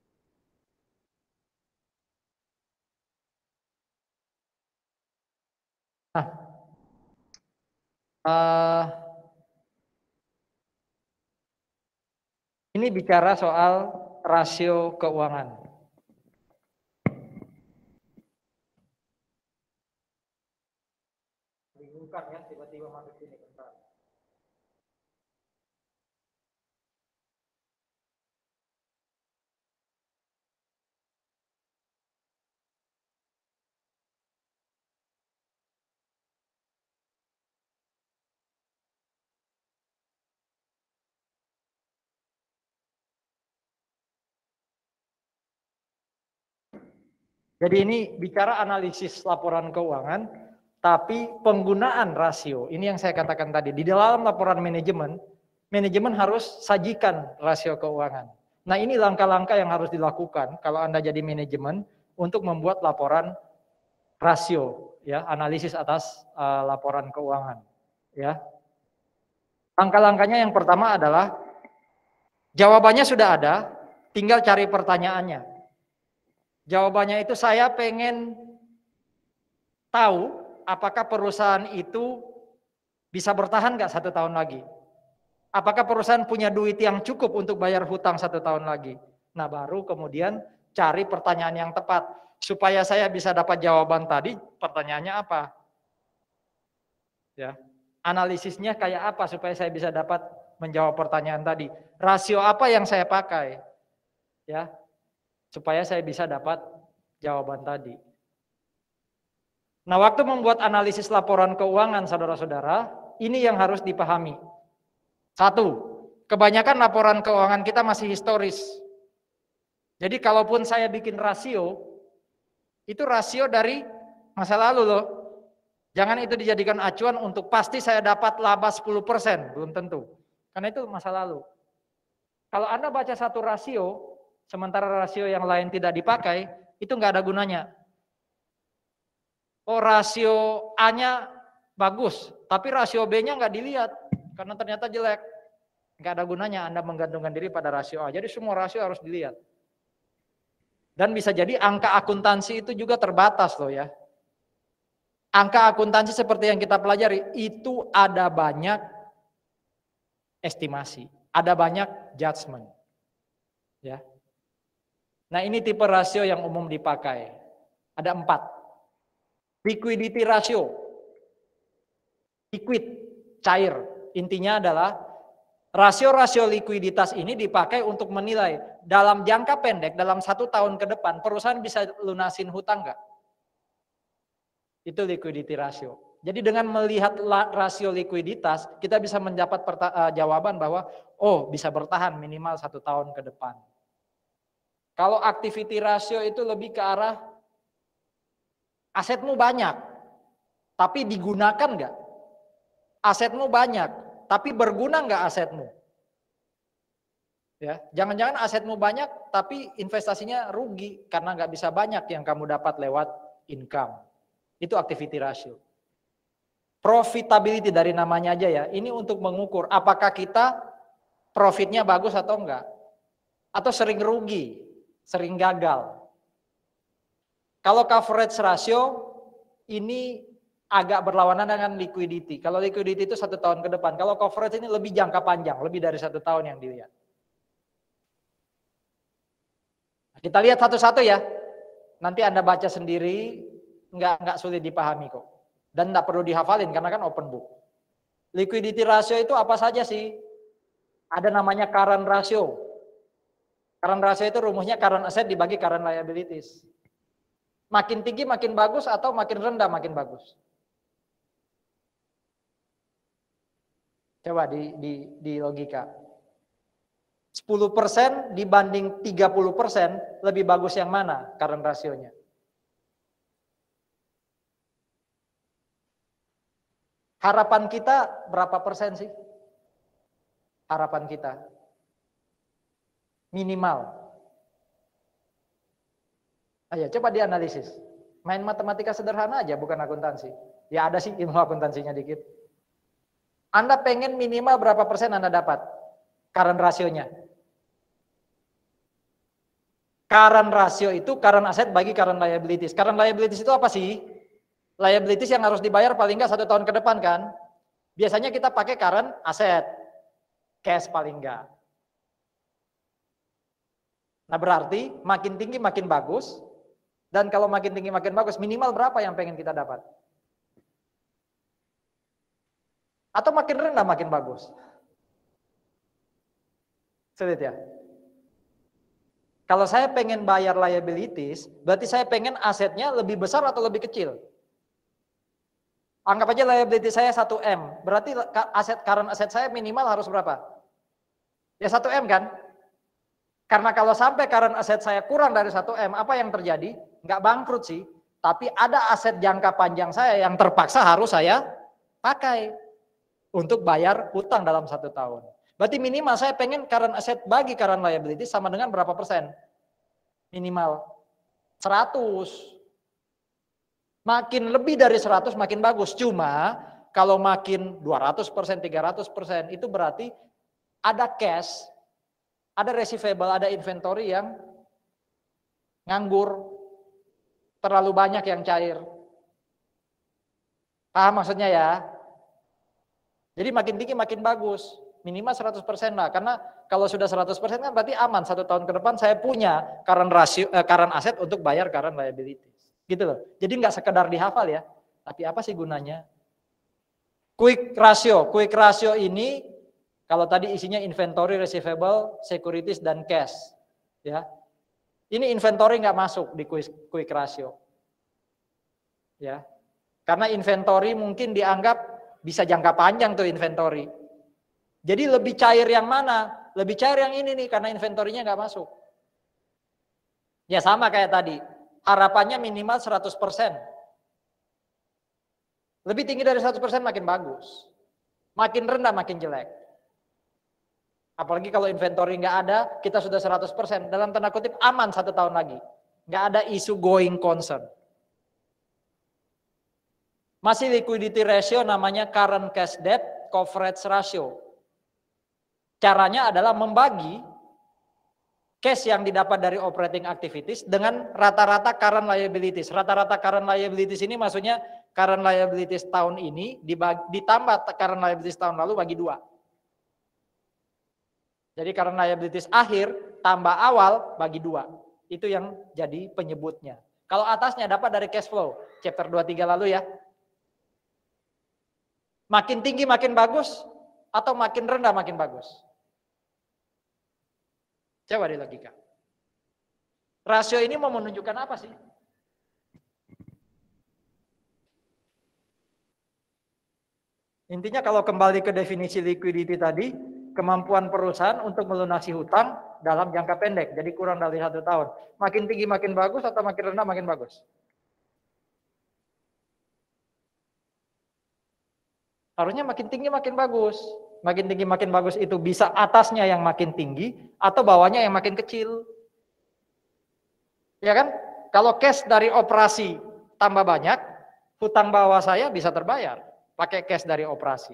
Speaker 1: Nah, uh, ini bicara soal rasio keuangan. Bukan ya, tiba-tiba masuk sini bentar. Jadi ini bicara analisis laporan keuangan, tapi penggunaan rasio, ini yang saya katakan tadi, di dalam laporan manajemen, manajemen harus sajikan rasio keuangan. Nah ini langkah-langkah yang harus dilakukan kalau Anda jadi manajemen untuk membuat laporan rasio, ya analisis atas uh, laporan keuangan. Ya. Langkah-langkahnya yang pertama adalah, jawabannya sudah ada, tinggal cari pertanyaannya. Jawabannya itu saya pengen tahu apakah perusahaan itu bisa bertahan nggak satu tahun lagi. Apakah perusahaan punya duit yang cukup untuk bayar hutang satu tahun lagi. Nah baru kemudian cari pertanyaan yang tepat. Supaya saya bisa dapat jawaban tadi, pertanyaannya apa? Ya, analisisnya kayak apa supaya saya bisa dapat menjawab pertanyaan tadi. Rasio apa yang saya pakai? Ya, supaya saya bisa dapat jawaban tadi. Nah, waktu membuat analisis laporan keuangan, saudara-saudara, ini yang harus dipahami. Satu, kebanyakan laporan keuangan kita masih historis. Jadi kalaupun saya bikin rasio, itu rasio dari masa lalu loh. Jangan itu dijadikan acuan untuk pasti saya dapat laba sepuluh persen, belum tentu. Karena itu masa lalu. Kalau Anda baca satu rasio, sementara rasio yang lain tidak dipakai, itu nggak ada gunanya. Oh rasio A-nya bagus, tapi rasio B-nya nggak dilihat karena ternyata jelek. Nggak ada gunanya Anda menggantungkan diri pada rasio A. Jadi semua rasio harus dilihat. Dan bisa jadi angka akuntansi itu juga terbatas loh ya. Angka akuntansi seperti yang kita pelajari itu ada banyak estimasi, ada banyak judgement. Ya. Nah ini tipe rasio yang umum dipakai. Ada empat. Liquidity ratio, liquid, cair. Intinya adalah rasio-rasio likuiditas ini dipakai untuk menilai dalam jangka pendek, dalam satu tahun ke depan, perusahaan bisa lunasin hutang nggak? Itu liquidity ratio. Jadi dengan melihat rasio likuiditas, kita bisa mendapat jawaban bahwa, oh bisa bertahan minimal satu tahun ke depan. Kalau activity ratio itu lebih ke arah asetmu banyak, tapi digunakan nggak? Asetmu banyak, tapi berguna nggak asetmu? Ya, jangan-jangan asetmu banyak, tapi investasinya rugi karena nggak bisa banyak yang kamu dapat lewat income. Itu activity ratio. Profitability dari namanya aja ya. Ini untuk mengukur apakah kita profitnya bagus atau enggak, atau sering rugi, sering gagal. Kalau coverage ratio ini agak berlawanan dengan liquidity. Kalau liquidity itu satu tahun ke depan. Kalau coverage ini lebih jangka panjang, lebih dari satu tahun yang dilihat. Kita lihat satu-satu ya. Nanti Anda baca sendiri, nggak nggak sulit dipahami kok. Dan nggak perlu dihafalin karena kan open book. Liquidity ratio itu apa saja sih? Ada namanya current ratio. Current ratio itu rumusnya current asset dibagi current liabilities. Makin tinggi makin bagus atau makin rendah makin bagus? Coba di, di, di logika. sepuluh persen dibanding tiga puluh persen lebih bagus yang mana current rasionya? Harapan kita berapa persen sih? Harapan kita. Minimal. Ayo coba dianalisis. Main matematika sederhana aja, bukan akuntansi. Ya ada sih ilmu akuntansinya dikit. Anda pengen minimal berapa persen Anda dapat? Current rasionya. Current rasio itu current asset bagi current liabilities. Current liabilities itu apa sih? Liabilities yang harus dibayar paling nggak satu tahun ke depan kan? Biasanya kita pakai current asset. Cash paling nggak. Nah berarti makin tinggi makin bagus. Dan kalau makin tinggi makin bagus, minimal berapa yang pengen kita dapat? Atau makin rendah makin bagus? Sulit ya? Kalau saya pengen bayar liabilities, berarti saya pengen asetnya lebih besar atau lebih kecil? Anggap aja liability saya satu M, berarti aset current aset saya minimal harus berapa? Ya satu M kan? Karena kalau sampai current aset saya kurang dari satu M, apa yang terjadi? Nggak bangkrut sih, tapi ada aset jangka panjang saya yang terpaksa harus saya pakai untuk bayar hutang dalam satu tahun. Berarti minimal saya pengen current asset bagi current liability sama dengan berapa persen? Minimal seratus. Makin lebih dari seratus makin bagus. Cuma kalau makin dua ratus persen, tiga ratus persen itu berarti ada cash, ada receivable, ada inventory yang nganggur. terlalu banyak yang cair. Paham maksudnya ya? Jadi makin tinggi makin bagus. Minimal seratus persen lah. Karena kalau sudah seratus persen kan berarti aman. Satu tahun ke depan saya punya current ratio, eh, current asset untuk bayar current liabilities. Gitu loh. Jadi nggak sekedar dihafal ya. Tapi apa sih gunanya? Quick ratio. Quick ratio ini kalau tadi isinya inventory, receivable, securities, dan cash. Ya. Ini inventory nggak masuk di quick, quick ratio. Ya. Karena inventory mungkin dianggap bisa jangka panjang tuh inventory. Jadi lebih cair yang mana? Lebih cair yang ini nih karena inventorinya nggak masuk. Ya sama kayak tadi. Harapannya minimal seratus persen. Lebih tinggi dari seratus persen makin bagus. Makin rendah makin jelek. Apalagi kalau inventory nggak ada, kita sudah seratus persen. Dalam tanda kutip aman satu tahun lagi. Nggak ada isu going concern. Masih liquidity ratio namanya current cash debt coverage ratio. Caranya adalah membagi cash yang didapat dari operating activities dengan rata-rata current liabilities. Rata-rata current liabilities ini maksudnya current liabilities tahun ini dibagi, ditambah current liabilities tahun lalu bagi dua. Jadi current liabilities akhir tambah awal bagi dua. Itu yang jadi penyebutnya. Kalau atasnya dapat dari cash flow. Chapter dua puluh tiga lalu ya. Makin tinggi makin bagus atau makin rendah makin bagus? Coba di logika. Rasio ini mau menunjukkan apa sih? Intinya kalau kembali ke definisi liquidity tadi, kemampuan perusahaan untuk melunasi hutang dalam jangka pendek, jadi kurang dari satu tahun. Makin tinggi makin bagus atau makin rendah makin bagus? Harusnya makin tinggi makin bagus. Makin tinggi makin bagus itu bisa atasnya yang makin tinggi atau bawahnya yang makin kecil. Ya kan? Kalau cash dari operasi tambah banyak, hutang bawah saya bisa terbayar pakai cash dari operasi.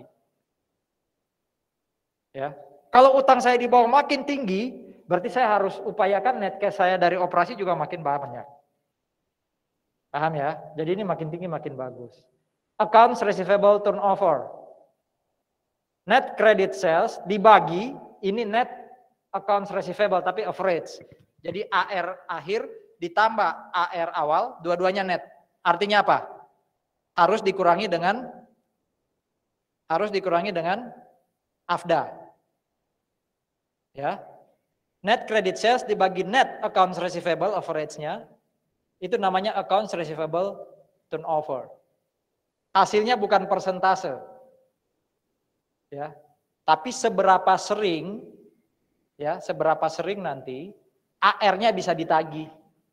Speaker 1: Ya. Kalau utang saya di bawah makin tinggi, berarti saya harus upayakan net cash saya dari operasi juga makin banyak. Paham ya? Jadi ini makin tinggi makin bagus. Accounts receivable turnover. Net credit sales dibagi, ini net accounts receivable tapi average. Jadi A R akhir ditambah A R awal, dua-duanya net. Artinya apa? Harus dikurangi dengan harus dikurangi dengan A F D A. Ya. Net credit sales dibagi net accounts receivable average-nya. Itu namanya accounts receivable turnover. Hasilnya bukan persentase. Ya. Tapi seberapa sering ya, seberapa sering nanti A R-nya bisa ditagih.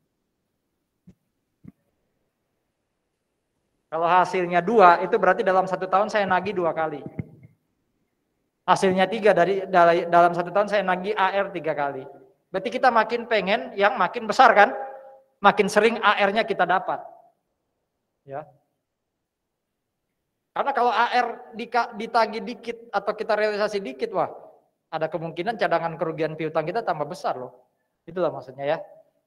Speaker 1: Kalau hasilnya dua, itu berarti dalam satu tahun saya nagih dua kali. Hasilnya tiga, dari dalam satu tahun saya nagih A R tiga kali. Berarti kita makin pengen yang makin besar kan? Makin sering A R-nya kita dapat. Ya. Karena kalau A R ditagih dikit atau kita realisasi dikit, wah ada kemungkinan cadangan kerugian piutang kita tambah besar loh. Itulah maksudnya ya.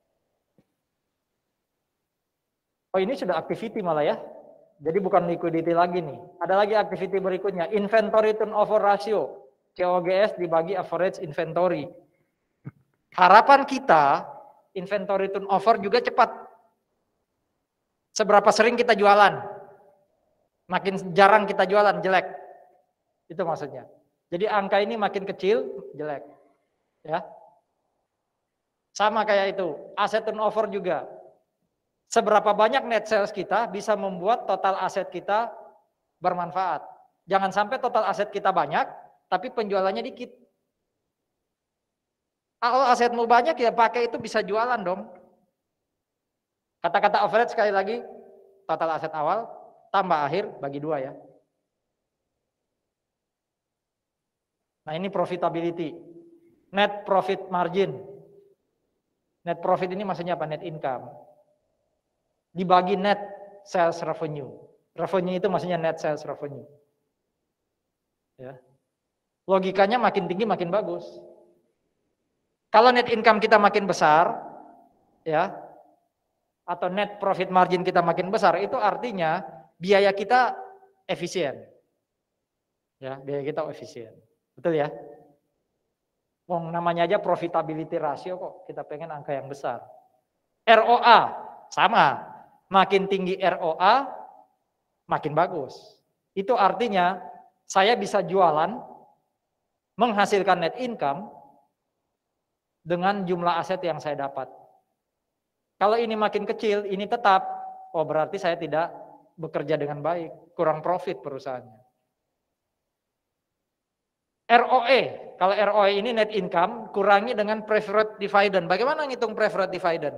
Speaker 1: Oh ini sudah activity malah ya. Jadi bukan liquidity lagi nih. Ada lagi activity berikutnya, inventory turnover ratio. C O G S dibagi average inventory. Harapan kita, inventory turnover juga cepat. Seberapa sering kita jualan? Makin jarang kita jualan, jelek. Itu maksudnya. Jadi angka ini makin kecil, jelek. Ya. Sama kayak itu, asset turnover juga. Seberapa banyak net sales kita bisa membuat total aset kita bermanfaat. Jangan sampai total aset kita banyak, tapi penjualannya dikit. Kalau asetmu banyak ya pakai itu bisa jualan dong. Kata-kata average sekali lagi, total aset awal, tambah akhir, bagi dua ya. Nah ini profitability. Net profit margin. Net profit ini maksudnya apa? Net income. Dibagi net sales revenue. Revenue itu maksudnya net sales revenue. Ya. Logikanya makin tinggi makin bagus. Kalau net income kita makin besar, ya, atau net profit margin kita makin besar, itu artinya biaya kita efisien. Ya, biaya kita efisien. Betul ya? Wong namanya aja profitability ratio kok, kita pengen angka yang besar. R O A sama, makin tinggi R O A makin bagus. Itu artinya saya bisa jualan menghasilkan net income dengan jumlah aset yang saya dapat. Kalau ini makin kecil, ini tetap, oh berarti saya tidak bekerja dengan baik, kurang profit perusahaannya. R O E, kalau R O E ini net income, kurangi dengan preferred dividend. Bagaimana ngitung preferred dividend?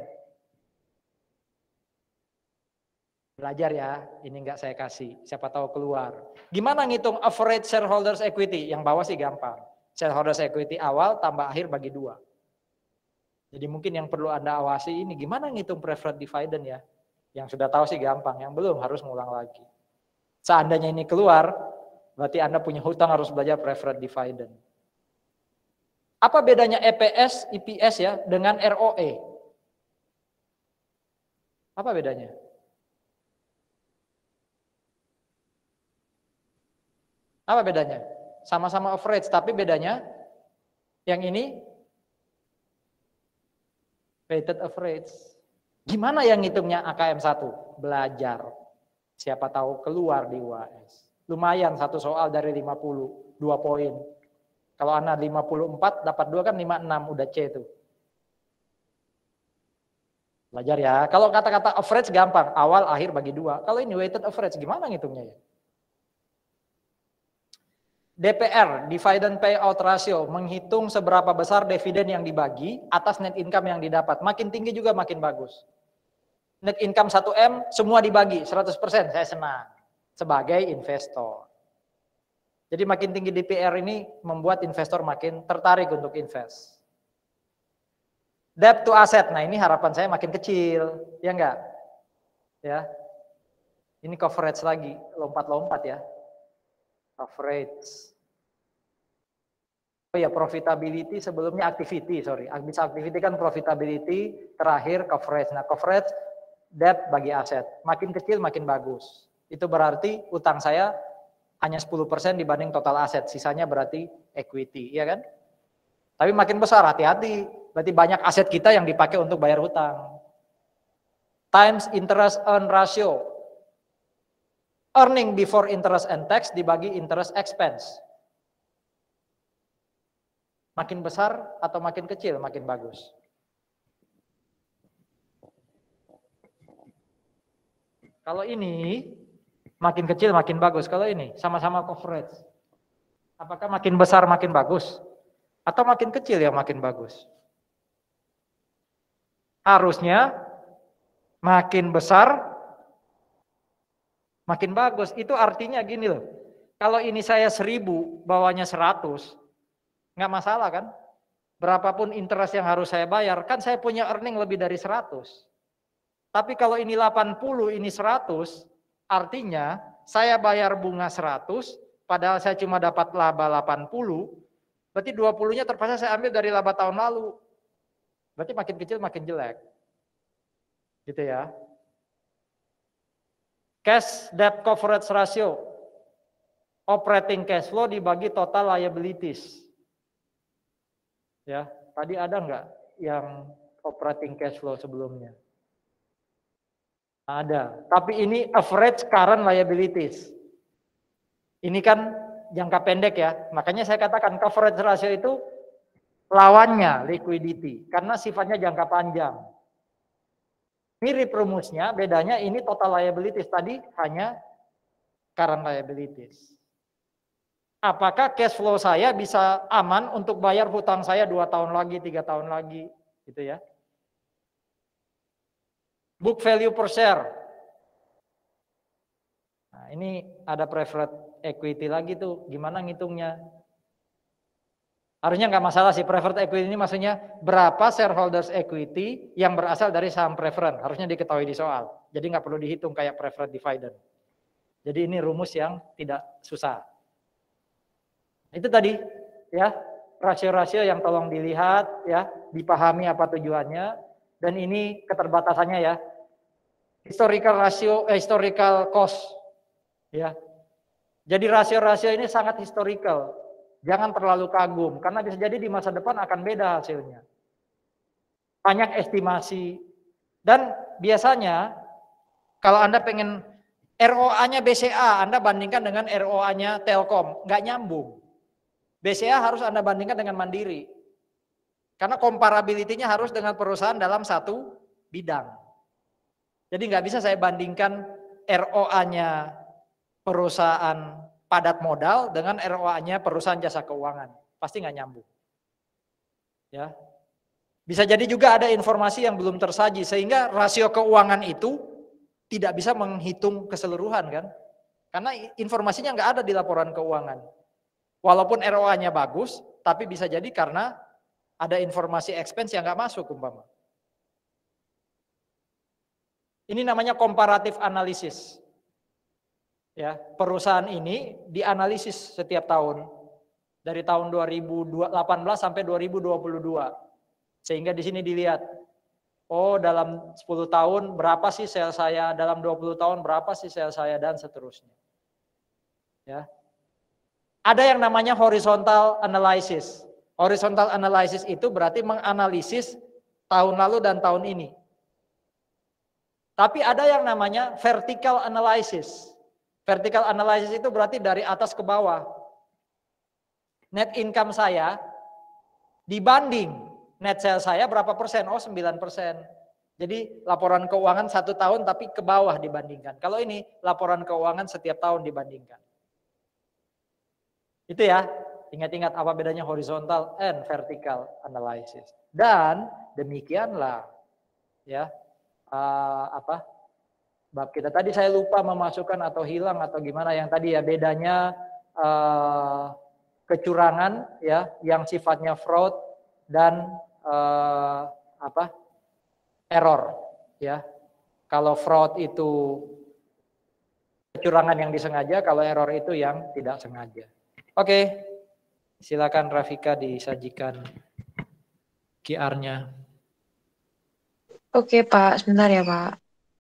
Speaker 1: Belajar ya, ini enggak saya kasih, siapa tahu keluar. Gimana ngitung average shareholders equity? Yang bawah sih gampang. Shareholders equity awal tambah akhir bagi dua. Jadi mungkin yang perlu Anda awasi ini, gimana ngitung preferred dividend ya? Yang sudah tahu sih gampang, yang belum harus ngulang lagi. Seandainya ini keluar, berarti Anda punya hutang harus belajar preferred dividend. Apa bedanya E P S, E P S ya dengan R O E? Apa bedanya? Apa bedanya? Sama-sama average, tapi bedanya yang ini weighted average. Gimana yang ngitungnya A K M satu? Belajar. Siapa tahu keluar di U A S. Lumayan satu soal dari lima puluh, dua poin. Kalau anak lima puluh empat dapat dua kan lima puluh enam, udah C itu. Belajar ya. Kalau kata-kata average gampang, awal akhir bagi dua. Kalau ini weighted average gimana ngitungnya ya? D P R, dividend payout ratio, menghitung seberapa besar dividen yang dibagi atas net income yang didapat. Makin tinggi juga makin bagus. Net income satu M, semua dibagi, seratus persen, saya senang. Sebagai investor. Jadi makin tinggi D P R ini membuat investor makin tertarik untuk invest. Debt to asset, nah ini harapan saya makin kecil, ya enggak? Ya. Ini coverage lagi, lompat-lompat ya. Coverage. Oh ya, profitability sebelumnya activity, sorry. Habis activity kan profitability, terakhir coverage. Nah, coverage debt bagi aset. Makin kecil makin bagus. Itu berarti utang saya hanya sepuluh persen dibanding total aset. Sisanya berarti equity, ya kan? Tapi makin besar, hati-hati. Berarti banyak aset kita yang dipakai untuk bayar hutang. Times interest earn ratio. Earning before interest and tax dibagi interest expense. Makin besar atau makin kecil makin bagus. Kalau ini makin kecil makin bagus. Kalau ini sama-sama coverage. Apakah makin besar makin bagus? Atau makin kecil yang makin bagus? Harusnya makin besar makin bagus. Itu artinya gini loh. Kalau ini saya seribu, bawahnya seratus, nggak masalah kan? Berapapun interest yang harus saya bayar, kan saya punya earning lebih dari seratus. Tapi kalau ini delapan puluh, ini seratus, artinya saya bayar bunga seratus, padahal saya cuma dapat laba delapan puluh, berarti dua puluh-nya terpaksa saya ambil dari laba tahun lalu. Berarti makin kecil makin jelek. Gitu ya. Cash debt coverage ratio, operating cash flow dibagi total liabilities. Ya, tadi ada nggak yang operating cash flow sebelumnya? Ada, tapi ini average current liabilities. Ini kan jangka pendek ya, makanya saya katakan coverage ratio itu lawannya liquidity, karena sifatnya jangka panjang. Mirip rumusnya, bedanya ini total liabilities, tadi hanya current liabilities. Apakah cash flow saya bisa aman untuk bayar hutang saya dua tahun lagi, tiga tahun lagi, gitu ya. Book value per share. Nah, ini ada preferred equity lagi tuh, gimana ngitungnya? Harusnya nggak masalah sih, preferred equity ini maksudnya berapa shareholders equity yang berasal dari saham preferred, harusnya diketahui di soal. Jadi nggak perlu dihitung kayak preferred dividend. Jadi ini rumus yang tidak susah. Itu tadi ya, rasio-rasio yang tolong dilihat ya, dipahami apa tujuannya, dan ini keterbatasannya ya. historical ratio, eh, historical cost, ya. Jadi rasio-rasio ini sangat historical. Jangan terlalu kagum, karena bisa jadi di masa depan akan beda hasilnya. Banyak estimasi. Dan biasanya, kalau Anda pengen R O A-nya B C A, Anda bandingkan dengan R O A-nya Telkom. Nggak nyambung. B C A harus Anda bandingkan dengan Mandiri. Karena comparability-nya harus dengan perusahaan dalam satu bidang. Jadi nggak bisa saya bandingkan R O A-nya perusahaan padat modal dengan R O A-nya perusahaan jasa keuangan. Pasti nggak nyambung. Ya. Bisa jadi juga ada informasi yang belum tersaji, sehingga rasio keuangan itu tidak bisa menghitung keseluruhan kan. Karena informasinya nggak ada di laporan keuangan. Walaupun R O A-nya bagus, tapi bisa jadi karena ada informasi expense yang nggak masuk umpama. Ini namanya comparative analysis. Ya, perusahaan ini dianalisis setiap tahun dari tahun dua ribu delapan belas sampai dua ribu dua puluh dua. Sehingga di sini dilihat, oh dalam sepuluh tahun berapa sih sel saya, dalam dua puluh tahun berapa sih sel saya, dan seterusnya. Ya. Ada yang namanya horizontal analysis. Horizontal analysis itu berarti menganalisis tahun lalu dan tahun ini. Tapi ada yang namanya vertical analysis. Vertical analysis itu berarti dari atas ke bawah. Net income saya dibanding net sales saya berapa persen? Oh sembilan persen. Jadi laporan keuangan satu tahun tapi ke bawah dibandingkan. Kalau ini laporan keuangan setiap tahun dibandingkan. Itu ya, ingat-ingat apa bedanya horizontal and vertical analysis. Dan demikianlah ya uh, apa bab kita tadi, saya lupa memasukkan atau hilang atau gimana yang tadi ya, bedanya uh, kecurangan ya yang sifatnya fraud dan uh, apa error ya. Kalau fraud itu kecurangan yang disengaja, kalau error itu yang tidak sengaja. Oke, silakan Rafika disajikan Q R-nya.
Speaker 2: Oke Pak, sebentar ya Pak.